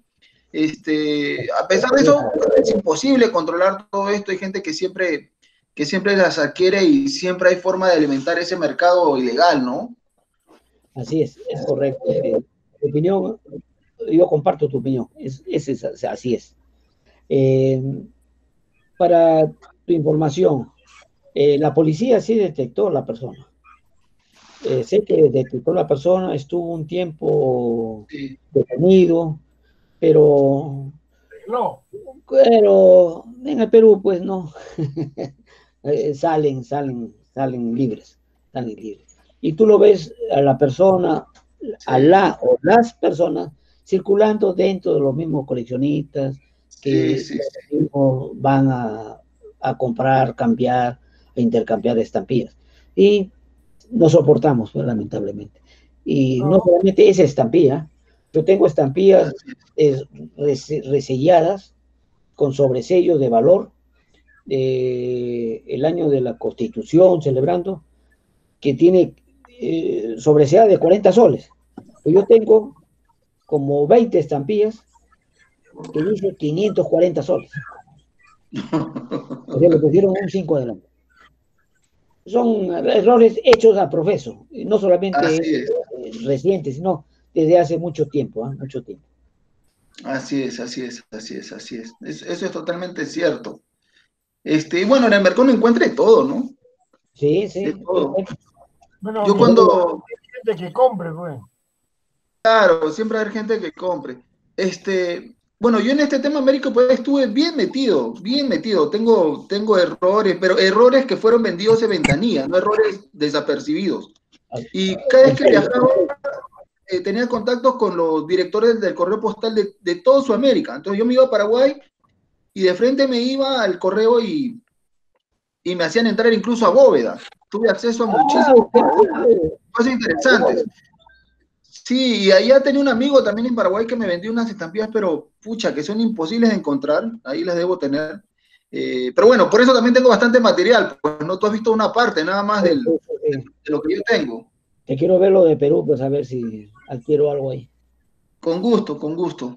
Speaker 1: Este, a pesar de eso, es imposible controlar todo esto. Hay gente que siempre que siempre las adquiere y siempre hay forma de alimentar ese mercado ilegal, ¿no?
Speaker 2: Así es, es correcto. Eh, tu opinión, yo comparto tu opinión, es, es, es así es. Eh, para tu información, eh, la policía sí detectó a la persona. Eh, sé que detectó a la persona, estuvo un tiempo
Speaker 1: Sí.
Speaker 2: detenido, pero,
Speaker 5: no.
Speaker 2: pero en el Perú, pues no. Eh, salen, salen, salen libres, salen libres. Y tú lo ves a la persona, a la o las personas circulando dentro de los mismos coleccionistas que
Speaker 1: Sí, sí, sí.
Speaker 2: van a, a comprar, cambiar, a intercambiar estampillas. Y no soportamos, pues, lamentablemente. Y no, no solamente esa estampilla, yo tengo estampillas eh, reselladas con sobresellos de valor, Eh, el año de la Constitución, celebrando, que tiene eh, sobresea de cuarenta soles. Yo tengo como veinte estampillas que dice quinientos cuarenta soles. O sea, le pusieron un cinco adelante. Son errores hechos a profeso, no solamente
Speaker 1: Así es.
Speaker 2: recientes, sino desde hace mucho tiempo, ¿eh? mucho tiempo.
Speaker 1: Así es, así es, así es, así es. Eso, eso es totalmente cierto. Este, bueno, en el mercado no encuentre todo, ¿no?
Speaker 2: Sí, sí.
Speaker 1: De todo.
Speaker 5: Bueno,
Speaker 1: yo cuando...
Speaker 5: Hay gente que compre, pues.
Speaker 1: Claro, siempre hay gente que compre. Este, bueno, yo en este tema Américo pues estuve bien metido, bien metido. Tengo, tengo errores, pero errores que fueron vendidos en ventanilla, no errores desapercibidos. Y cada vez que viajaba, eh, tenía contactos con los directores del correo postal de, de toda Sudamérica. Entonces yo me iba a Paraguay y de frente me iba al correo y, y me hacían entrar incluso a bóveda. Tuve acceso a muchísimas cosas interesantes. Sí, y allá tenía un amigo también en Paraguay que me vendió unas estampillas, pero pucha, que son imposibles de encontrar, ahí las debo tener. Eh, pero bueno, por eso también tengo bastante material, pues no, tú has visto una parte nada más del,
Speaker 2: Sí, sí,
Speaker 1: de,
Speaker 2: sí.
Speaker 1: de lo que yo tengo.
Speaker 2: Te quiero ver lo de Perú, pues a ver si adquiero algo ahí.
Speaker 1: Con gusto, con gusto.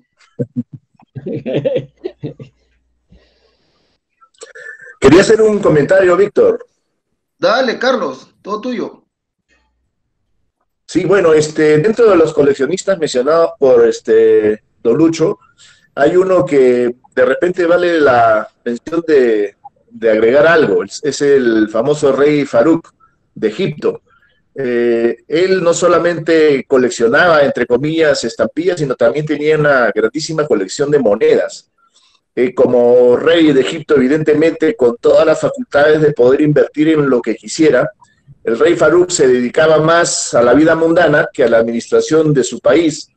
Speaker 6: Quería hacer un comentario, Víctor.
Speaker 1: Dale, Carlos, todo tuyo.
Speaker 6: Sí, bueno, este, dentro de los coleccionistas mencionados por este Don Lucho, hay uno que de repente vale la mención de, de agregar algo. Es, es el famoso rey Farouk de Egipto. Eh, él no solamente coleccionaba, entre comillas, estampillas, sino también tenía una grandísima colección de monedas. Eh, como rey de Egipto, evidentemente, con todas las facultades de poder invertir en lo que quisiera, el rey Farouk se dedicaba más a la vida mundana que a la administración de su país,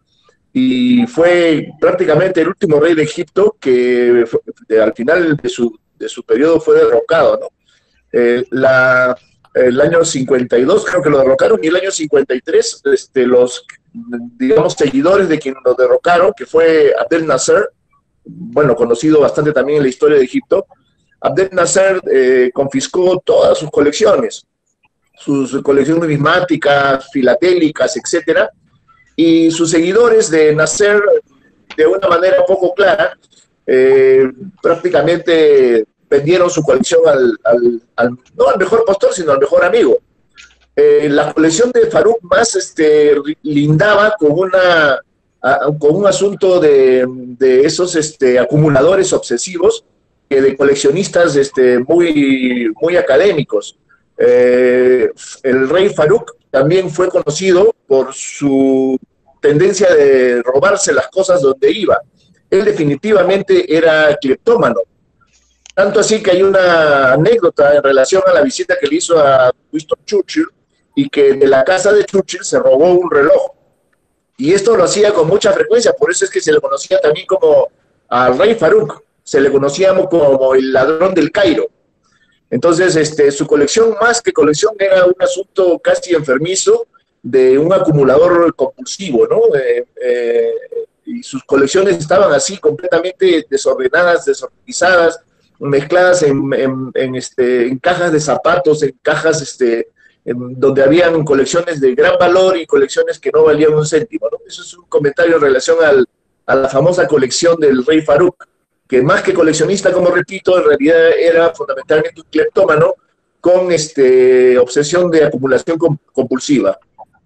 Speaker 6: y fue prácticamente el último rey de Egipto que fue, al final de su, de su periodo fue derrocado, ¿no? Eh, la, el año cincuenta y dos creo que lo derrocaron, y el año cincuenta y tres este, los, digamos, seguidores de quien lo derrocaron, que fue Abdel Nasser, bueno, conocido bastante también en la historia de Egipto. Abdel Nasser eh, confiscó todas sus colecciones, sus colecciones numismáticas, filatélicas, etcétera, y sus seguidores de Nasser, de una manera poco clara, eh, prácticamente vendieron su colección al, al, al, no al mejor postor, sino al mejor amigo. Eh, la colección de Farouk más este, lindaba con, una, a, con un asunto de, de esos este, acumuladores obsesivos, que de coleccionistas este, muy, muy académicos. Eh, el rey Farouk también fue conocido por su tendencia de robarse las cosas donde iba. Él definitivamente era cleptómano. Tanto así que hay una anécdota en relación a la visita que le hizo a Winston Churchill, y que de la casa de Churchill se robó un reloj. Y esto lo hacía con mucha frecuencia, por eso es que se le conocía también como al rey Farouk, se le conocía como el ladrón del Cairo. Entonces, este, su colección, más que colección, era un asunto casi enfermizo de un acumulador compulsivo, ¿no? Eh, eh, y sus colecciones estaban así, completamente desordenadas, desorganizadas, mezcladas en, en, en, este, en cajas de zapatos, en cajas este, en donde habían colecciones de gran valor y colecciones que no valían un céntimo, ¿no? Eso es un comentario en relación al, a la famosa colección del rey Farouk, que más que coleccionista, como repito, en realidad era fundamentalmente un cleptómano con este, obsesión de acumulación compulsiva.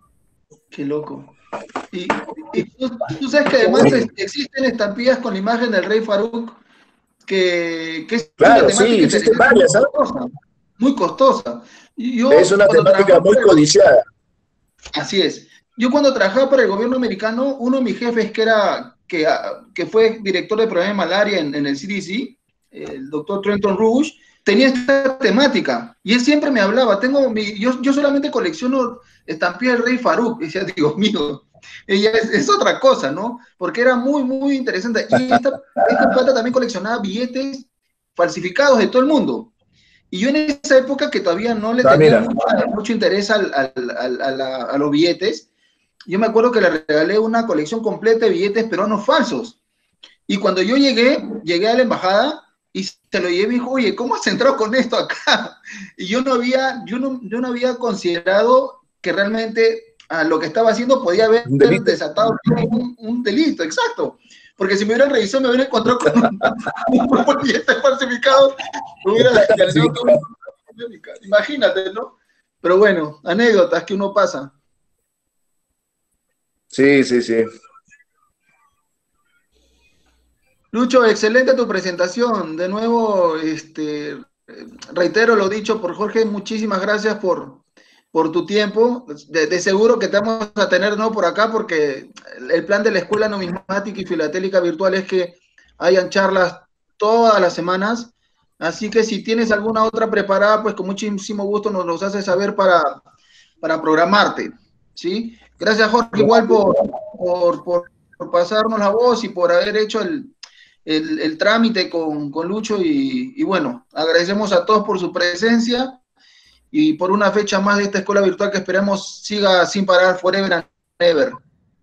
Speaker 1: Qué loco. Y, y tú, tú sabes que además sí. existen estampillas con la imagen del rey Farouk, que, que es
Speaker 6: claro,
Speaker 1: una temática
Speaker 6: sí, existen varias,
Speaker 1: muy costosa. Muy costosa. Yo,
Speaker 6: es una temática muy codiciada.
Speaker 1: Así es. Yo cuando trabajaba para el gobierno americano, uno de mis jefes que era que, que fue director del programa de malaria en, en el C D C, el doctor Trenton Rouge, tenía esta temática. Y él siempre me hablaba, tengo mi, yo, yo solamente colecciono estampillas del rey Farouk. Y decía, Dios mío, ella es, es otra cosa, ¿no? Porque era muy, muy interesante. Y esta, esta plata también coleccionaba billetes falsificados de todo el mundo. Y yo en esa época que todavía no le ah, tenía mucho, mucho interés al, al, al, a, la, a los billetes, yo me acuerdo que le regalé una colección completa de billetes peruanos falsos. Y cuando yo llegué, llegué a la embajada y se lo llevé y me dijo, oye, ¿cómo has entrado con esto acá? Y yo no había, yo no, yo no había considerado que realmente a lo que estaba haciendo podía haber desatado un, un delito, exacto. Porque si me hubieran revisado, me hubieran encontrado con un, un billete falsificado, me hubiera sí. Imagínate, ¿no? Pero bueno, anécdotas que uno pasa.
Speaker 6: Sí, sí, sí.
Speaker 1: Lucho, excelente tu presentación. De nuevo, este, reitero lo dicho por Jorge, muchísimas gracias por, por tu tiempo. De, de seguro que te vamos a tener no por acá, porque el plan de la Escuela Numismática y Filatélica Virtual es que hayan charlas todas las semanas. Así que si tienes alguna otra preparada, pues con muchísimo gusto nos los haces saber para, para programarte, ¿sí? Gracias, Jorge, igual por, por, por, por pasarnos la voz y por haber hecho el, el, el trámite con, con Lucho. Y, y bueno, agradecemos a todos por su presencia y por una fecha más de esta escuela virtual que esperamos siga sin parar forever and ever.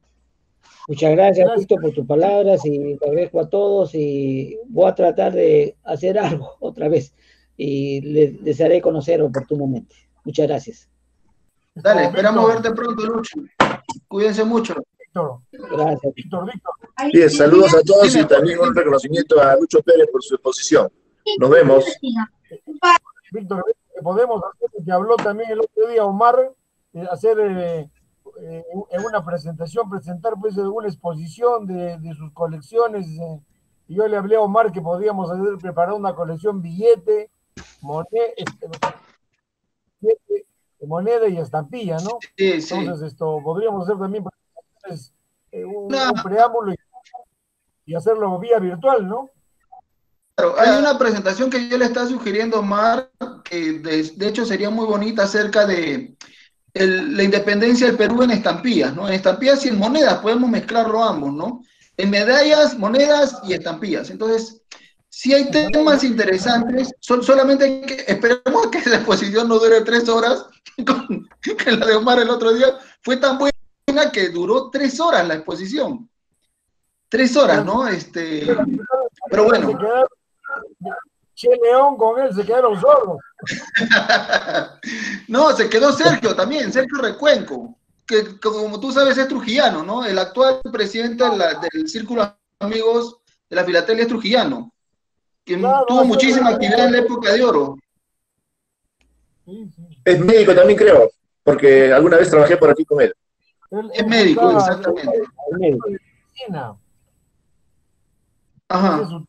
Speaker 2: Muchas gracias,
Speaker 5: Gracias.
Speaker 2: Víctor, por tus palabras y te agradezco a todos y voy a tratar de hacer algo otra vez y les, les haré conocer oportunamente. Muchas gracias.
Speaker 1: Dale,
Speaker 5: Esto,
Speaker 1: esperamos
Speaker 5: Víctor,
Speaker 1: verte pronto, Lucho. Cuídense mucho.
Speaker 5: Víctor,
Speaker 2: Gracias.
Speaker 5: Víctor, Víctor.
Speaker 6: Bien, saludos a todos
Speaker 1: Dime,
Speaker 6: y también un reconocimiento a Lucho Pérez por su exposición. Nos vemos.
Speaker 5: Víctor, que podemos hacer, que habló también el otro día Omar, eh, hacer eh, eh, en una presentación, presentar pues una exposición de, de sus colecciones. Eh, y yo le hablé a Omar que podíamos hacer, preparar una colección billete, moneda, este, billete, moneda y estampilla, ¿no?
Speaker 1: Sí, sí.
Speaker 5: Entonces, esto podríamos hacer también pues, eh, un,
Speaker 1: No.
Speaker 5: un preámbulo y, y hacerlo vía virtual, ¿no?
Speaker 1: Claro, hay una presentación que yo le estaba sugiriendo a Omar, que de, de hecho sería muy bonita acerca de el, la independencia del Perú en estampillas, ¿no? En estampillas y en monedas, podemos mezclarlo ambos, ¿no? En medallas, monedas y estampillas. Entonces, sí hay temas interesantes, sol, solamente que esperemos que la exposición no dure tres horas, con, que la de Omar el otro día fue tan buena que duró tres horas la exposición. Tres horas, ¿no? Este, pero bueno.
Speaker 5: Che León con él se quedaron sordos.
Speaker 1: No, se quedó Sergio también, Sergio Recuenco, que, que como tú sabes es trujillano, ¿no? El actual presidente de la, del Círculo Amigos de la Filatelia es trujillano, que
Speaker 5: Claro,
Speaker 1: tuvo
Speaker 5: sí,
Speaker 1: muchísima
Speaker 5: sí,
Speaker 1: actividad en la época de oro.
Speaker 5: Sí, sí.
Speaker 6: Es médico también, creo, porque alguna vez trabajé por aquí con él.
Speaker 5: Él,
Speaker 1: Es
Speaker 5: él
Speaker 1: médico,
Speaker 5: está-
Speaker 1: exactamente.
Speaker 2: Al médico.
Speaker 5: medicina. Ese es
Speaker 1: Ajá,
Speaker 5: su-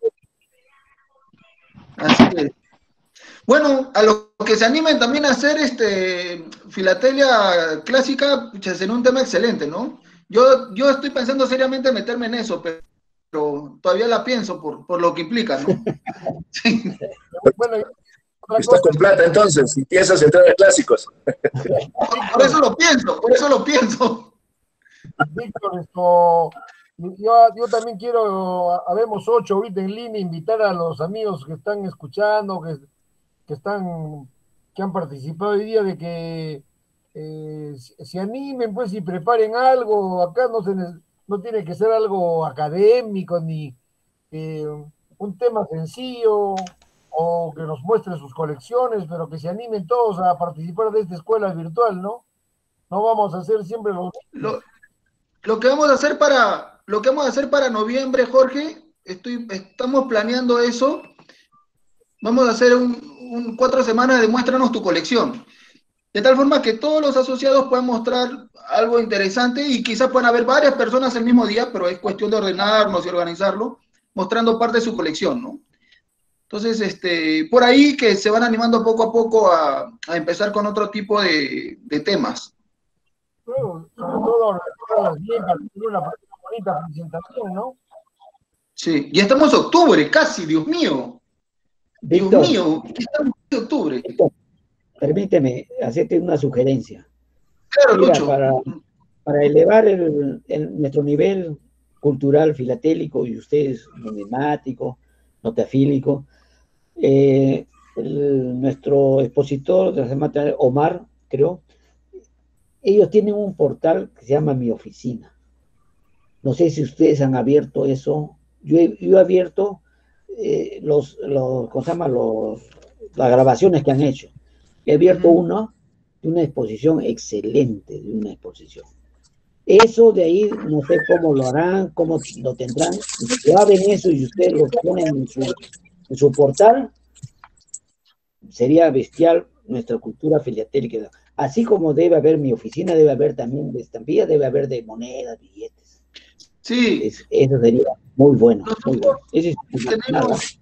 Speaker 1: así es. Bueno, a los que se animen también a hacer este filatelia clásica, pucha, será un tema excelente, ¿no? Yo, yo estoy pensando seriamente meterme en eso, pero, pero todavía la pienso por, por lo que implica, ¿no? Sí.
Speaker 5: Bueno, y otra
Speaker 6: Estás
Speaker 5: cosa,
Speaker 6: con plata entonces y piensas entrar a clásicos.
Speaker 1: Por eso lo pienso, por eso lo pienso.
Speaker 5: Víctor, esto, yo, yo también quiero, habemos ocho ahorita en línea, invitar a los amigos que están escuchando, que, que están, que han participado hoy día, de que eh, se, se animen, pues, y preparen algo. Acá no se ne- no tiene que ser algo académico ni eh, un tema sencillo o que nos muestren sus colecciones, pero que se animen todos a participar de esta escuela virtual, ¿no? No vamos a hacer siempre los...
Speaker 1: Lo, lo que vamos a hacer para, lo que vamos a hacer para noviembre, Jorge, estoy, estamos planeando eso. Vamos a hacer un, un cuatro semanas de muéstranos tu colección. De tal forma que todos los asociados puedan mostrar algo interesante y quizás puedan haber varias personas el mismo día, pero es cuestión de ordenarnos y organizarlo, mostrando parte de su colección, ¿no? Entonces, este, por ahí que se van animando poco a poco a, a empezar con otro tipo de, de temas.
Speaker 5: Bueno, sobre todo organizarlas bien para tener una, una bonita presentación, ¿no?
Speaker 1: Sí, y estamos en octubre, casi, Dios mío.
Speaker 2: Víctor,
Speaker 1: Dios mío, estamos en octubre.
Speaker 2: Víctor, permíteme hacerte una sugerencia.
Speaker 1: Claro,
Speaker 2: Mira,
Speaker 1: Lucho.
Speaker 2: para, para elevar el, el- nuestro nivel cultural filatélico y ustedes numismático, notafílico, eh, el- nuestro expositor de la semana, Omar, creo, ellos tienen un portal que se llama Mi Oficina. No sé si ustedes han abierto eso. Yo he, yo he abierto eh, los, los, ¿cómo se llama? Los, las grabaciones que han hecho. He abierto
Speaker 1: Ujú.
Speaker 2: una de una exposición excelente, de una exposición. Eso de ahí, no sé cómo lo harán, cómo lo tendrán. Si abren eso y ustedes lo ponen en su, en su portal, sería bestial nuestra cultura filiatélica. Así como debe haber Mi Oficina, debe haber también de estampillas, debe haber de monedas, billetes.
Speaker 1: Sí,
Speaker 2: Es, eso sería muy bueno, muy bueno. Eso es nada.
Speaker 1: tenemos,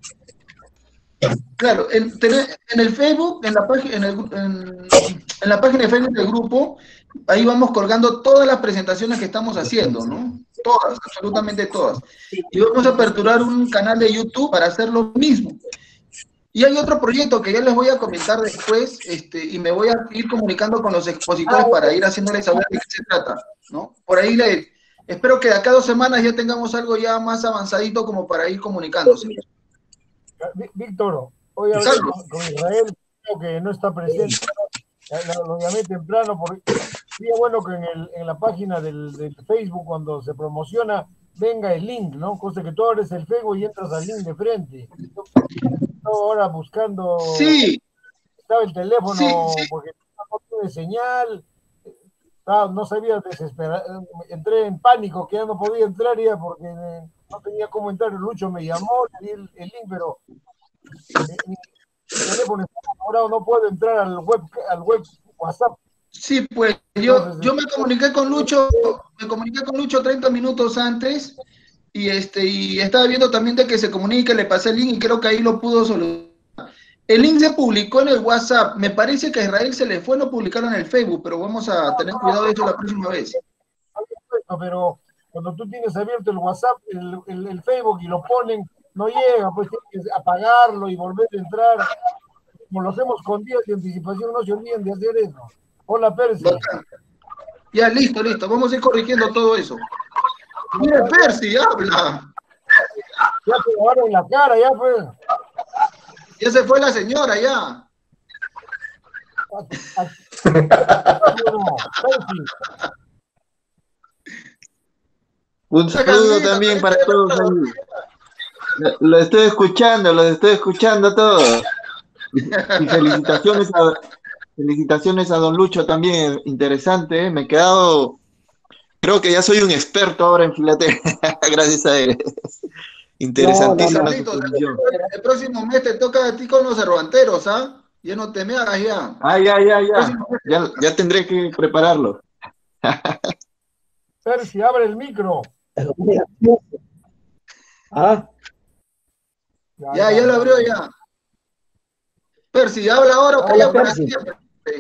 Speaker 1: claro, en, tener- en el Facebook, en la, página, en, el, en, en la página de Facebook del grupo, ahí vamos colgando todas las presentaciones que estamos haciendo, ¿no? Todas, absolutamente todas. Y vamos a aperturar un canal de YouTube para hacer lo mismo. Y hay otro proyecto que ya les voy a comentar después, este, y me voy a ir comunicando con los expositores para ir haciéndoles saber de qué se trata, ¿no? Por ahí les, espero que de acá a dos semanas ya tengamos algo ya más avanzadito como para ir comunicándose.
Speaker 5: Ví- Víctor, hoy hablé
Speaker 1: Carlos.
Speaker 5: con, con Israel, creo que no está presente. Ya Lo, lo llamé temprano porque sería bueno que en, el, en la página del, del Facebook, cuando se promociona, venga el link, ¿no? Cosa que tú abres el Facebook y entras al link de frente. Estaba ahora buscando...
Speaker 1: Sí.
Speaker 5: Estaba el teléfono,
Speaker 1: Sí, sí.
Speaker 5: porque no tiene señal, estaba, no sabía desesperar, entré en pánico, que ya no podía entrar ya porque no tenía cómo entrar. Lucho me llamó, le di el, el link, pero mi teléfono está enamorado, no puedo entrar al web, al web WhatsApp.
Speaker 1: Sí, pues yo, yo me comuniqué con Lucho, me comuniqué con Lucho treinta minutos antes y este y estaba viendo también de que se comunique, le pasé el link y creo que ahí lo pudo solucionar. El link se publicó en el WhatsApp, me parece que a Israel se le fue no publicarlo en el Facebook, pero vamos a tener cuidado de eso la próxima vez.
Speaker 5: Pero cuando tú tienes abierto el WhatsApp, el, el, el Facebook y lo ponen, no llega, pues tienes que apagarlo y volver a entrar. Como lo hacemos con días de anticipación, no se olviden de hacer eso. Hola, Percy.
Speaker 1: Ya, listo, listo. Vamos a ir corrigiendo todo eso. Mire, Percy, habla.
Speaker 5: Ya te lavaron la cara, ya pues.
Speaker 1: Ya se fue la señora, ya.
Speaker 7: Un saludo también para todos ahí. Lo estoy escuchando, lo estoy escuchando todos. Y, y felicitaciones a, felicitaciones a don Lucho también, interesante, ¿eh? Me he quedado, creo que ya soy un experto ahora en filatelia, gracias a él. Interesantísima
Speaker 1: No, no, no.
Speaker 7: su posición.
Speaker 1: El próximo mes te toca a ti con los cervanteros, ¿ah? Ya no te me hagas ya.
Speaker 7: Ah, ya, ya, ya. Ya, ya tendré que prepararlo.
Speaker 5: Percy, abre el micro.
Speaker 2: ¿Ah?
Speaker 1: Ya, ya, ya lo abrió ya. Percy, habla ahora o calla para siempre.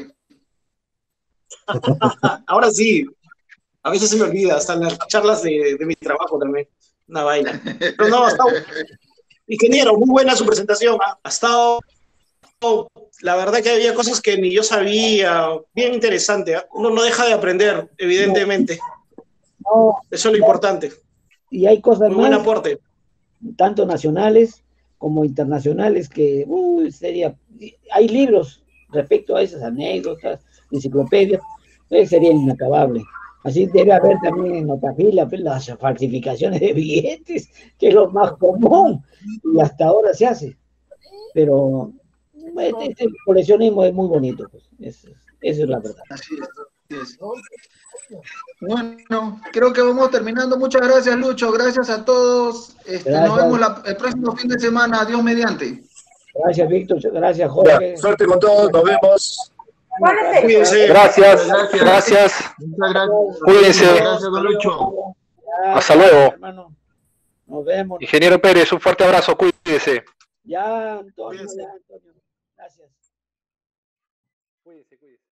Speaker 8: Ahora sí. A veces se me olvida, hasta en las charlas de, de mi trabajo también. Una vaina. Pero no, ha estado... Ingeniero, muy buena su presentación. Ha, ha estado... La verdad que había cosas que ni yo sabía. Bien interesante. ¿eh? Uno no deja de aprender, evidentemente.
Speaker 2: No,
Speaker 8: eso es lo importante.
Speaker 2: Y hay cosas
Speaker 8: muy
Speaker 2: más,
Speaker 8: buen aporte.
Speaker 2: Tanto nacionales como internacionales, que uy, sería... Hay libros respecto a esas anécdotas, enciclopedias, eh, sería inacabable. Así debe haber también en otra fila pues, las falsificaciones de billetes, que es lo más común, y hasta ahora se hace. Pero este, este coleccionismo es muy bonito, pues. es, eso es la verdad.
Speaker 1: Así es, así es. Bueno, creo que vamos terminando. Muchas gracias, Lucho. Gracias a todos. Este,
Speaker 2: Gracias.
Speaker 1: Nos vemos la, el próximo fin de semana. Adiós mediante.
Speaker 2: Gracias, Víctor. Gracias, Jorge.
Speaker 6: Ya, suerte con todos. Nos vemos.
Speaker 8: Cuídense.
Speaker 9: Gracias,
Speaker 7: Gracias.
Speaker 9: gracias.
Speaker 7: Muchas gracias.
Speaker 9: Cuídense.
Speaker 7: Gracias, don Lucho.
Speaker 9: Hasta luego.
Speaker 2: Hermano. Nos vemos.
Speaker 9: Ingeniero Pérez, un fuerte abrazo. Cuídese.
Speaker 2: Ya, Antonio, ya, Antonio. Gracias.
Speaker 9: Cuídese, cuídese.